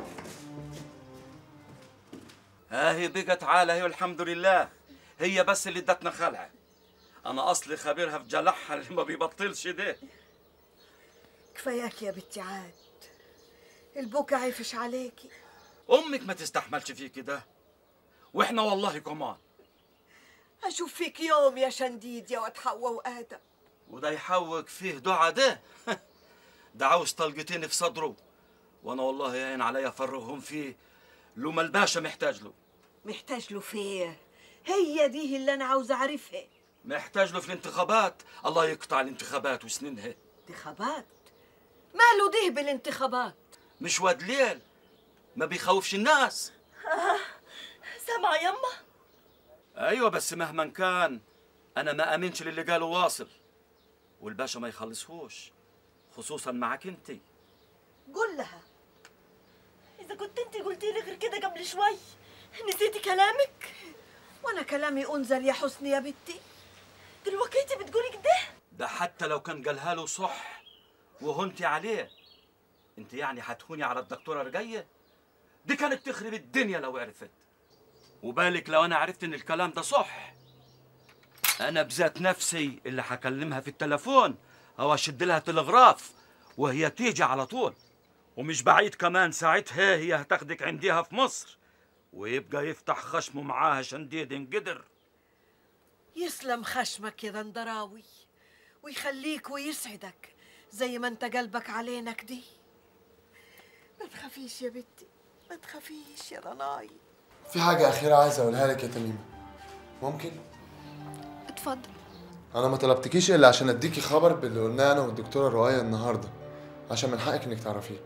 هاهي بقت عالة هي والحمد لله. هي بس اللي ادتنا خلعة. أنا أصلي خبيرها في جلحها اللي ما بيبطلش ده. كفاياك يا بنتي عاد، البكا عيفش عليكي. أمك ما تستحملش فيك ده، وإحنا والله كمان. أشوف فيك يوم يا شنديد يا واد حواء وآدم. وده يحوق فيه دعا ده ده عاوز طلقتين في صدره، وأنا والله يعين عليا أفرغهم فيه لو ما الباشا محتاج له. محتاج له فيه؟ هي دي اللي أنا عاوزة أعرفها. محتاج له في الانتخابات. الله يقطع الانتخابات وسنينها. انتخابات؟ ماله ده بالانتخابات؟ مش واد ليل ما بيخوفش الناس. آه. سامعة يما؟ ايوه بس مهما كان انا ما امنش للي قاله واصل، والباشا ما يخلصهوش خصوصا معك انت. قول لها. إذا كنت أنت قلتي لي غير كده قبل شوي نسيتي كلامك؟ وأنا كلامي أنزل يا حسني يا بنتي؟ دلوقتي بتقولي كده؟ ده حتى لو كان قالها له صح وهنتي عليه، انت يعني هتهوني على الدكتوره رجيه؟ دي كانت تخرب الدنيا لو عرفت. وبالك لو انا عرفت ان الكلام ده صح، انا بذات نفسي اللي هكلمها في التليفون او اشد لها تلغراف وهي تيجي على طول. ومش بعيد كمان ساعتها هي هتاخدك عنديها في مصر ويبقى يفتح خشمه معاها شنديد انقدر. يسلم خشمك يا دندراوي ويخليك ويسعدك زي ما انت قلبك علينا كده. ما تخافيش يا بنتي، ما تخافيش يا ضناي. في حاجة أخيرة عايز أقولها لك يا تميمة، ممكن؟ اتفضل. أنا ما طلبتكيش إلا عشان أديكي خبر باللي قلناه أنا والدكتورة رؤية النهاردة، عشان من حقك إنك تعرفيه.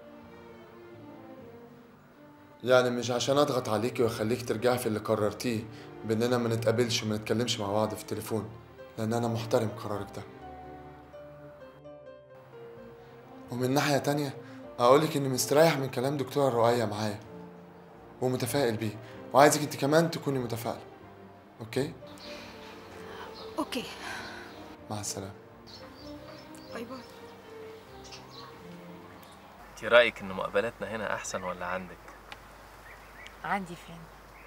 يعني مش عشان أضغط عليكي وأخليكي ترجعي في اللي قررتيه بإننا ما نتقابلش وما نتكلمش مع بعض في التليفون، لأن أنا محترم قرارك ده. ومن ناحية تانية أقولك إني مستريح من كلام دكتورة رؤية معايا ومتفائل بيه، وعايزك انت كمان تكوني متفائلة. اوكي؟ اوكي. مع السلامة. باي باي. انت رأيك ان مقابلاتنا هنا احسن ولا عندك؟ عندي فين؟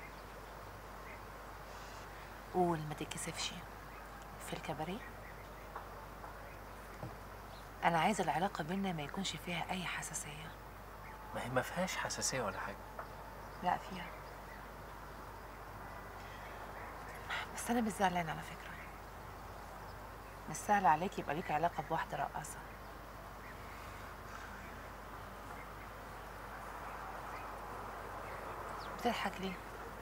قول ما تتكسفش. في الكباريه؟ انا عايزه العلاقه بينا ما يكونش فيها اي حساسيه. ما هي ما فيهاش حساسية ولا حاجة. لا فيها، بس انا مش زعلانه على فكره. مش سهل عليك يبقى ليك علاقه بواحده رقاصه. بتضحك ليه؟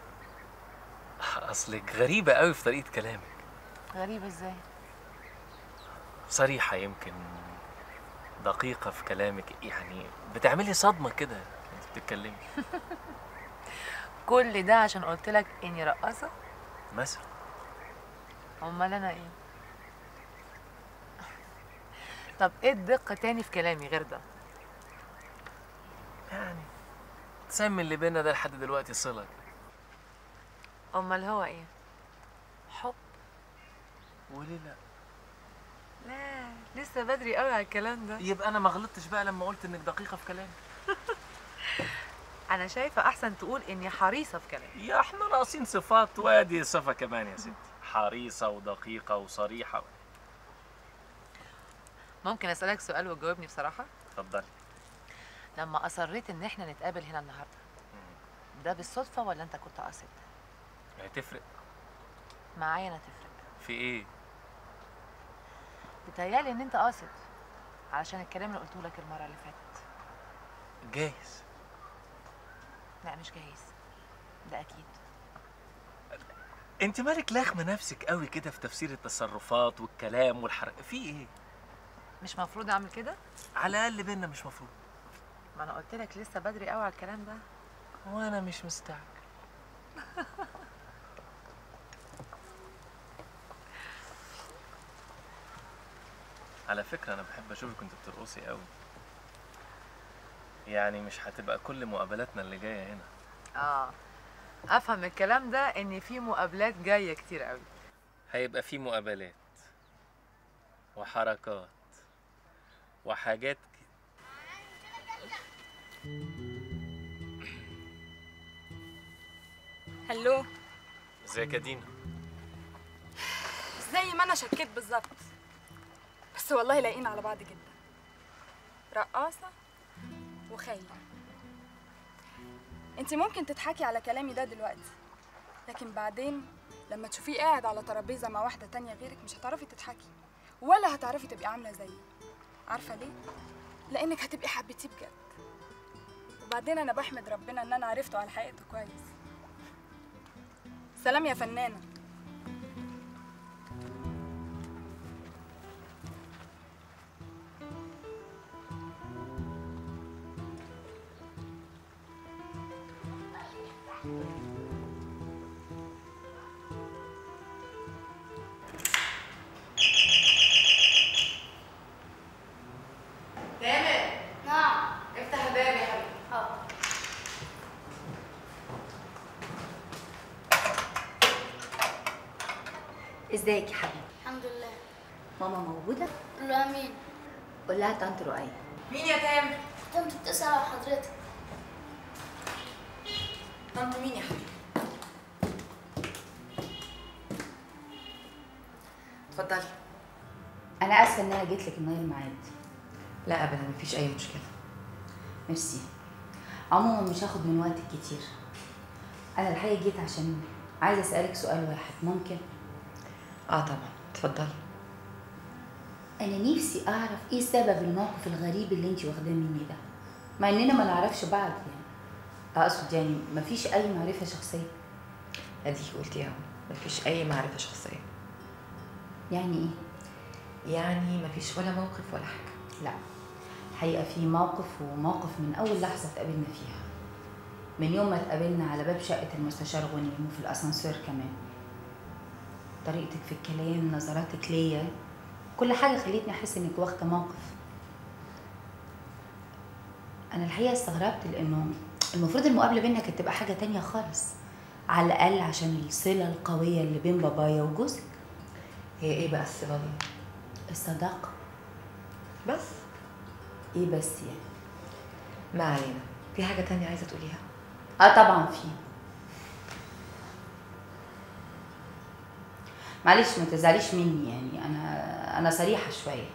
اصلك غريبة قوي في طريقة كلامك. غريبه ازاي؟ صريحة يمكن، دقيقة في كلامك، يعني بتعملي صدمة كده انت بتتكلمي. كل ده عشان قلت لك اني رقاصه؟ مثلا. امال انا ايه؟ طب ايه الدقه تاني في كلامي غير ده؟ يعني تسمي اللي بينا ده لحد دلوقتي صلة. امال هو ايه؟ حب؟ وليه لا؟ لا لسه بدري قوي على الكلام ده. يبقى انا ما غلطتش بقى لما قلت انك دقيقة في كلامي. انا شايفه احسن تقول اني حريصه في كلامي. يا احنا ناقصين صفات وادي صفة كمان يا ستي، حريصة ودقيقة وصريحة. ممكن اسالك سؤال وتجاوبني بصراحه؟ اتفضلي. لما اصريت ان احنا نتقابل هنا النهارده، ده بالصدفه ولا انت كنت قاصد؟ هتفرق معايا انا تفرق. في ايه؟ بتهيالي ان انت قاصد علشان الكلام اللي قلته لك المره اللي فاتت. جايز. لا مش جايز، ده اكيد. انت مالك لاخمه نفسك قوي كده في تفسير التصرفات والكلام والحركه، في ايه؟ مش مفروض اعمل كده؟ على الاقل بينا مش مفروض. ما انا قلت لك لسه بدري قوي على الكلام ده. وانا مش مستعجل. على فكره انا بحب اشوفك كنت بترقصي قوي. يعني مش هتبقى كل مقابلاتنا اللي جايه هنا. اه افهم الكلام ده ان في مقابلات جايه كتير قوي. هيبقى في مقابلات وحركات وحاجات ك... هلو. ازيك يا دينا؟ زي ما انا شكيت بالظبط، بس والله لايقين على بعض جدا. رقاصه وخيل. انت ممكن تضحكي على كلامي ده دلوقتي، لكن بعدين لما تشوفيه قاعد على ترابيزه مع واحده تانية غيرك مش هتعرفي تضحكي ولا هتعرفي تبقي عامله زيي. عارفه ليه؟ لانك هتبقي حبيتيه بجد. وبعدين انا بحمد ربنا ان انا عرفته على حقيقته كويس. سلام يا فنانه. تامر. نعم. افتح الباب يا حبيبي. اه. ازيك يا حبيبي؟ الحمد لله. ماما موجودة؟ قول لها مين؟ قول لها طنط رؤية. مين يا تامر؟ طنط بتسأل على حضرتك. طنط مين يا حبيبي؟ اتفضلي. انا اسفه ان انا جيت لك من غير ميعاد. لا ابدا مفيش اي مشكله. ميرسي. عموما مش هاخد من وقتك كتير. انا الحقيقه جيت عشان عايزه اسالك سؤال واحد، ممكن؟ اه طبعا اتفضلي. انا نفسي اعرف ايه سبب الموقف الغريب اللي انت واخداه مني ده، مع اننا ما نعرفش بعض يعني. اقصد يعني مفيش اي معرفه شخصيه. اديكي قلتي اهو مفيش اي معرفه شخصيه. يعني ايه؟ يعني مفيش ولا موقف ولا حاجه. لا الحقيقه في موقف، وموقف من اول لحظه اتقابلنا فيها، من يوم ما اتقابلنا على باب شقه المستشار غنيم وفي الاسانسير كمان. طريقتك في الكلام، نظراتك ليا، كل حاجه خلتني احس انك واخده موقف. انا الحقيقه استغربت لانه المفروض المقابله بينا كانت تبقى حاجه تانية خالص، على الاقل عشان الصله القويه اللي بين بابايا وجوزك. هي ايه بقى الصله دي؟ الصداقه. بس؟ ايه بس يعني؟ ما علينا. في حاجه تانية عايزه تقوليها؟ اه طبعا في. معلش ما تزعليش مني، يعني انا انا صريحه شويه.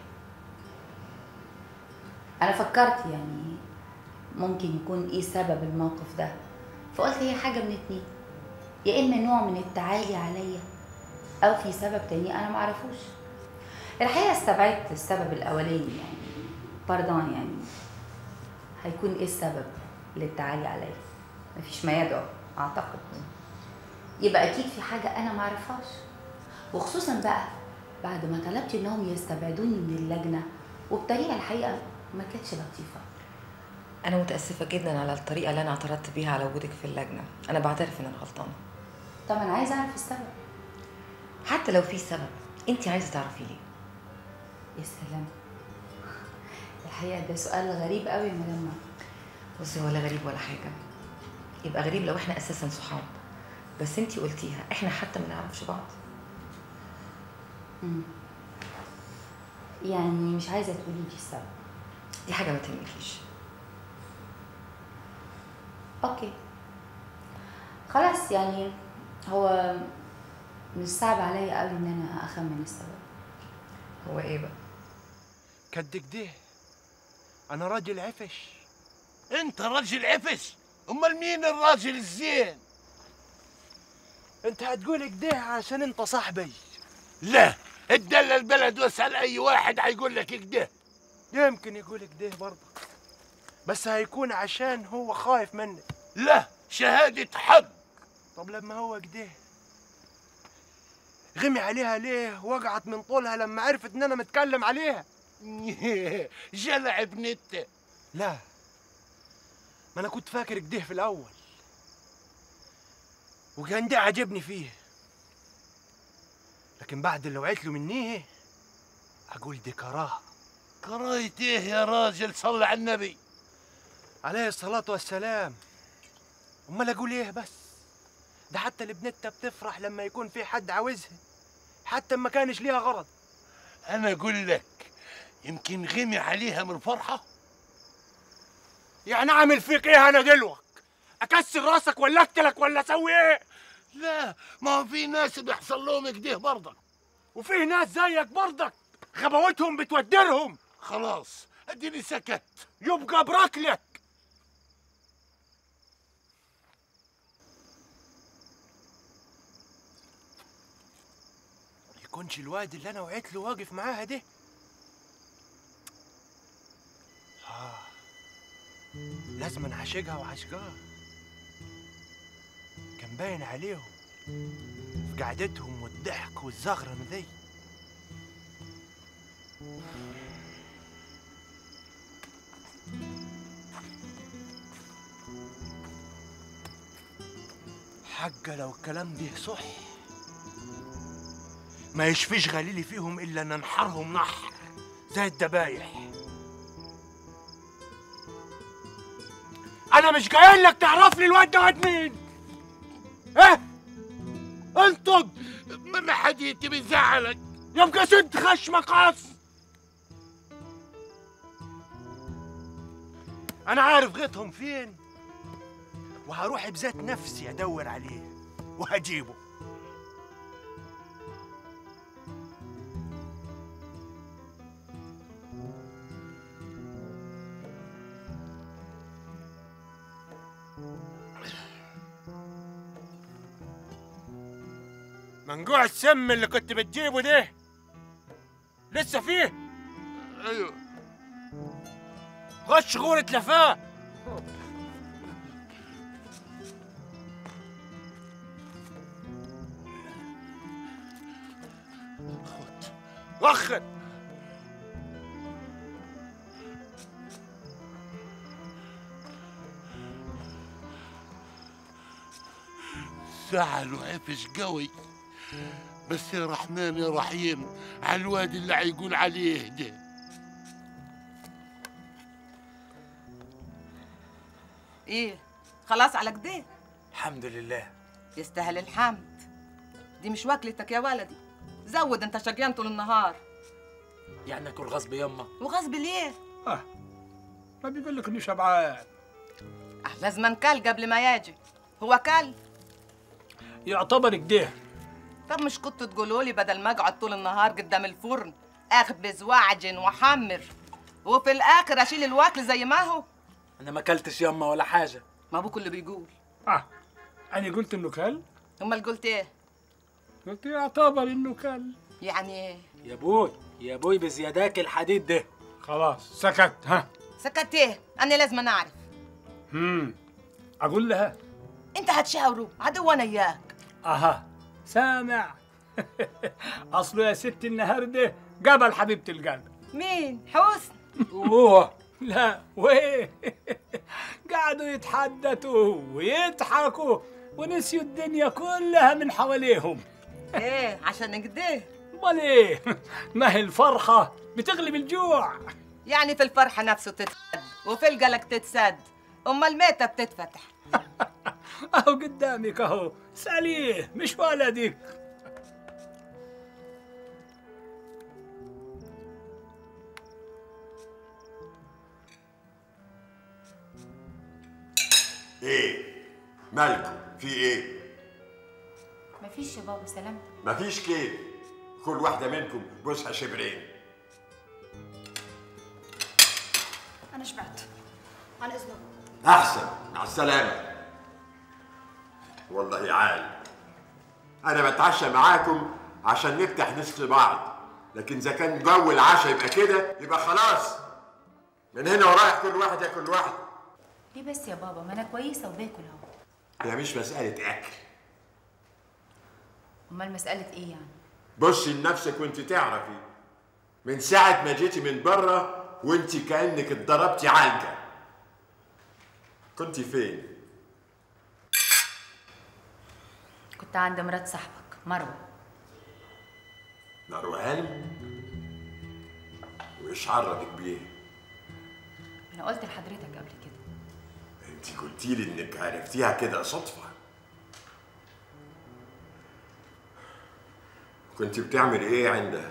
انا فكرت يعني ممكن يكون ايه سبب الموقف ده، فقلت هي حاجه من اتنين، يا اما نوع من التعالي عليا او في سبب تاني انا معرفوش. الحقيقه استبعدت السبب الاولاني، يعني باردون، يعني هيكون ايه السبب للتعالي عليا؟ مفيش ما يدعو اعتقد. يبقى اكيد في حاجه انا معرفهاش، وخصوصا بقى بعد ما طلبت انهم يستبعدوني من اللجنه وبطريقه الحقيقه ما كانتش لطيفه. انا متاسفه جدا على الطريقه اللي انا اعترضت بيها على وجودك في اللجنه. انا بعترف ان انا غلطانه. طب انا عايزه اعرف السبب. حتى لو في سبب انت عايزه تعرفي ليه. يا سلام، الحقيقه ده سؤال غريب قوي يا مدام. بصي ولا غريب ولا حاجه، يبقى غريب لو احنا اساسا صحاب، بس انت قلتيها احنا حتى ما نعرفش بعض. امم يعني مش عايزه تقولي لي السبب. دي حاجه ما تهمكيش. اوكي خلاص، يعني هو مش صعب عليا قوي ان انا اخمن السبب. هو ايه بقى؟ كدك ده انا راجل عفش. انت راجل عفش؟ امال مين الراجل الزين؟ انت هتقول كده عشان انت صاحبي؟ لا، اتدلل البلد واسال اي واحد هيقول لك كده. يمكن يقول كده برضه، بس هيكون عشان هو خايف منك. لا، شهادة حق. طب لما هو كده غمي عليها ليه؟ وقعت من طولها لما عرفت ان انا متكلم عليها. جلع ابنته. لا، ما انا كنت فاكر كده في الاول، وكان ده عجبني فيه، لكن بعد اللي وعيت له منيه اقول دي كراهه. كراهه ايه يا راجل؟ صلي على النبي عليه الصلاه والسلام. امال اقول ايه بس؟ ده حتى البنتة بتفرح لما يكون في حد عاوزها، حتى ما كانش ليها غرض. انا اقول لك يمكن غمي عليها من الفرحه. يعني اعمل فيك ايه انا دلوقتي؟ اكسر راسك ولا اقتلك ولا اسوي ايه؟ لا، ما هو في ناس بيحصل لهم كده برضك، وفي ناس زيك برضك غباوتهم بتودرهم. خلاص اديني سكت، يبقى براكلك. يكونش الواد اللي انا وعيت له واقف معاها ده. اه لازم انا عاشقها وعاشقاها. كان باين عليهم في قعدتهم والضحك والزغرنه دي. حقا لو الكلام ده صح ما يشفيش غليلي فيهم الا ان انحرهم نحر زي الدبايح. انا مش جاي لك تعرف لي الواد ده واد مين. ايه انطق. ما حديتي بيزعلك. يبقى سد خشمك قص. انا عارف غيطهم فين، وهروح بذات نفسي ادور عليه وهجيبه. منقوع السم اللي كنت بتجيبه ده لسه فيه؟ ايوه. خش غورة لفاه. وخر. زعل وعفش قوي، بس يا رحمن يا رحيم على الواد اللي هيقول عليه ده. ايه خلاص على كده؟ الحمد لله. يستاهل الحمد. دي مش واكلتك يا ولدي، زود انت شقيان طول النهار. يعني اكل غصب يما؟ وغصب ليه؟ اه ما بيقول لك اني شبعان. اه لازم كل قبل ما يجي. هو كل؟ يعتبر كده. طب مش كنتوا تقولوا لي بدل ما اقعد طول النهار قدام الفرن اخبز واعجن واحمر وفي الاخر اشيل الواكل زي ما هو؟ انا ما اكلتش يما ولا حاجه. ما ابوك اللي بيقول. اه انا قلت انه كل؟ امال قلت ايه؟ قلت يعتبر انه كل. يعني ايه؟ يا بوي يا بوي بزياداك الحديد ده. خلاص سكت. ها سكت ايه؟ انا لازم أنا اعرف. امم اقول لها؟ انت هتشاوروا عدو انا اياك. اها سامع. اصله يا ست النهارده قبل حبيبه القلب. مين؟ حسن؟ اوه لا ويه. قعدوا يتحدثوا ويضحكوا ونسيوا الدنيا كلها من حواليهم. ايه عشان كده؟ امال ايه؟ ما هي الفرحه بتغلب الجوع. يعني في الفرحه نفسه تتسد وفي القلق تتسد، امال الميته بتتفتح. اهو قدامك اهو، ساليه مش ولدك. ايه مالكم في ايه؟ مفيش يا بابا سلامتك. مفيش كيف، كل واحده منكم بوسها شبرين. انا شبعت عن اذنك. احسن مع السلامه. والله عال انا بتعشى معاكم عشان نفتح نسل بعض، لكن اذا كان جو العشاء يبقى كده يبقى خلاص من هنا ورايح كل واحد ياكل واحد. ليه بس يا بابا؟ ما انا كويسه وباكل اهو. هي مش مساله اكل. امال مساله ايه يعني؟ بصي لنفسك وانت تعرفي، من ساعه ما جيتي من بره وانت كانك اتضربتي علقه. كنتي فين؟ كنت عند مرات صاحبك مروه. مروان؟ وايش عرفك بيه؟ انا قلت لحضرتك قبل كده. انت قلتي لي انك عرفتيها كده صدفه. كنت بتعمل ايه عندها؟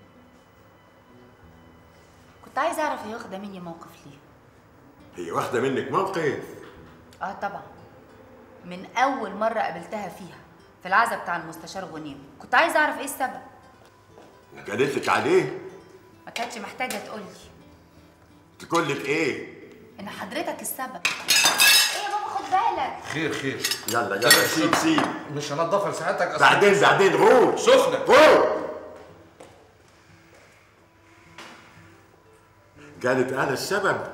كنت عايزه اعرف هي واخده مني موقف ليه. هي واخده منك موقف؟ اه طبعا، من اول مره قابلتها فيها في العزا بتاع المستشار غنيم كنت عايزه اعرف ايه السبب. قالت لك عليه؟ ما كانتش محتاجه تقول لي. تقول لك ايه؟ ان حضرتك السبب. ايه يا بابا خد بالك. خير خير. يلا يلا سيب سيب. مش هنضفها لساعتك اصلا. بعدين بعدين غور. سخنه. غور. قالت انا السبب.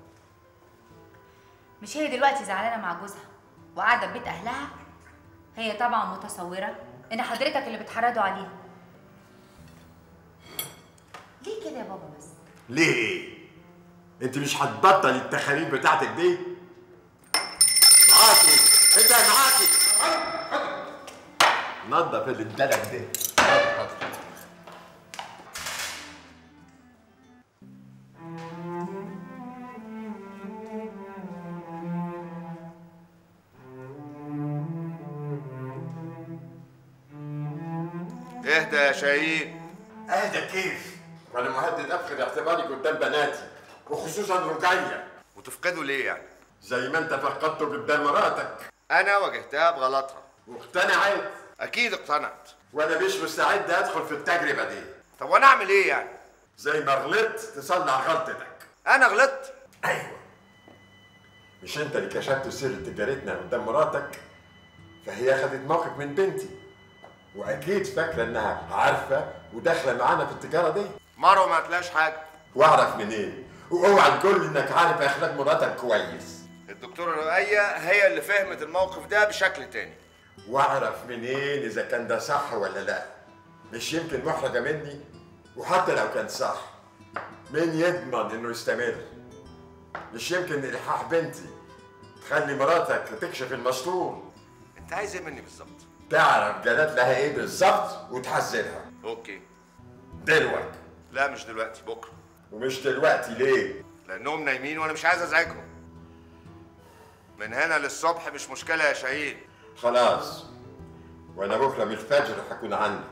مش هي دلوقتي زعلانه مع جوزها وقاعده في بيت اهلها؟ هي طبعا متصوره ان حضرتك اللي بتحرضوا عليها. ليه كده يا بابا بس؟ ليه ايه؟ انت مش هتبطل التخاريف بتاعتك دي؟ معاكي انت معاكي نضف الدلع ده. اهدى يا شاهين. اهدى كيف؟ وانا مهدد افقد اعتباري قدام بناتي وخصوصا رجعيه. وتفقده ليه يعني؟ زي ما انت فقدته قدام مراتك. انا واجهتها بغلطها. واقتنعت؟ اكيد اقتنعت. وانا مش مستعد ادخل في التجربه دي. طب وانا اعمل ايه يعني؟ زي ما غلطت تصلح غلطتك. انا غلطت؟ ايوه. مش انت اللي كشفت سر تجارتنا قدام مراتك؟ فهي خدت موقف من بنتي واكيد فاكره انها عارفه وداخله معانا في التجاره دي. مروه ما قالتلاش حاجه. واعرف منين؟ واوعى تقول انك عارف اخلاق مراتك كويس. الدكتوره رؤية هي اللي فهمت الموقف ده بشكل تاني. واعرف منين اذا كان ده صح ولا لا؟ مش يمكن محرجه مني؟ وحتى لو كان صح مين يضمن انه يستمر؟ مش يمكن الحاح بنتي تخلي مراتك تكشف المستور؟ انت عايز ايه مني بالظبط؟ تعرف جالت لها ايه بالظبط وتحذرها. اوكي. دلوقتي؟ لا مش دلوقتي، بكره. ومش دلوقتي ليه؟ لانهم نايمين وانا مش عايز ازعجهم. من هنا للصبح مش مشكله يا شاهين. خلاص، وانا بكره من الفجر هكون عندك.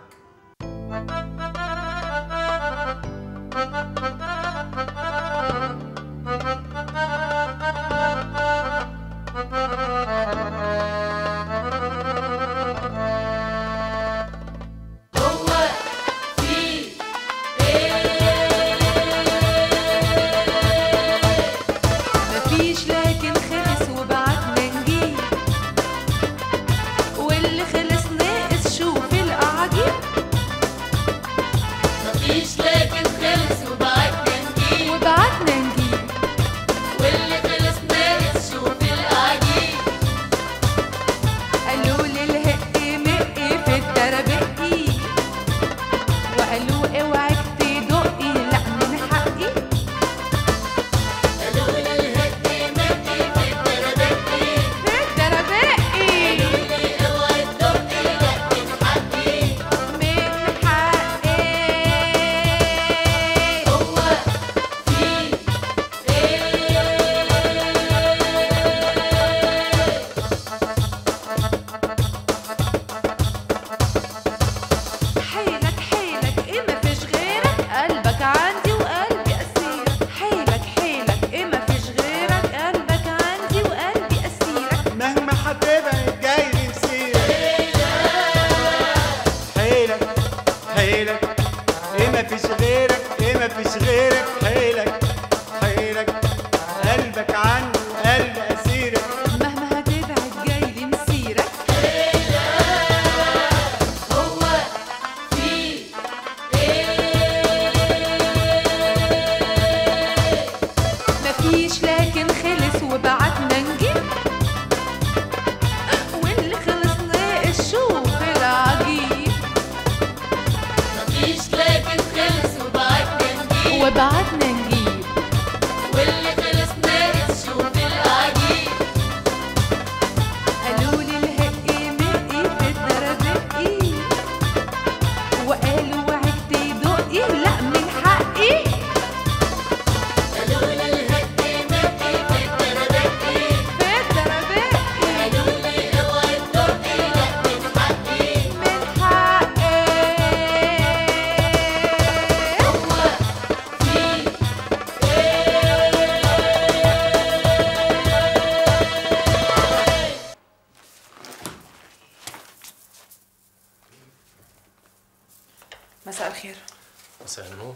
مساء الخير. مساء النور.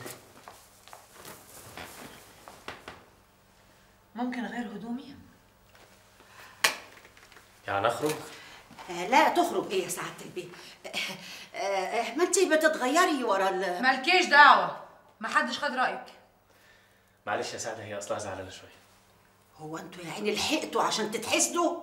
ممكن اغير هدومي؟ يعني اخرج؟ آه لا تخرج ايه يا سعاده البيه؟ آه آه ما انت بتتغيري ورا ال مالكيش دعوه، محدش خد رايك. معلش يا سعده، هي اصلها زعلانه شويه. هو انتوا يا عيني لحقتوا عشان تتحسدوا؟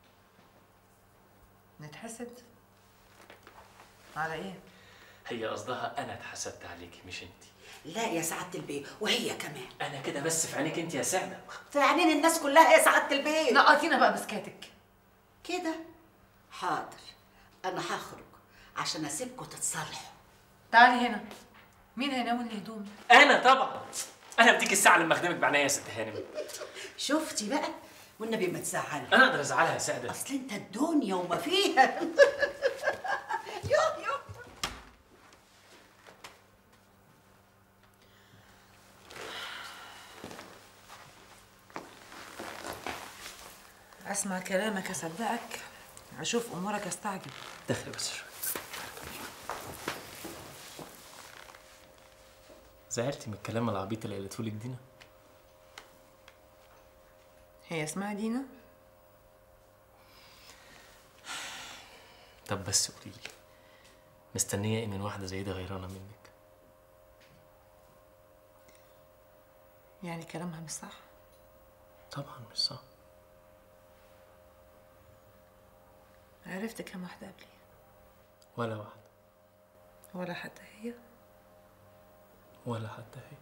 نتحسد؟ على ايه؟ هي قصدها انا اتحسدت عليكي مش انت. لا يا سعاده البيه، وهي كمان. انا كده بس في عينيك انت يا سعده. في عينين الناس كلها يا سعاده البيه. نقطينا بقى بسكاتك كده. حاضر، انا هخرج عشان اسيبكم تتصالحوا. تعالي هنا. مين هيناول لي هدومي؟ انا طبعا. انا بديك الساعه لما اخدمك بعناية يا ست هانم. شفتي بقى؟ والنبي ما تزعلي. انا اقدر ازعلها يا سعده؟ اصل انت الدنيا وما فيها. يو يو اسمع كلامك اصدقك، اشوف امورك استعجب. دخلي بس شويه. زعلتي من الكلام العبيط اللي قالته لك دينا؟ هي اسمها دينا؟ طب بس قولي لي، مستنيه ايه من واحده زي دي غيرانه منك؟ يعني كلامها مش صح؟ طبعا مش صح. عرفت كم واحدة قبلي؟ ولا واحده. ولا حتى هي؟ ولا حتى هي.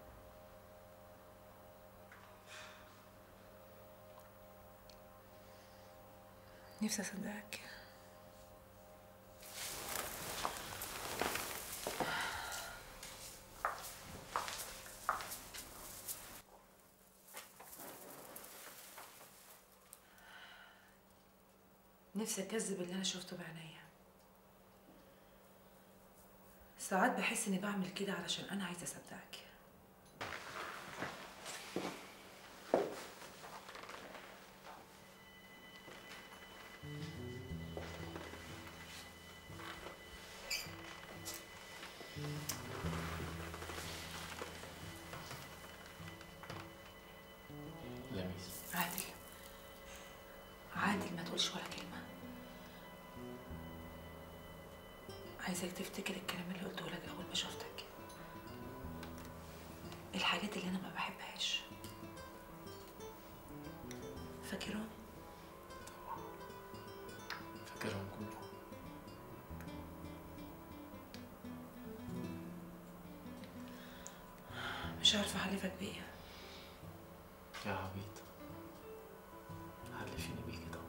نفسي اصدقك. نفسي اكذب اللي انا شفته بعينيا. ساعات بحس اني بعمل كده علشان انا عايزه اصدقك. لميس. عادل عادل ما تقولش ولا كلمة. عايزك تفتكر الكلام اللي قلته لك أول ما شفتك. الحاجات اللي أنا ما بحبهاش فاكرهم؟ فاكرهم كلهم. مش عارفة أحلفك بإيه. يا عبيط، حلفيني بيه كده.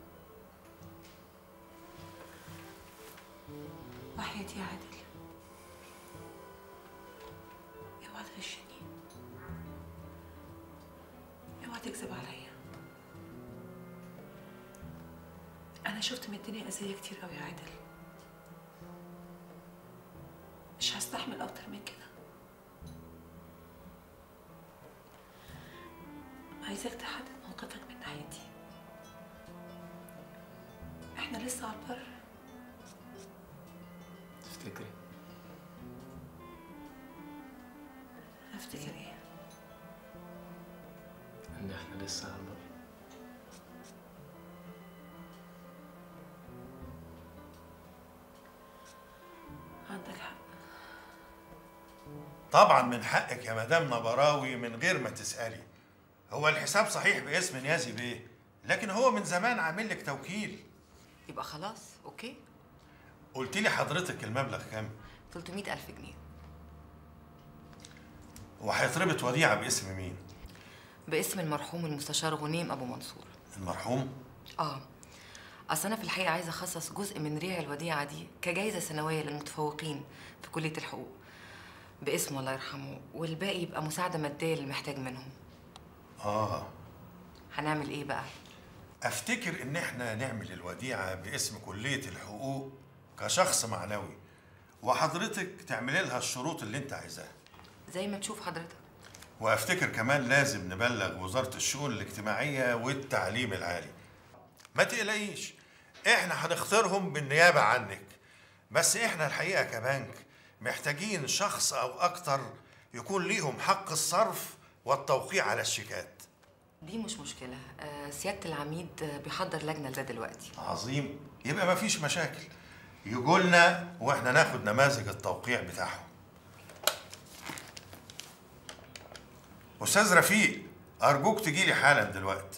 وحياتي يا عادل اوعى تغشني، اوعى تكذب عليا. انا شفت من الدنيا اذيه كتير قوي يا عادل، مش هستحمل اكتر من كده. عايزاك تحدد موقفك من ناحيتي. احنا لسه على البر. تفتكري؟ افتكر ايه؟ ان احنا لسه على البر. عندك حق. طبعا من حقك يا مدام نبراوي من غير ما تسألي. هو الحساب صحيح باسم نيازي بيه، لكن هو من زمان عامل لك توكيل. يبقى خلاص اوكي. قلت لي حضرتك المبلغ كام؟ ثلاثمائة ألف جنيه. وهيتربط وديعة باسم مين؟ باسم المرحوم المستشار غنيم أبو منصور. المرحوم؟ آه أصل أنا في الحقيقة عايزة أخصص جزء من ريع الوديعة دي كجائزة سنوية للمتفوقين في كلية الحقوق باسمه الله يرحمه، والباقي يبقى مساعدة مادية للمحتاج منهم. آه هنعمل إيه بقى؟ أفتكر إن إحنا نعمل الوديعة باسم كلية الحقوق كشخص معنوي، وحضرتك تعملي لها الشروط اللي أنت عايزاها. زي ما تشوف حضرتك. وافتكر كمان لازم نبلغ وزارة الشؤون الاجتماعية والتعليم العالي. ما تقلقيش، احنا هنختارهم بالنيابة عنك، بس احنا الحقيقة كبنك محتاجين شخص او اكتر يكون ليهم حق الصرف والتوقيع على الشيكات. دي مش مشكلة، آه سيادة العميد بيحضر لجنة لده دلوقتي. عظيم، يبقى مفيش مشاكل. يجولنا واحنا ناخد نماذج التوقيع بتاعهم. أستاذ رفيق، أرجوك تجيلي حالا دلوقتي.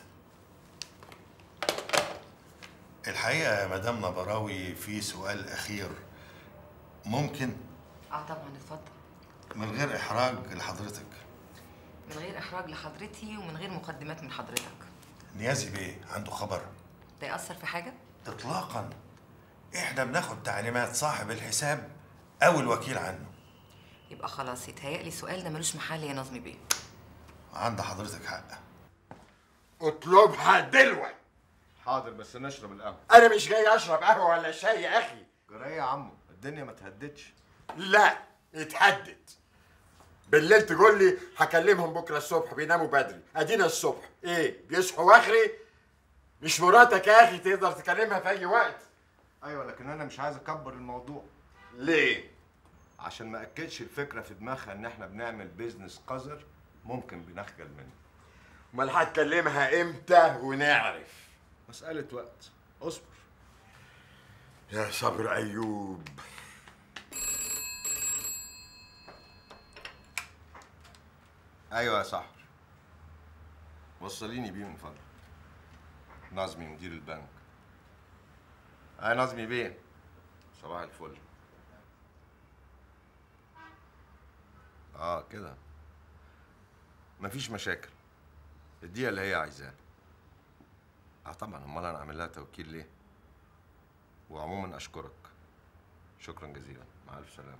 الحقيقة يا مدام نبراوي في سؤال أخير ممكن؟ اه طبعا اتفضل. من غير إحراج لحضرتك. من غير إحراج لحضرتي ومن غير مقدمات من حضرتك. نيازي بيه عنده خبر؟ ده يأثر في حاجة؟ إطلاقا. إحنا بناخد تعليمات صاحب الحساب أو الوكيل عنه. يبقى خلاص يتهيألي السؤال ده ملوش محل يا نظمي بيه. عند حضرتك حق. اطلبها دلوقتي. حاضر بس نشرب القهوة. انا مش جاي اشرب قهوة ولا شاي يا اخي. جرايه يا عمو، الدنيا ما تهدتش. لا اتهدت. بالليل تقول لي هكلمهم بكره الصبح بيناموا بدري، ادينا الصبح ايه بيصحوا واخري. مش مراتك يا اخي تقدر تكلمها في اي وقت. ايوه لكن انا مش عايز اكبر الموضوع. ليه؟ عشان ما اكدش الفكره في دماغها ان احنا بنعمل بيزنس قذر ممكن بنخجل منه. امال هتكلمها امتى ونعرف؟ مساله وقت، اصبر. يا صبر ايوب. ايوه يا صاحبي، وصليني بيه من فضلك. نظمي مدير البنك. اي نظمي بيه، صباح الفل. اه كده مفيش مشاكل، اديها اللي هي عايزاه. اه طبعا، امال انا اعمل لها توكيل ليه؟ وعموما اشكرك شكرا جزيلا، مع الف سلامه.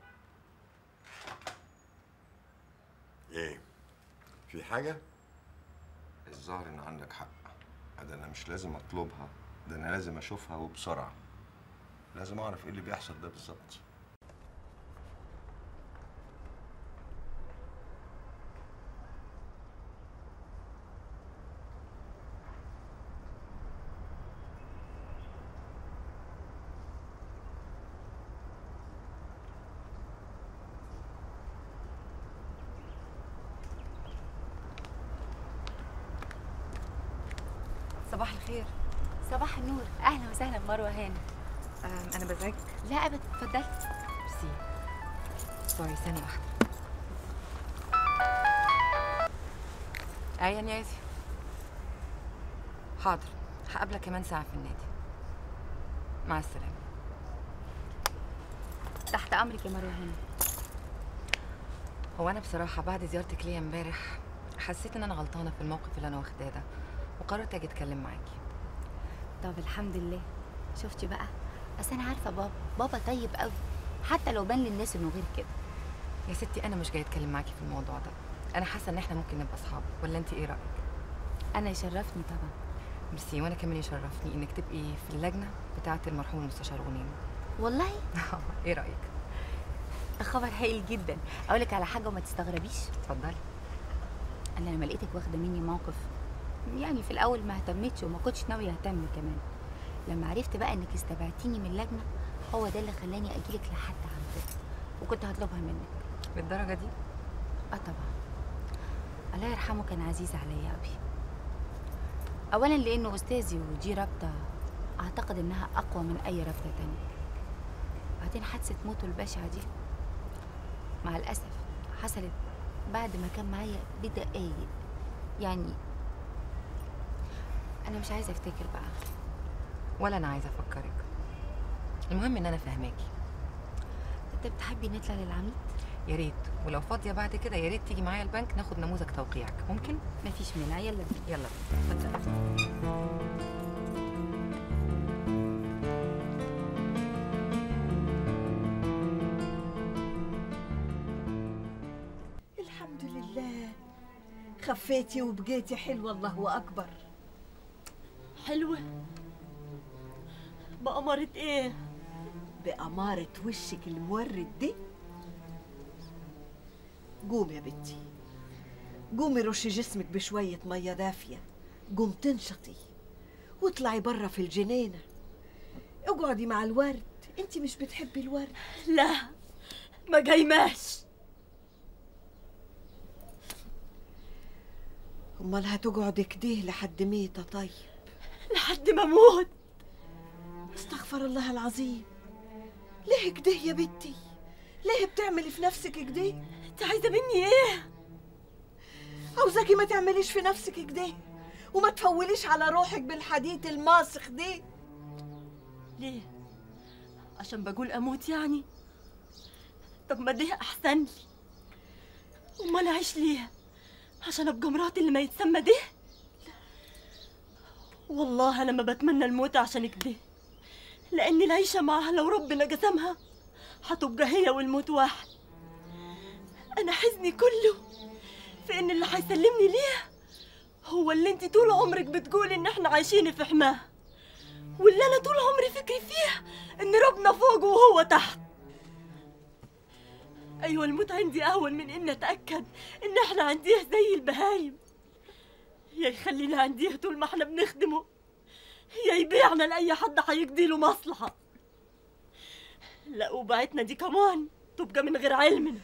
ايه؟ في حاجه؟ الظاهر ان عندك حق. ده انا مش لازم اطلبها، ده انا لازم اشوفها وبسرعه. لازم اعرف ايه اللي بيحصل ده بالظبط. صباح الخير. صباح النور، اهلا وسهلا مروه هانم. انا بزعجك؟ لا ابدا، اتفضلي. ميرسي. سوري، ثانيه واحده. ايه يا نيازي؟ حاضر، هقابلك كمان ساعه في النادي. مع السلامه. تحت امرك يا مروه هانم. هو انا بصراحه بعد زيارتك ليا امبارح حسيت ان انا غلطانه في الموقف اللي انا واخداه ده، وقررت اجي اتكلم معاكي. طب الحمد لله. شفتي بقى، بس انا عارفه بابا بابا طيب قوي، حتى لو بان للناس انه غير كده. يا ستي انا مش جايه اتكلم معاكي في الموضوع ده، انا حاسه ان احنا ممكن نبقى اصحاب، ولا انت ايه رايك؟ انا يشرفني طبعا. ميرسي. وانا كمان يشرفني انك تبقي في اللجنه بتاعه المرحوم المستشار غنيم. والله؟ ايه رايك؟ خبر هايل جدا. اقول لك على حاجه وما تستغربيش. اتفضلي. انا لما لقيتك واخده مني موقف، يعني في الاول ما اهتمتش وما كنتش ناويه اهتم كمان. لما عرفت بقى انك استبعدتيني من اللجنه، هو ده اللي خلاني اجيلك لحد عندك، وكنت هطلبها منك. بالدرجه دي؟ اه طبعا. الله يرحمه كان عزيز عليا قوي. اولا لانه استاذي، ودي رابطه اعتقد انها اقوى من اي رابطه تانية. بعدين حادثه موته البشعه دي مع الاسف حصلت بعد ما كان معايا بدقايق. يعني انا مش عايزه افتكر بقى، ولا انا عايزه افكرك. المهم ان انا فاهماكي. انت بتحبي نطلع للعميد؟ يا ريت، ولو فاضيه بعد كده يا ريت تيجي معايا البنك ناخد نموذج توقيعك. ممكن؟ مفيش مانع. يلا بينا. يلا بينا. الحمد لله، خفيتي وبقيتي حلوه. الله اكبر. حلوه؟ بأمارة ايه؟ بأمارة وشك المورد دي. قومي يا بنتي، قومي رشي جسمك بشوية مية دافية، قوم تنشطي واطلعي برا في الجنينة، اقعدي مع الورد. انتي مش بتحبي الورد؟ لا، ما جايماش. امال هتقعدي كده لحد ميتة؟ طيب لحد ما اموت. استغفر الله العظيم. ليه كده يا بنتي؟ ليه بتعملي في نفسك كده؟ انت عايزه مني ايه؟ عاوزاكي ما تعمليش في نفسك كده، وما تفوليش على روحك بالحديد الماسخ دي. ليه؟ عشان بقول اموت يعني؟ طب ما دي احسن لي. امال اعيش ليه؟ عشان ابقى مراتي اللي ما يتسمى ده؟ والله انا ما بتمنى الموت عشان كده، لان العيشه معها لو ربنا قسمها هتبقى هي والموت واحد. انا حزني كله في ان اللي هيسلمني ليه هو اللي انت طول عمرك بتقولي ان احنا عايشين في حماه، واللي انا طول عمري فكري فيه ان ربنا فوق وهو تحت. ايوه الموت عندي اهون من ان اتاكد ان احنا عنديه زي البهايم، يا يخلينا عنديه طول ما احنا بنخدمه، يا يبيعنا لاي حد هيقضي له مصلحه. لا وبعتنا دي كمان تبقى من غير علمنا.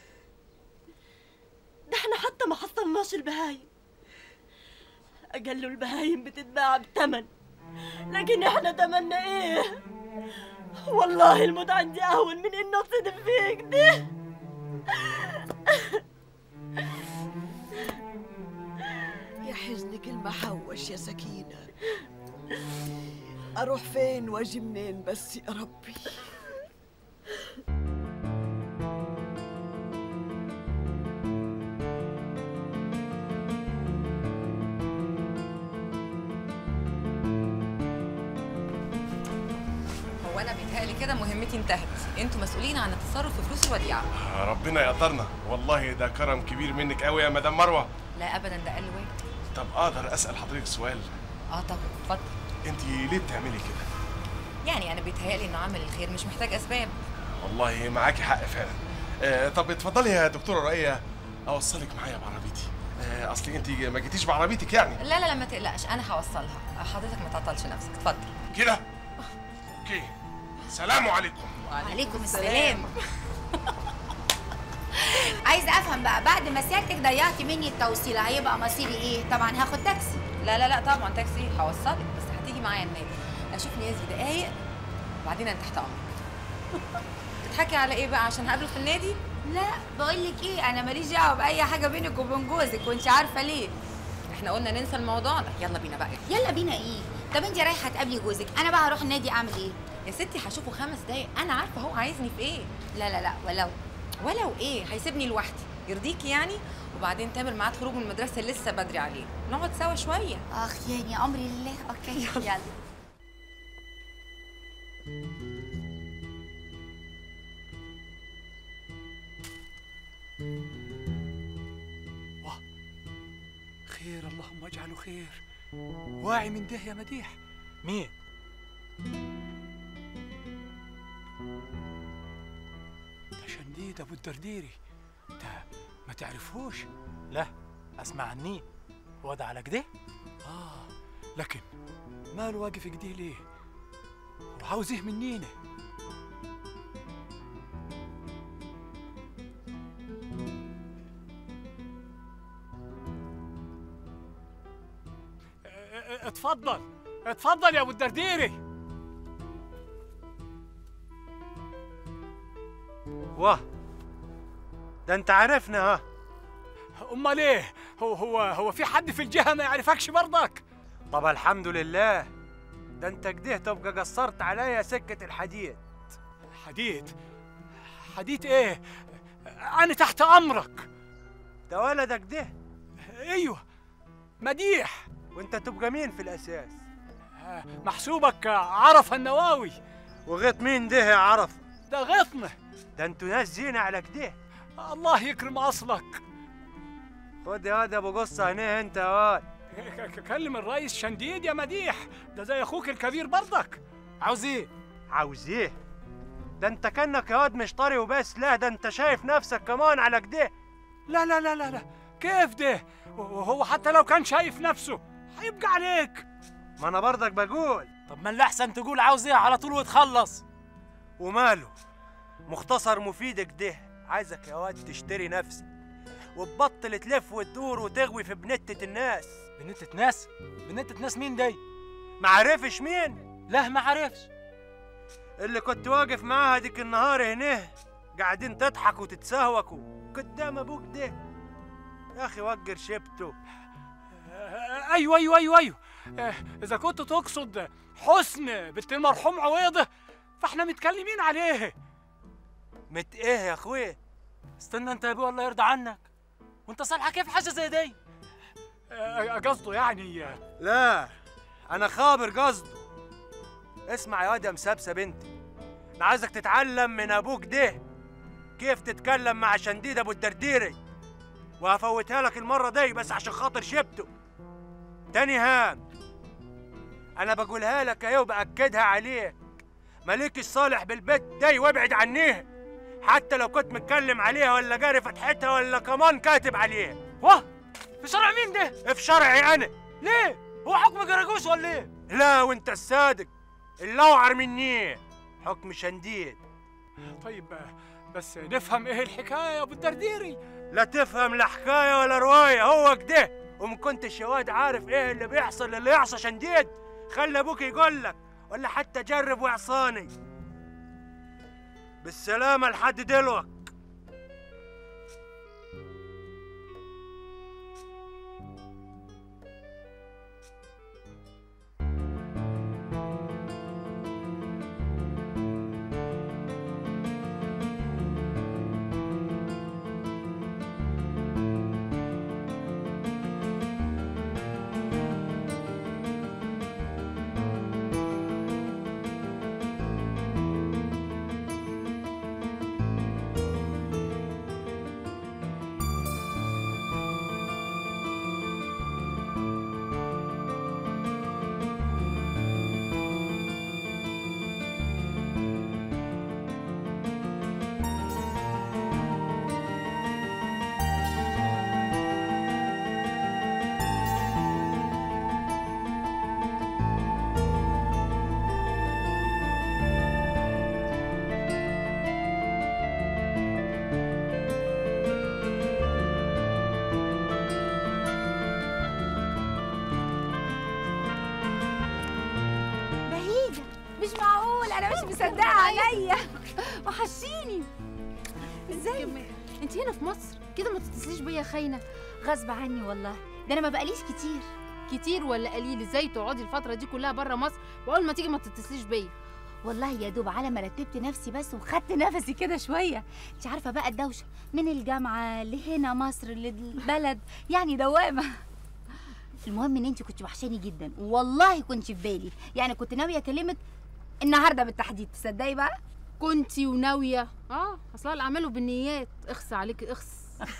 ده احنا حتى ما حصلناش البهايم. اقل البهايم بتتباع بتمن، لكن احنا تمنا ايه؟ والله الموت عندي اهون من اني اتصدم فيك ده. يا حزنك المحوش يا سكينة، أروح فين وأجي منين بس يا ربي؟ هو انا بيتهيألي كده مهمتي انتهت، انتوا مسؤولين عن التصرف في فلوس الوديعه. ربنا يقدرنا، والله ده كرم كبير منك قوي يا مدام مروه. لا ابدا، ده اقل واجب. طب اقدر اسال حضرتك سؤال؟ اه طبعا، اتفضل. انت ليه بتعملي كده؟ يعني انا بيتهيألي انه عمل الخير مش محتاج اسباب. والله معاكي حق فعلا. آه طب اتفضلي يا دكتوره رؤيه اوصلك معايا بعربيتي. آه اصل انت ما جيتيش بعربيتك يعني. لا لا لا ما تقلقش، انا هوصلها، حضرتك ما تعطلش نفسك، اتفضل. كده؟ اوكي. سلام عليكم. وعليكم السلام. عايزه افهم بقى، بعد ما سيادتك ضيعتي مني التوصيله هيبقى مصيري ايه؟ طبعا هاخد تاكسي. لا لا لا طبعا تاكسي، هوصلك بس هتيجي معايا النادي اشوف نيازي دقايق وبعدين انا تحت امرك. بتضحكي على ايه بقى؟ عشان هقابله في النادي؟ لا بقول لك ايه، انا ماليش دعوه باي حاجه بينك وبين جوزك وانت عارفه ليه. احنا قلنا ننسى الموضوع ده، يلا بينا بقى. يلا بينا ايه؟ طب انت رايحه تقابلي جوزك، انا بقى هروح النادي اعمل ايه؟ يا ستي هشوفه خمس دقايق، انا عارفه هو عايزني في ايه. لا لا لا ولو ولو ايه؟ هيسيبني لوحدي يرضيكي يعني؟ وبعدين تامر ميعاد خروج من المدرسه لسه بدري عليه، نقعد سوا شويه. اخ يعني امري لله. اوكي يلا, يلا. خير، اللهم اجعله خير. واعي من ده يا مديح؟ مين؟ ده شنديد ابو الدرديري، ده ما تعرفوش؟ لا اسمع عني. هو ده على كده؟ اه لكن ماله واقف كده ليه؟ وعاوز ايه منينا؟ اتفضل اتفضل يا ابو الدرديري. واه ده انت عارفنا ها؟ امال ايه؟ هو هو هو في حد في الجهه ما يعرفكش برضك؟ طب الحمد لله، ده انت كده تبقى قصرت عليا سكه الحديد. حديد؟ حديد ايه؟ انا تحت امرك. ده ولدك ده؟ ايوه مديح. وانت تبقى مين في الاساس؟ محسوبك عرف النواوي. وغيط مين ده يا عرف؟ ده غيطنا. ده انتوا ناس زينه على كده. الله يكرم اصلك. خد يا واد ابو قصه هنا انت يا واد. كلم الرئيس شنديد يا مديح، ده زي اخوك الكبير برضك. عاوز ايه؟ عاوز ايه؟ ده انت كانك يا واد مش طري وبس، لا ده انت شايف نفسك كمان على كده. لا لا لا لا لا كيف ده؟ وهو حتى لو كان شايف نفسه هيبقى عليك. ما انا برضك بقول. طب ما اللي احسن تقول عاوز ايه على طول وتخلص. وماله؟ مختصر مفيد كده. عايزك يا واد تشتري نفسك وتبطل تلف وتدور وتغوي في بنتة الناس. بنتة ناس؟ بنتة ناس مين دي؟ معرفش مين؟ لا ما عرفش. اللي كنت واقف معاها ديك النهار هنا قاعدين تضحك وتتسهوكوا قدام ابوك ده. يا اخي وقر شبته. ايوه ايوه ايوه ايوه اذا كنت تقصد حسن بنت المرحوم عويضه فاحنا متكلمين عليه. مت ايه يا اخويا؟ استنى انت يا ابوي الله يرضى عنك، وانت صالحه كيف حاجه زي دي؟ قصده يعني. لا انا خابر قصده. اسمع يا واد يا مسابسه بنتي، انا عايزك تتعلم من ابوك ده كيف تتكلم مع شنديد ابو الدرديري، وهفوتها لك المره دي بس عشان خاطر شبته. تاني هام انا بقولها لك اهي وباكدها عليك، مالك الصالح بالبيت دي وابعد عنيها، حتى لو كنت متكلم عليها ولا جاري فتحتها ولا كمان كاتب عليها. واه في شرع مين ده؟ في شرعي انا. ليه؟ هو حكم جراجوس ولا ايه؟ لا وانت الصادق اللي اوعر مني حكم شنديد. طيب بس نفهم ايه الحكايه يا ابو الدرديري؟ لا تفهم لا حكايه ولا روايه، هو كده. وما كنتش يا واد عارف ايه اللي بيحصل اللي يعصى شنديد خلي ابوك يقول لك، ولا حتى جرب وعصاني. بالسلامه لحد دلوقتي. مصدقه عليا وحشيني. ازاي انت هنا في مصر كده؟ ما تتصليش بيا خاينه. غصب عني والله، ده انا ما بقاليش كتير. كتير ولا قليل؟ ازاي تقعدي الفتره دي كلها بره مصر واول ما تيجي ما تتصليش بيا؟ والله يا دوب على ما رتبت نفسي بس وخدت نفسي كده شويه. انت عارفه بقى الدوشه من الجامعه لهنا مصر للبلد، يعني دوامه. المهم ان انت كنت وحشاني جدا والله، كنت في بالي، يعني كنت ناويه اكلمك النهارده بالتحديد. تصدقي بقى كنتي وناويه؟ اه اصلا الاعمال بالنيات. اخس عليكي اخس.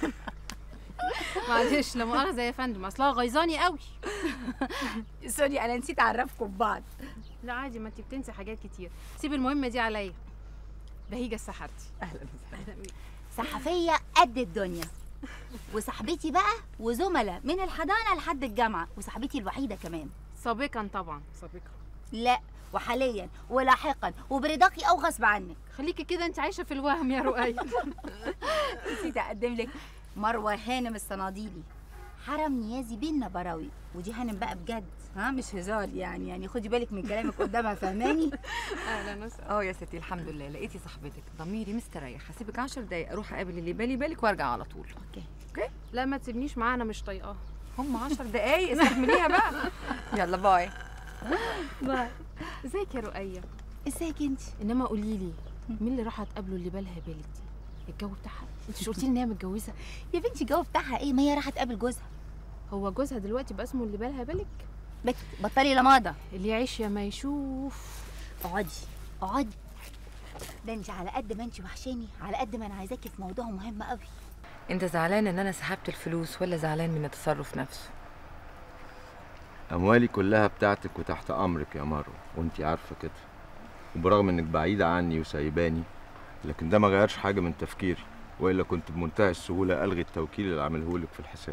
معلش لا مؤاخذه يا فندم، اصلها غيظاني قوي. سوري انا نسيت اعرفكم ببعض. لا عادي، ما انت بتنسي حاجات كتير. سيبي المهمه دي عليا. بهيجه السحرتي. اهلا وسهلا. صحفيه قد الدنيا وصاحبتي بقى وزملاء من الحضانه لحد الجامعه، وصاحبتي الوحيده كمان. سابقا طبعا سابقا. لا وحاليا ولاحقا وبرضاكي او غصب عنك. خليكي كده انت عايشه في الوهم يا رؤية. نسيت اقدم لك مروه هانم الصناديلي، حرم نيازي بينا براوي، ودي هانم بقى بجد، ها مش هزار يعني، يعني خدي بالك من كلامك قدامها، فاهماني؟ اهلا وسهلا. اه يا ستي الحمد لله لقيتي صاحبتك، ضميري مستريح. هسيبك عشر دقايق اروح اقابل اللي بالي بالك وارجع على طول. اوكي اوكي. لا ما تسيبنيش معاها، انا مش طايقاها. هم عشر دقايق استحمليها بقى. يلا باي. باي. ازيك يا رؤية؟ ازيك انت؟ انما قولي لي مين اللي راح تقابله اللي بالها بالك دي؟ الجو بتاعها؟ انت مش قلتي لي ان هي متجوزه؟ يا بنتي الجو بتاعها ايه؟ ما هي راحت تقابل جوزها. هو جوزها دلوقتي بقى اسمه اللي بالها بالك؟ بت بطلي لماضه. اللي يعيش يا ما يشوف. اقعدي اقعدي. ده انت على قد ما انت وحشاني على قد ما انا عايزاكي في موضوع مهم قوي. انت زعلان ان انا سحبت الفلوس ولا زعلان من التصرف نفسه؟ اموالي كلها بتاعتك وتحت امرك يا مروه، وانتي عارفه كده. وبرغم انك بعيده عني وسايباني، لكن ده ما غيرش حاجه من تفكيري، والا كنت بمنتهى السهوله الغي التوكيل اللي عامله لك في الحساب.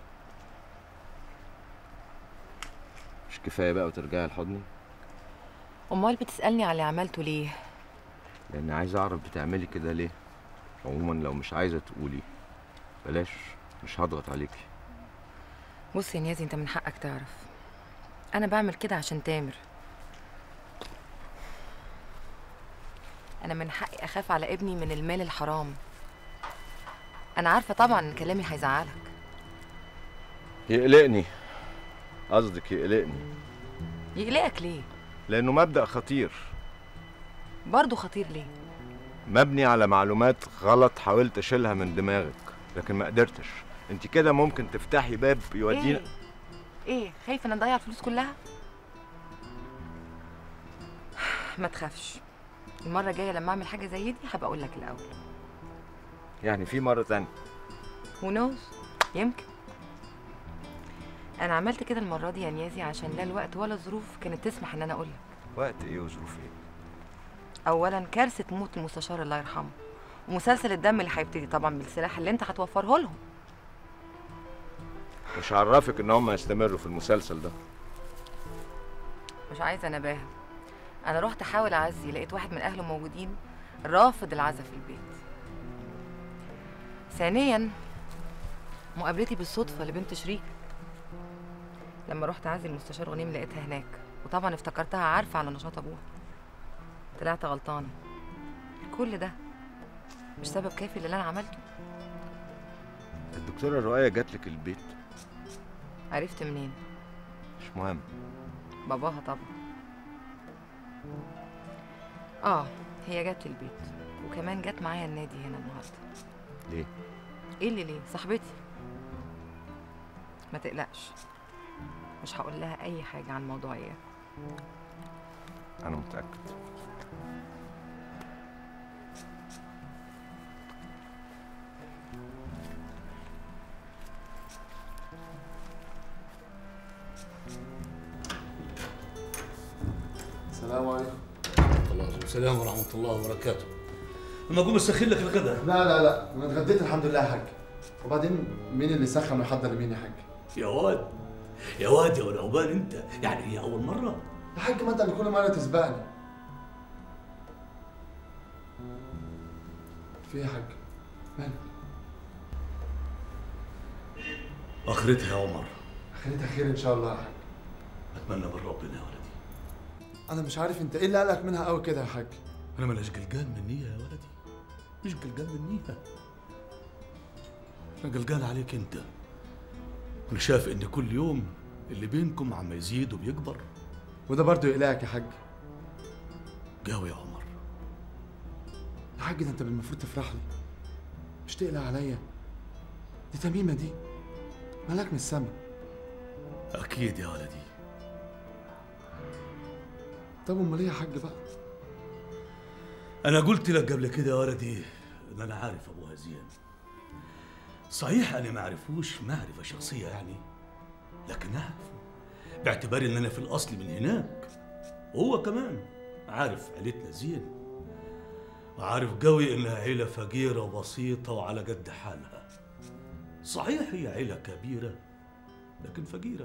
مش كفايه بقى وترجعي لحضني؟ امال بتسالني على اللي عملته ليه؟ لاني عايز اعرف بتعملي كده ليه. عموما لو مش عايزه تقولي بلاش، مش هضغط عليكي. بص يا نيازي، انت من حقك تعرف انا بعمل كده عشان تامر. انا من حقي اخاف على ابني من المال الحرام. انا عارفه طبعا ان كلامي هيزعلك. يقلقني، قصدك يقلقني. يقلقك ليه؟ لانه مبدأ خطير. برضه خطير ليه؟ مبني على معلومات غلط حاولت اشيلها من دماغك لكن ما قدرتش. انت كده ممكن تفتحي باب يودينا. ايه؟ ايه خايفه ان نضيع الفلوس كلها؟ ما تخافش، المره الجايه لما اعمل حاجه زي دي هبقى اقول لك الاول. يعني في مره تانية؟ هو نوز، يمكن. انا عملت كده المره دي يا نيازي عشان لا الوقت ولا الظروف كانت تسمح ان انا اقول لك. وقت ايه وظروف ايه؟ اولا كارثه موت المستشار الله يرحمه، ومسلسل الدم اللي هيبتدي طبعا بالسلاح اللي انت هتوفره لهم. مش عرفك ان هم يستمروا في المسلسل ده. مش عايزه نباهه. انا رحت احاول اعزي، لقيت واحد من اهله موجودين رافض العزا في البيت. ثانيا مقابلتي بالصدفه لبنت شريك. لما رحت اعزي المستشار غنيم لقيتها هناك، وطبعا افتكرتها عارفه على نشاط ابوها. طلعت غلطانه. كل ده مش سبب كافي للي انا عملته. الدكتوره رؤية جات لك البيت؟ عرفت منين؟ مش مهم. باباها طبعا. اه هي جت البيت وكمان جت معايا النادي هنا النهارده. ليه؟ ايه اللي ليه؟ صاحبتي. ما تقلقش، مش هقول لها اي حاجه عن موضوع ايه. انا متاكد. السلام عليكم. الله السلام ورحمة الله وبركاته. لما أقوم أسخن لك الغداء. لا لا لا انا اتغديت الحمد لله يا حاج. وبعدين مين اللي سخن ويحضر لمين يا حاج؟ يا واد يا واد يا ولعوبان أنت، يعني هي أول مرة؟ يا حاج ما انت اللي كل مره تسبقني. في ايه يا حاج؟ مالك؟ آخرتها يا عمر. اخرتها خير ان شاء الله يا حاج. أتمنى من ربنا يا ولدي. انا مش عارف انت ايه اللي قلقك منها قوي كده يا حاج؟ أنا ملاش قلقان منيها يا ولدي، مش قلقان منيها. أنا قلقان عليك أنت. أنا شايف إن كل يوم اللي بينكم عم يزيد وبيكبر. وده برضه يقلقك يا حاج؟ قوي يا عمر. يا حاج ده انت المفروض تفرح لي، مش تقلق عليا. دي تميمه دي ملاك من السما. أكيد يا ولدي. طب امال ايه يا حاج بقى؟ أنا قلت لك قبل كده يا ولدي إن أنا عارف أبوها زين. صحيح أنا ما أعرفوش معرفة شخصية يعني، لكن أعرفه باعتبار إن أنا في الأصل من هناك. وهو كمان عارف عيلتنا زين، وعارف قوي إنها عيلة فقيرة وبسيطة وعلى قد حالها. صحيح هي عيلة كبيرة لكن فقيرة.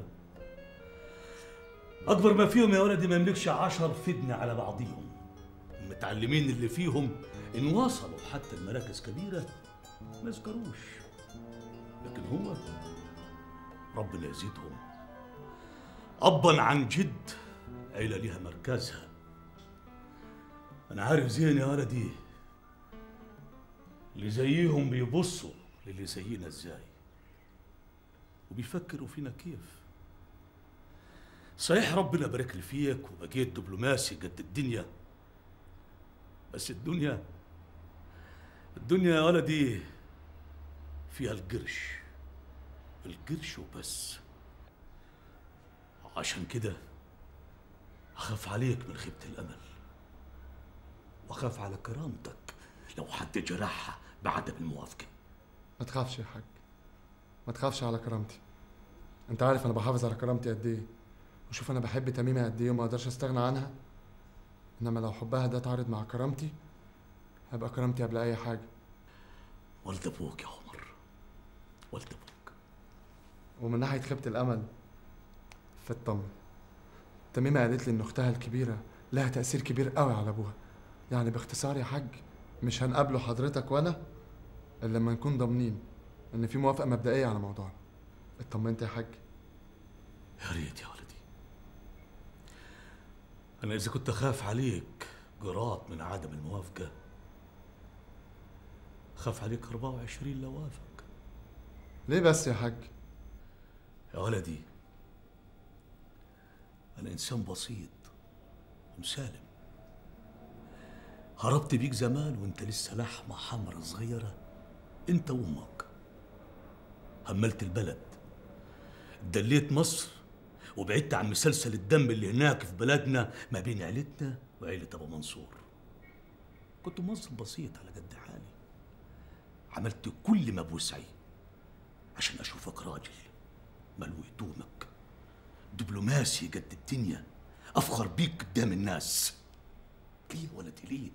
أكبر ما فيهم يا ولدي ما يملكش عشر فدنة على بعضيهم. المتعلمين اللي فيهم إن وصلوا حتى المراكز كبيرة ما يذكروش، لكن هو ربنا يزيدهم. أبا عن جد عيلة ليها مركزها. أنا عارف زين يا ولدي اللي زيهم بيبصوا للي زينا إزاي وبيفكروا فينا كيف. صحيح ربنا بارك لي فيك وبقيت دبلوماسي قد الدنيا، بس الدنيا الدنيا يا ولدي فيها القرش، القرش وبس. عشان كده أخاف عليك من خيبة الأمل، وأخاف على كرامتك لو حد جرحها بعدم الموافقة. ما تخافش يا حاج، ما تخافش على كرامتي. انت عارف انا بحافظ على كرامتي قد ايه، وشوف انا بحب تميمه قد ايه وما اقدرش استغنى عنها. انما لو حبها ده اتعارض مع كرامتي هيبقى كرامتي قبل اي حاجه. ولد ابوك يا عمر، ولد ابوك. ومن ناحيه خيبه الامل فاطمن. تميمه قالت لي ان اختها الكبيره لها تاثير كبير قوي على ابوها. يعني باختصار يا حاج مش هنقابله حضرتك وانا الا لما نكون ضامنين ان في موافقه مبدئيه على موضوعنا. اطمنت يا حاج؟ يا ريت يا ولدي. انا اذا كنت اخاف عليك جرات من عدم الموافقه، خاف عليك أربعة وعشرين لو وافق. ليه بس يا حاج؟ يا ولدي انا انسان بسيط ومسالم. هربت بيك زمان وانت لسه لحمه حمرا صغيره انت وامك. هملت البلد، دليت مصر، وبعدت عن مسلسل الدم اللي هناك في بلدنا ما بين عيلتنا وعيلة أبو منصور. كنت موظف بسيط على قد حالي. عملت كل ما بوسعي عشان أشوفك راجل ملوي هدومك، دبلوماسي قد الدنيا، أفخر بيك قدام الناس. ليه يا ولدي ليه؟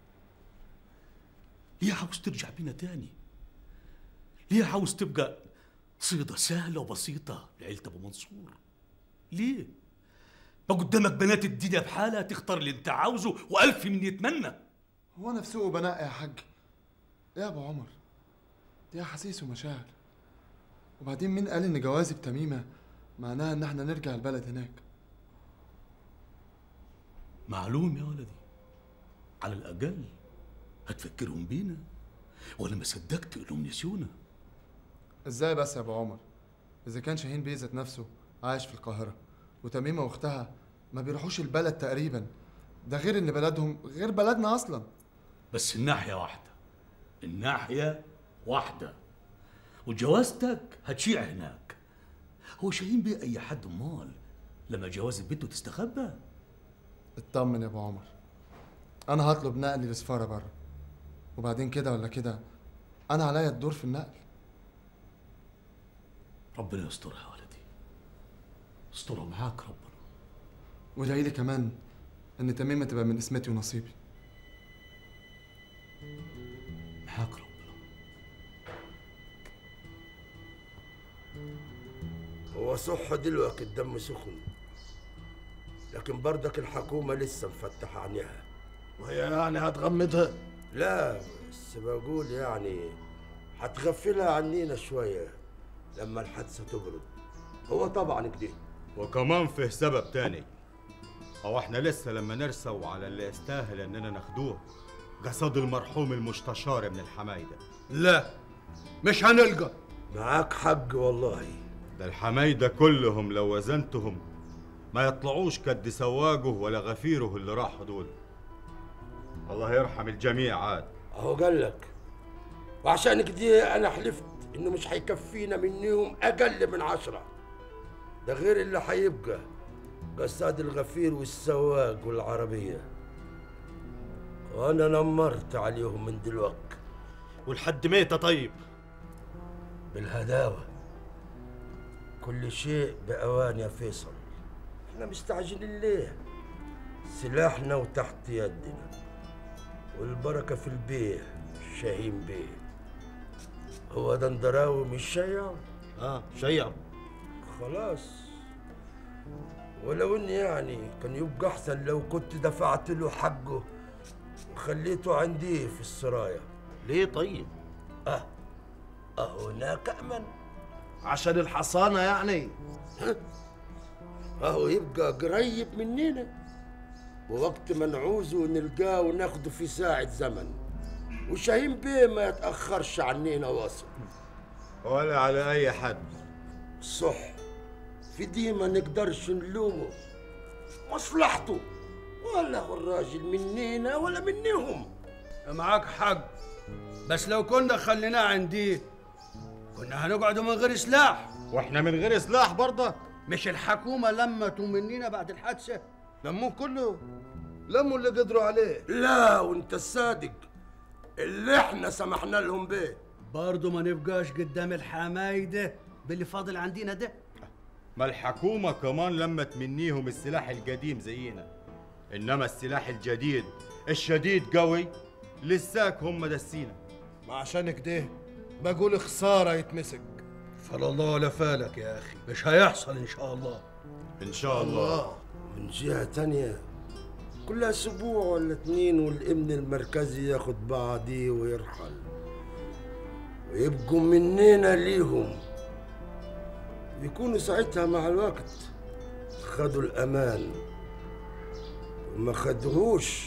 ليه عاوز ترجع بينا تاني؟ ليه عاوز تبقى صيدة سهلة وبسيطة لعيلة أبو منصور؟ ليه؟ قدامك بنات الدنيا بحالها تختار اللي انت عاوزه والف من يتمنى. هو انا في سوق بنقي يا حاج؟ ايه يا ابو عمر؟ دي احاسيس ومشاعر. وبعدين مين قال ان جوازي بتميمه معناها ان احنا نرجع البلد هناك؟ معلوم يا ولدي، على الاقل هتفكرهم بينا، ولا ما صدقت تقولهم نسيونا. ازاي بس يا ابو عمر؟ اذا كان شاهين بيه ذات نفسه عايش في القاهره وتميمه واختها ما بيروحوش البلد تقريبا، ده غير ان بلدهم غير بلدنا اصلا. بس الناحيه واحده، الناحيه واحده، وجوازتك هتشيع هناك. هو شاهين بيه اي حد امال لما جوازة بنته تستخبى؟ اطمن يا ابو عمر، انا هطلب نقلي لسفاره بره، وبعدين كده ولا كده انا عليا الدور في النقل. ربنا يسترها يا ولدي، استرها معاك ربنا. وادعي لي كمان ان تميمه تبقى من اسمتي ونصيبي. معاك ربنا. هو صح دلوقتي الدم سخن، لكن بردك الحكومة لسه مفتحة عينيها. وهي يعني هتغمضها؟ لا بس بقول يعني هتغفلها عنينا شوية لما الحادثة تبرد. هو طبعا كده. وكمان فيه سبب تاني، هو احنا لسه لما نرسوا على اللي يستاهل اننا ناخدوه جسد المرحوم المستشار من الحمايده. لا مش هنلقى. معاك حق والله. ده الحمايده كلهم لو وزنتهم ما يطلعوش قد سواقه ولا غفيره اللي راحوا دول. الله يرحم الجميع عاد. اهو قال لك، وعشان كده انا حلفت انه مش هيكفينا منهم اقل من عشرة. ده غير اللي هيبقى قصاد الغفير والسواق والعربية، وانا نمرت عليهم من دلوقتي. والحد ميتة طيب؟ بالهداوة، كل شيء بأوان يا فيصل. احنا مستعجلين ليه؟ سلاحنا وتحت يدنا، والبركة في البيه شاهين بيه. هو دندراوي مش شيع؟ اه شيع. خلاص، ولو اني يعني كان يبقى احسن لو كنت دفعت له حقه وخليته عندي في السرايا. ليه طيب؟ اه اه هناك امن. عشان الحصانه يعني. اهو يبقى قريب مننا، ووقت ما نعوزه نلقاه وناخده في ساعة زمن، وشاهين بيه ما يتأخرش عنينا واصل. ولا على أي حد. صح، في دي ما نقدرش نلومه، مصلحته، ولا هو الراجل مننا ولا منهم. معاك حق، بس لو كنا خليناه عندي كنا هنقعدوا من غير سلاح. واحنا من غير سلاح برضه؟ مش الحكومة لمتوا مننا بعد الحادثة؟ لموه كله، لموا اللي قدروا عليه. لا وانت الصادق، اللي احنا سمحنا لهم بيه. برضه ما نبقاش قدام الحمايدة باللي فاضل عندنا ده. ما الحكومة كمان لمت منيهم السلاح القديم زينا، إنما السلاح الجديد الشديد قوي لساك هم دسينا. ما عشان كده بقول خسارة يتمسك. فالله لا فالك يا أخي، مش هيحصل إن شاء الله. إن شاء الله. من جهة تانية كل أسبوع ولا اتنين والأمن المركزي ياخد بعضيه ويرحل، ويبقوا مننا ليهم، يكونوا ساعتها مع الوقت خدوا الأمان، وما خدهوش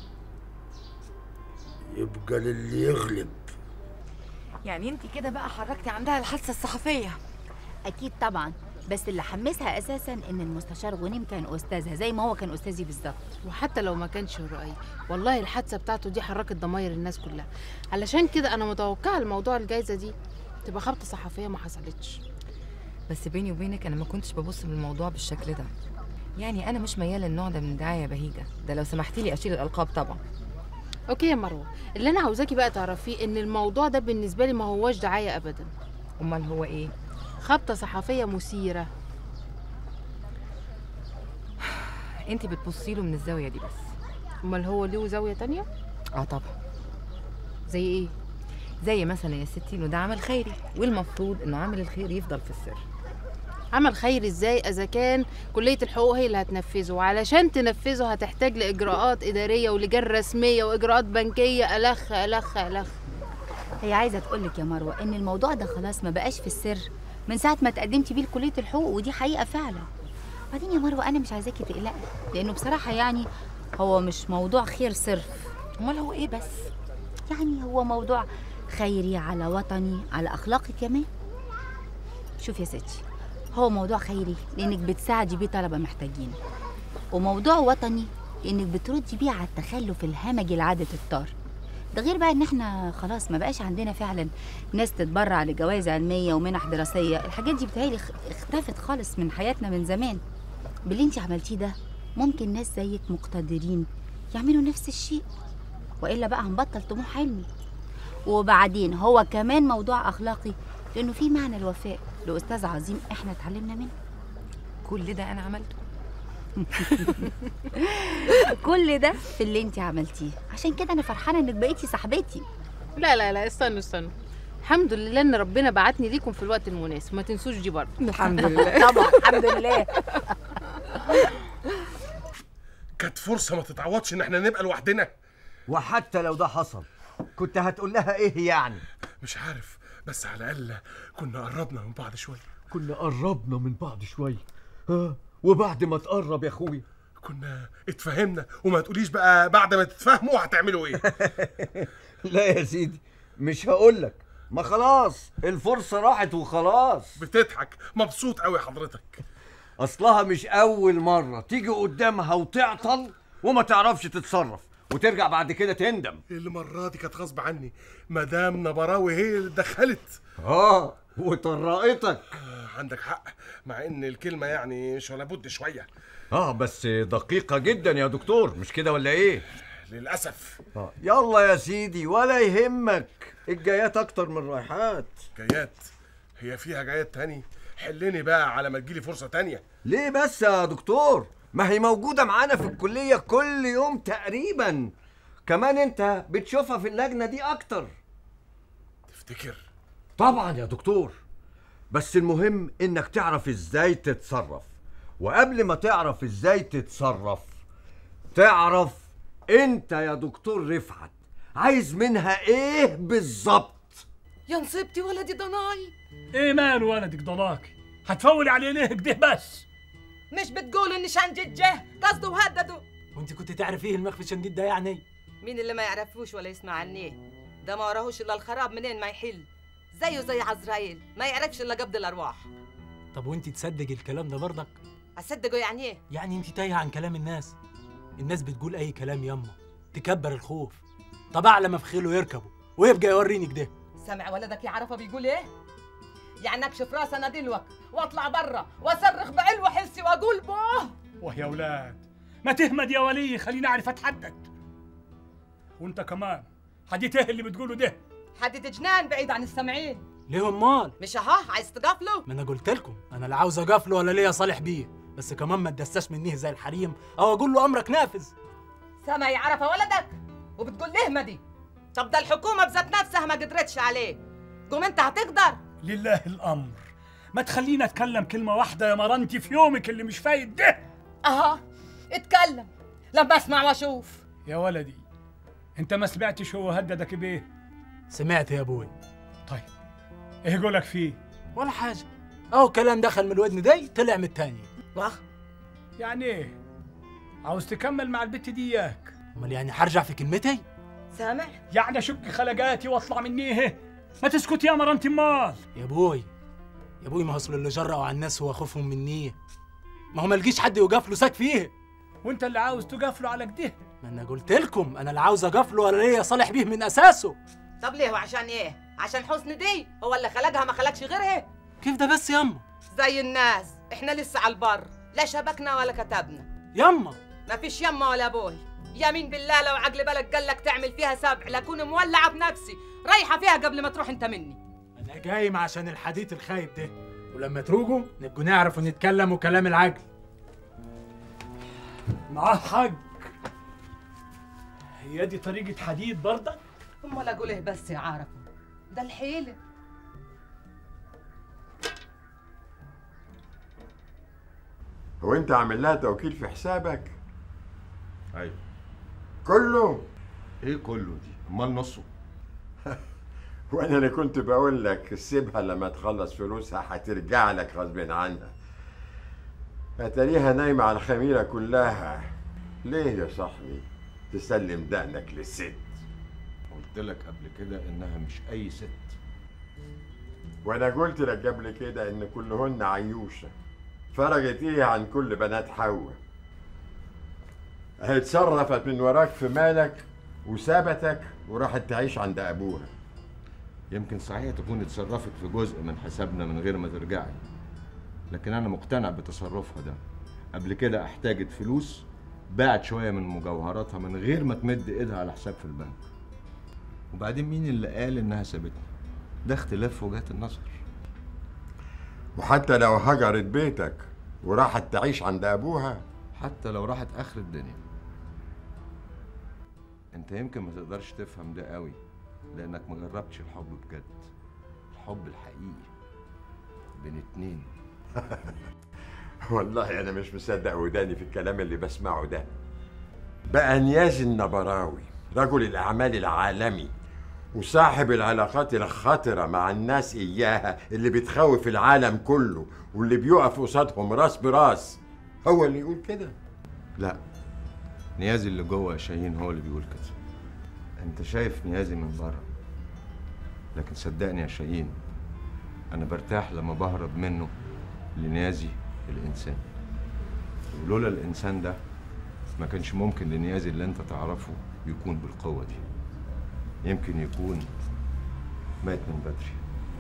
يبقى للي يغلب. يعني انت كده بقى حركتي عندها الحادثه الصحفيه؟ اكيد طبعا، بس اللي حمسها اساسا ان المستشار غنيم كان استاذها زي ما هو كان استاذي بالظبط. وحتى لو ما كانش رؤي، والله الحادثه بتاعته دي حركت ضماير الناس كلها. علشان كده انا متوقعه الموضوع الجايزه دي تبقى خبطه صحفيه ما حصلتش. بس بيني وبينك انا ما كنتش ببص للموضوع بالشكل ده. يعني انا مش مياله للنوع ده من الدعايه يا بهيجه، ده لو سمحتي لي اشيل الالقاب طبعا. اوكي يا مروه، اللي انا عاوزاكي بقى تعرفيه ان الموضوع ده بالنسبه لي ما هواش دعايه ابدا. امال هو ايه؟ خبطه صحفيه مثيره. انت بتبصي له من الزاويه دي بس. امال هو له زاويه تانية؟ اه طبعا. زي ايه؟ زي مثلا يا ستي انه ده عمل خيري، والمفروض انه عامل الخير يفضل في السر. عمل خير ازاي اذا كان كليه الحقوق هي اللي هتنفذه، وعلشان تنفذه هتحتاج لاجراءات اداريه ولجان رسميه واجراءات بنكيه الخ الخ الخ. هي عايزه تقول لك يا مروه ان الموضوع ده خلاص ما بقاش في السر من ساعه ما تقدمتي بيه لكليه الحقوق، ودي حقيقه فعلا. بعدين يا مروه انا مش عايزاكي تقلقي، لانه بصراحه يعني هو مش موضوع خير صرف. امال هو ايه بس؟ يعني هو موضوع خيري على وطني على اخلاقي كمان. شوف يا ستي، هو موضوع خيري لانك بتساعدي بيه طلبه محتاجين، وموضوع وطني لانك بتردي بيه على التخلف الهمجي لعاده الطار. ده غير بقى ان احنا خلاص ما بقاش عندنا فعلا ناس تتبرع لجوائز علميه ومنح دراسيه، الحاجات دي بتهيألي اختفت خالص من حياتنا من زمان. باللي انت عملتيه ده ممكن ناس زيك مقتدرين يعملوا نفس الشيء، والا بقى هنبطل طموح علمي. وبعدين هو كمان موضوع اخلاقي لانه في معنى الوفاء لاستاذ عظيم احنا اتعلمنا منه. كل ده انا عملته؟ كل ده في اللي انت عملتيه، عشان كده انا فرحانه انك بقيتي صاحبتي. لا لا لا استنوا استنوا، الحمد لله ان ربنا بعتني ليكم في الوقت المناسب، ما تنسوش دي برضه. الحمد لله. طبعا الحمد لله. كانت فرصه ما تتعوضش ان احنا نبقى لوحدنا. وحتى لو ده حصل كنت هتقول لها ايه يعني؟ مش عارف، بس على الاقل كنا قربنا من بعض شويه. كنا قربنا من بعض شويه، ها؟ وبعد ما تقرب يا اخويا كنا اتفهمنا. وما تقوليش بقى بعد ما تتفاهموا هتعملوا ايه. لا يا سيدي مش هقولك، ما خلاص الفرصه راحت وخلاص. بتضحك، مبسوط قوي حضرتك. اصلها مش اول مره تيجي قدامها وتعطل وما تعرفش تتصرف وترجع بعد كده تندم. المره دي كانت غصب عني، مدام نبراوي هي اللي اتدخلت. اه وطرقتك. آه عندك حق، مع ان الكلمه يعني مش ولا بد شويه. اه بس دقيقه جدا يا دكتور، مش كده ولا ايه؟ للاسف. آه. يلا يا سيدي ولا يهمك، الجايات اكتر من الرايحات. جايات؟ هي فيها جايات تاني؟ حلني بقى على ما تجيلي فرصه تانيه. ليه بس يا دكتور؟ ما هي موجوده معانا في الكليه كل يوم تقريبا، كمان انت بتشوفها في اللجنه دي اكتر. تفتكر؟ طبعا يا دكتور، بس المهم انك تعرف ازاي تتصرف، وقبل ما تعرف ازاي تتصرف تعرف انت يا دكتور رفعت عايز منها ايه بالظبط. يا نصيبتي ولدي ضناي. ايه ماله ولدك ضناكي؟ هتفولي عليه ليه كده بس؟ مش بتقولوا ان شنديد جه قصده وهدده؟ وانت كنت تعرفيه المخفي شنديد ده يعني؟ مين اللي ما يعرفوش ولا يسمع عنيه؟ ده ما وراهوش الا الخراب منين ما يحل، زيه زي عزرائيل ما يعرفش الا قبض الارواح. طب وانت تصدق الكلام ده برضك؟ اصدقه يعني ايه؟ يعني انت تايهه عن كلام الناس. الناس بتقول اي كلام ياما تكبر الخوف. طب اعلى ما في خيله يركبه ويبقى يوريني كده. سامع ولدك يا عرفه بيقول ايه؟ يعني اكشف راس انا دلوك واطلع برا واصرخ بعلو حسي واقول بوه. واه يا اولاد ما تهمد يا ولي، خليني اعرف اتحدد. وانت كمان حديت ايه اللي بتقوله ده؟ حديت جنان بعيد عن السامعين. ليه امال؟ مش اهو عايز تقفله؟ ما انا قلت لكم انا لا عاوز اقفله ولا ليا صالح بيه، بس كمان ما تدساش منيه زي الحريم او اقول له امرك نافذ. سامع يا عرفه ولدك؟ وبتقول ليه ما دي؟ طب ده الحكومه بذات نفسها ما قدرتش عليه، قوم انت هتقدر؟ لله الامر، ما تخليني اتكلم كلمه واحده يا مرنتي في يومك اللي مش فايت ده. اها اتكلم لما اسمع واشوف. يا ولدي انت ما سمعتش هو هددك بايه؟ سمعت يا ابوي. طيب ايه قولك فيه؟ ولا حاجه، اهو كلام دخل من الودن دي طلع من التاني. واه يعني ايه؟ عاوز تكمل مع البت دي اياك؟ امال يعني هرجع في كلمتي؟ سامع؟ يعني اشك خلقاتي واطلع منيه؟ ما تسكت يا مرنتي امال. يا ابوي يا ابوي ما اصل اللي جرأوا على الناس هو خوفهم مني، ما هو ما لقيش حد يوقف له ساك فيه، وانت اللي عاوز توقف له على كده. ما انا قلت لكم انا اللي عاوز اقف له ولا ليا صالح بيه من اساسه. طب ليه وعشان ايه؟ عشان حسن دي هو اللي خلقها ما خلقش غيرها؟ كيف ده بس يما؟ زي الناس احنا لسه على البر، لا شبكنا ولا كتبنا. يما ما فيش يما ولا ابوي، يمين بالله لو عقل بالك قال لك تعمل فيها سبع لاكون مولعه بنفسي رايحه فيها قبل ما تروح انت مني. انا جاي عشان الحديث الخايب ده، ولما تروجوا نبقوا نعرف ونتكلموا كلام العقل. معاه حق. هي دي طريقة حديد برضك؟ امال اقول ايه بس يا عارفه؟ ده الحيله. هو انت عامل لها توكيل في حسابك؟ ايوه. كله؟ ايه كله دي؟ امال نصه؟ وانا اللي كنت بقول لك سيبها لما تخلص فلوسها هترجع لك غصب عنها. اتاريها نايمه على الخميره كلها. ليه يا صاحبي تسلم دقنك للست؟ قلت لك قبل كده انها مش اي ست. وانا قلت لك قبل كده ان كلهن عيوشه. فرجت ايه عن كل بنات حواء؟ اتصرفت من وراك في مالك وسابتك وراحت تعيش عند ابوها. يمكن صحيح تكون اتصرفت في جزء من حسابنا من غير ما ترجعي، لكن انا مقتنع بتصرفها ده. قبل كده احتاجت فلوس، باعت شويه من مجوهراتها من غير ما تمد ايدها على حساب في البنك. وبعدين مين اللي قال انها سابتني؟ ده اختلاف في وجهات النظر. وحتى لو هجرت بيتك وراحت تعيش عند ابوها، حتى لو راحت اخر الدنيا، انت يمكن ما تقدرش تفهم ده قوي لانك ما جربتش الحب بجد. الحب الحقيقي بين اتنين. والله انا مش مصدق وداني في الكلام اللي بسمعه ده. بقى نيازي النبراوي رجل الاعمال العالمي وصاحب العلاقات الخطره مع الناس اياها اللي بتخوف العالم كله واللي بيقف قصادهم راس براس، هو اللي يقول كده؟ لا، نيازي اللي جوه يا شاهين هو اللي بيقول كده. انت شايف نيازي من بره، لكن صدقني يا شاهين انا برتاح لما بهرب منه لنيازي الانسان. ولولا الانسان ده ما كانش ممكن لنيازي اللي انت تعرفه يكون بالقوه دي. يمكن يكون مات من بدري.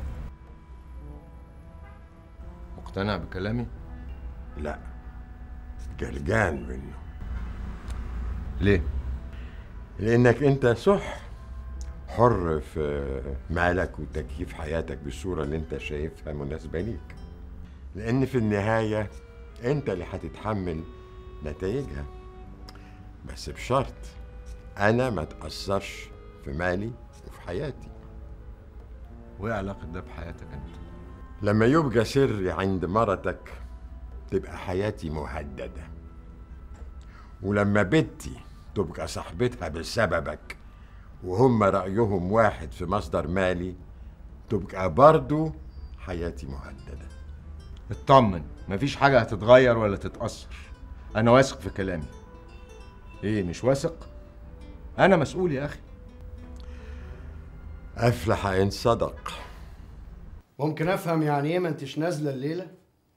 مقتنع بكلامي؟ لا، جرجان منه. ليه؟ لانك انت صح حر في مالك وتكييف حياتك بالصوره اللي انت شايفها مناسبه ليك، لان في النهايه انت اللي هتتحمل نتائجها، بس بشرط انا ما تاثرش في مالي وفي حياتي. وايه علاقه ده بحياتك انت؟ لما يبقى سري عند مرتك تبقى حياتي مهدده، ولما بنتي تبقى صاحبتها بسببك وهم رأيهم واحد في مصدر مالي تبقى برضو حياتي مهددة. اطمن، مفيش حاجة هتتغير ولا تتأثر. أنا واثق في كلامي. إيه مش واثق؟ أنا مسؤول يا أخي. أفلح إن صدق. ممكن أفهم يعني إيه ما أنتش نازلة الليلة؟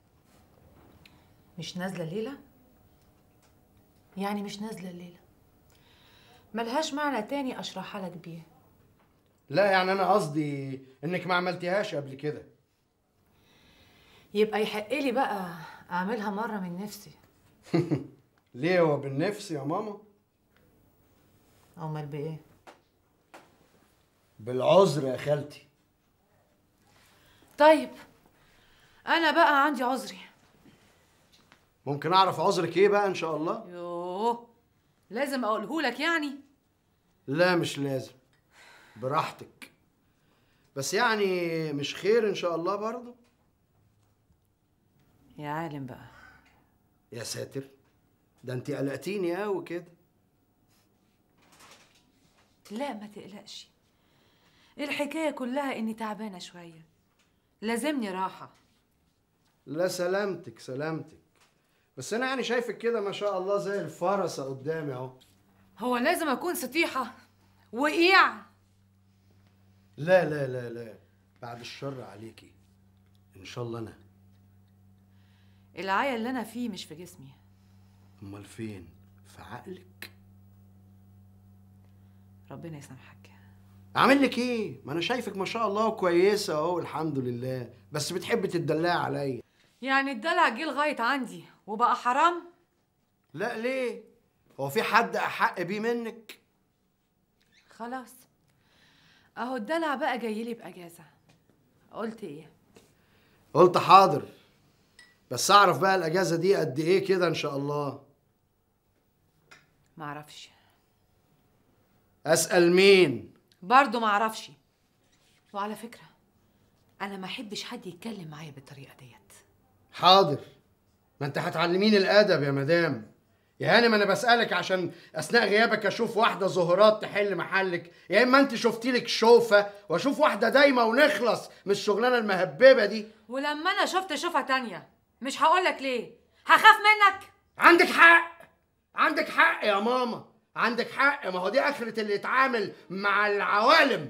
مش نازلة الليلة؟ يعني مش نازلة الليلة، ملهاش معنى تاني أشرحها لك بيه. لا يعني أنا قصدي إنك ما عملتيهاش قبل كده. يبقى يحق لي بقى أعملها مرة من نفسي. ليه هو بالنفس يا ماما؟ أمال بإيه؟ بالعذر يا خالتي. طيب أنا بقى عندي عذري. ممكن أعرف عذرك إيه بقى إن شاء الله؟ يوه، لازم أقوله لك يعني؟ لا مش لازم، براحتك، بس يعني مش خير إن شاء الله برضو. يا عالم بقى. يا ساتر، ده انت قلقتيني قوي كده. لا ما تقلقش، الحكاية كلها إني تعبانة شوية، لازمني راحة. لا سلامتك سلامتك، بس أنا يعني شايفك كده ما شاء الله زي الفرسة قدامي أهو. هو لازم أكون سطيحة وقيع؟ لا لا لا لا، بعد الشر عليكي إن شاء الله. أنا العيا اللي أنا فيه مش في جسمي. أمال فين؟ في عقلك. ربنا يسامحك. أعمل لك إيه؟ ما أنا شايفك ما شاء الله كويسة أهو الحمد لله، بس بتحبي تدلعي عليا. يعني الدلع جه لغاية عندي وبقى حرام؟ لا ليه؟ هو في حد أحق بيه منك؟ خلاص أهو الدلع بقى جايلي بأجازة. قلت إيه؟ قلت حاضر، بس أعرف بقى الأجازة دي قد إيه كده إن شاء الله؟ معرفش. أسأل مين؟ برضه معرفش. وعلى فكرة أنا ما أحبش حد يتكلم معايا بالطريقة ديت. حاضر، ما انت هتعلميني الادب يا مدام. يا هانم انا بسالك عشان اثناء غيابك اشوف واحده زهرات تحل محلك، يا اما انت شفتي لك شوفه واشوف واحده دايمه ونخلص من الشغلانه المهببه دي. ولما انا شفت شوفه تانية مش هقولك ليه، هخاف منك. عندك حق، عندك حق يا ماما، عندك حق. ما هو دي اخره اللي يتعامل مع العوالم.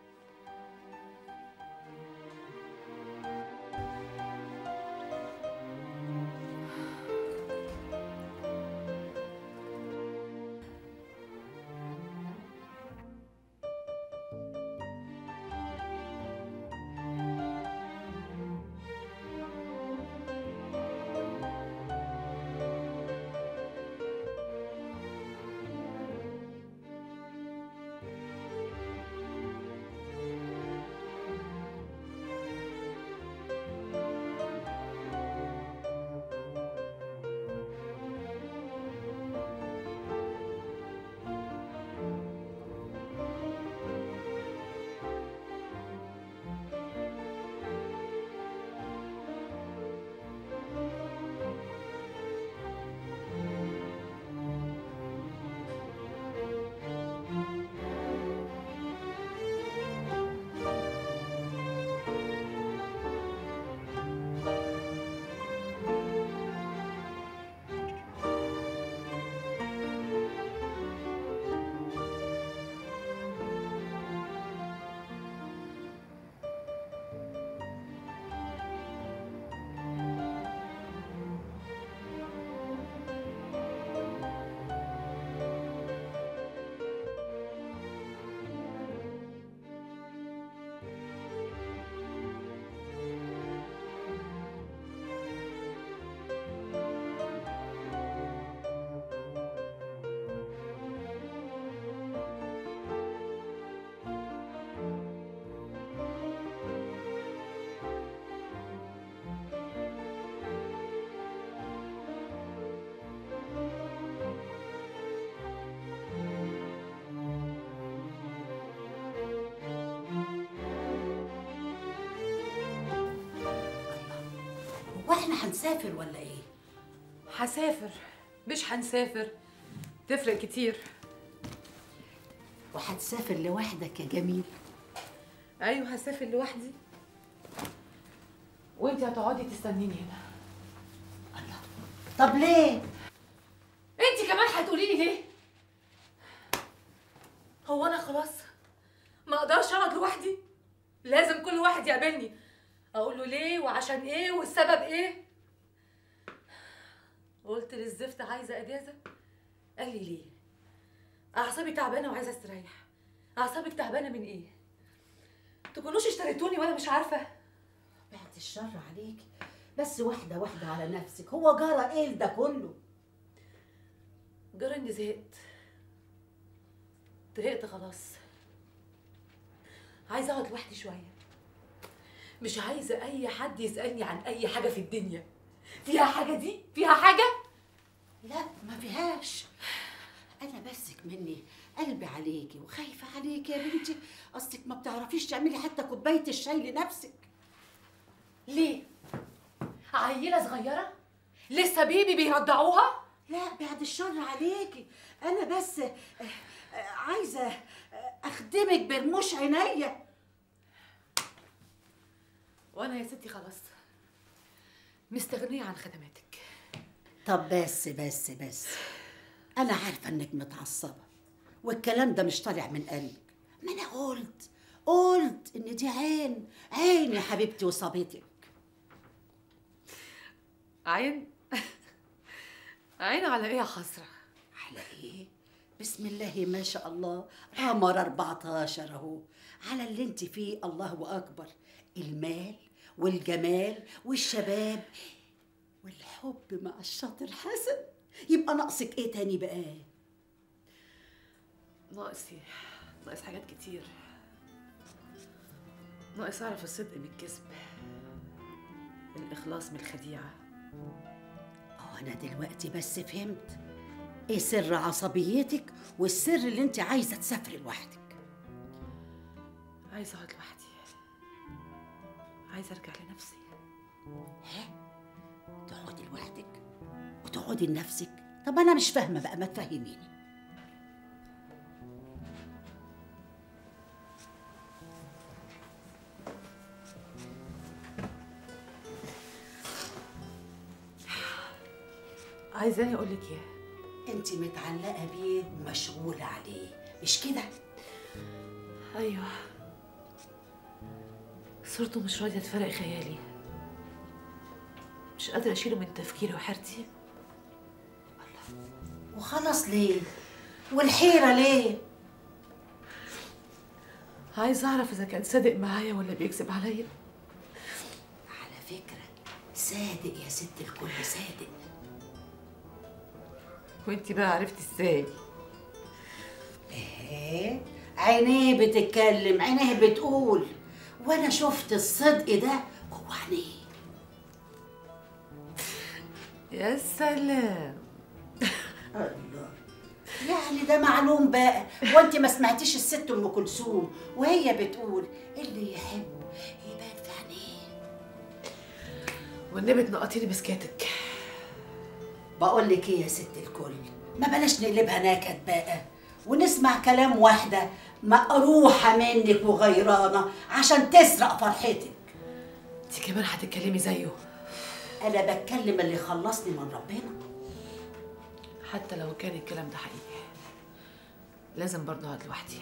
واحنا هنسافر ولا ايه؟ هسافر مش هنسافر، تفرق كتير. وهتسافر لوحدك يا جميل؟ ايوه هسافر لوحدي، وانتي هتقعدي تستنيني هنا. طب ليه؟ انتي كمان هتقولي لي ليه؟ هو انا خلاص ما اقدرش اقعد لوحدي؟ لازم كل واحد يقابلني اقول له ليه وعشان ايه والسبب ايه. قلت للزفت عايزه اجازه، قال لي ليه؟ اعصابي تعبانه وعايزه استريح. اعصابك تعبانه من ايه؟ تكونوش اشتريتوني وانا مش عارفه. بعد الشر عليك، بس واحده واحده على نفسك. هو جرى ايه ده كله؟ جرى اني زهقت زهقت خلاص. عايزه اقعد لوحدي شويه، مش عايزه اي حد يسالني عن اي حاجه في الدنيا. فيها حاجه دي؟ فيها حاجه؟ لا ما فيهاش. انا بسك مني قلبي عليكي وخايفه عليكي يا بنتي، اصلك ما بتعرفيش تعملي حتى كوبايه الشاي لنفسك. ليه؟ عيله صغيره لسه بيبي بيرضعوها؟ لا بعد الشر عليكي، انا بس عايزه اخدمك برموش عينيا. وانا يا ستي خلاص مستغنيه عن خدماتك. طب بس بس بس انا عارفه انك متعصبه والكلام ده مش طالع من قلبك. ما انا قلت قلت ان دي عين عين يا حبيبتي وصابتك. عين؟ عين على ايه يا حسره؟ على ايه؟ بسم الله ما شاء الله، قمر أربعتاشر اهو على اللي انت فيه. الله اكبر، المال والجمال والشباب والحب مع الشاطر حسن. يبقى ناقصك ايه تاني بقى؟ ناقصي ناقص حاجات كتير. ناقص اعرف الصدق من الكذب، الاخلاص من الخديعه. اه انا دلوقتي بس فهمت ايه سر عصبيتك والسر اللي انت عايزه تسافري لوحدك. عايزه اقعد لوحدي، عايزه ارجع لنفسي. ها؟ تقعدي لوحدك وتقعدي لنفسك؟ طب انا مش فاهمه بقى، ما تفهميني. عايزاني اقول لك ايه؟ انت متعلقه بيه ومشغوله عليه، مش كده؟ ايوه، صورته مش راضيه تفرق خيالي، مش قادره اشيله من تفكيري وحيرتي. وخلاص ليه؟ والحيره ليه؟ عايزه اعرف اذا كان صادق معايا ولا بيكذب عليا. على فكره صادق يا ست الكل، صادق. وانتي بقى عرفتي ازاي؟ ايه، عينيه بتتكلم، عينيه بتقول، وانا شفت الصدق ده جوه عينيه. يا سلام. الله، يعني ده معلوم بقى. وانت ما سمعتيش الست ام كلثوم وهي بتقول اللي يحب يبان في عينيه؟ والنبي تنقطيني بسكاتك. بقول لك ايه يا ست الكل، ما بلاش نقلبها نكد بقى ونسمع كلام واحده مقروحه منك وغيرانه عشان تسرق فرحتك. انت كمان هتتكلمي زيه؟ انا بتكلم اللي خلصني من ربنا. حتى لو كان الكلام ده حقيقي لازم برضه اقعد لوحدي،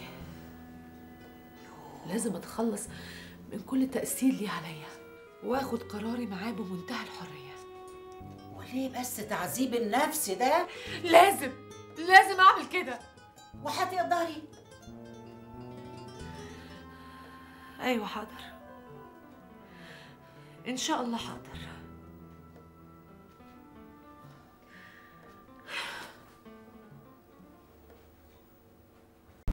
لازم اتخلص من كل تأثير ليه عليا واخد قراري معاه بمنتهى الحرية. وليه بس تعذيب النفس ده؟ لازم لازم اعمل كده. وهتقدري؟ ايوه حاضر، ان شاء الله حاضر.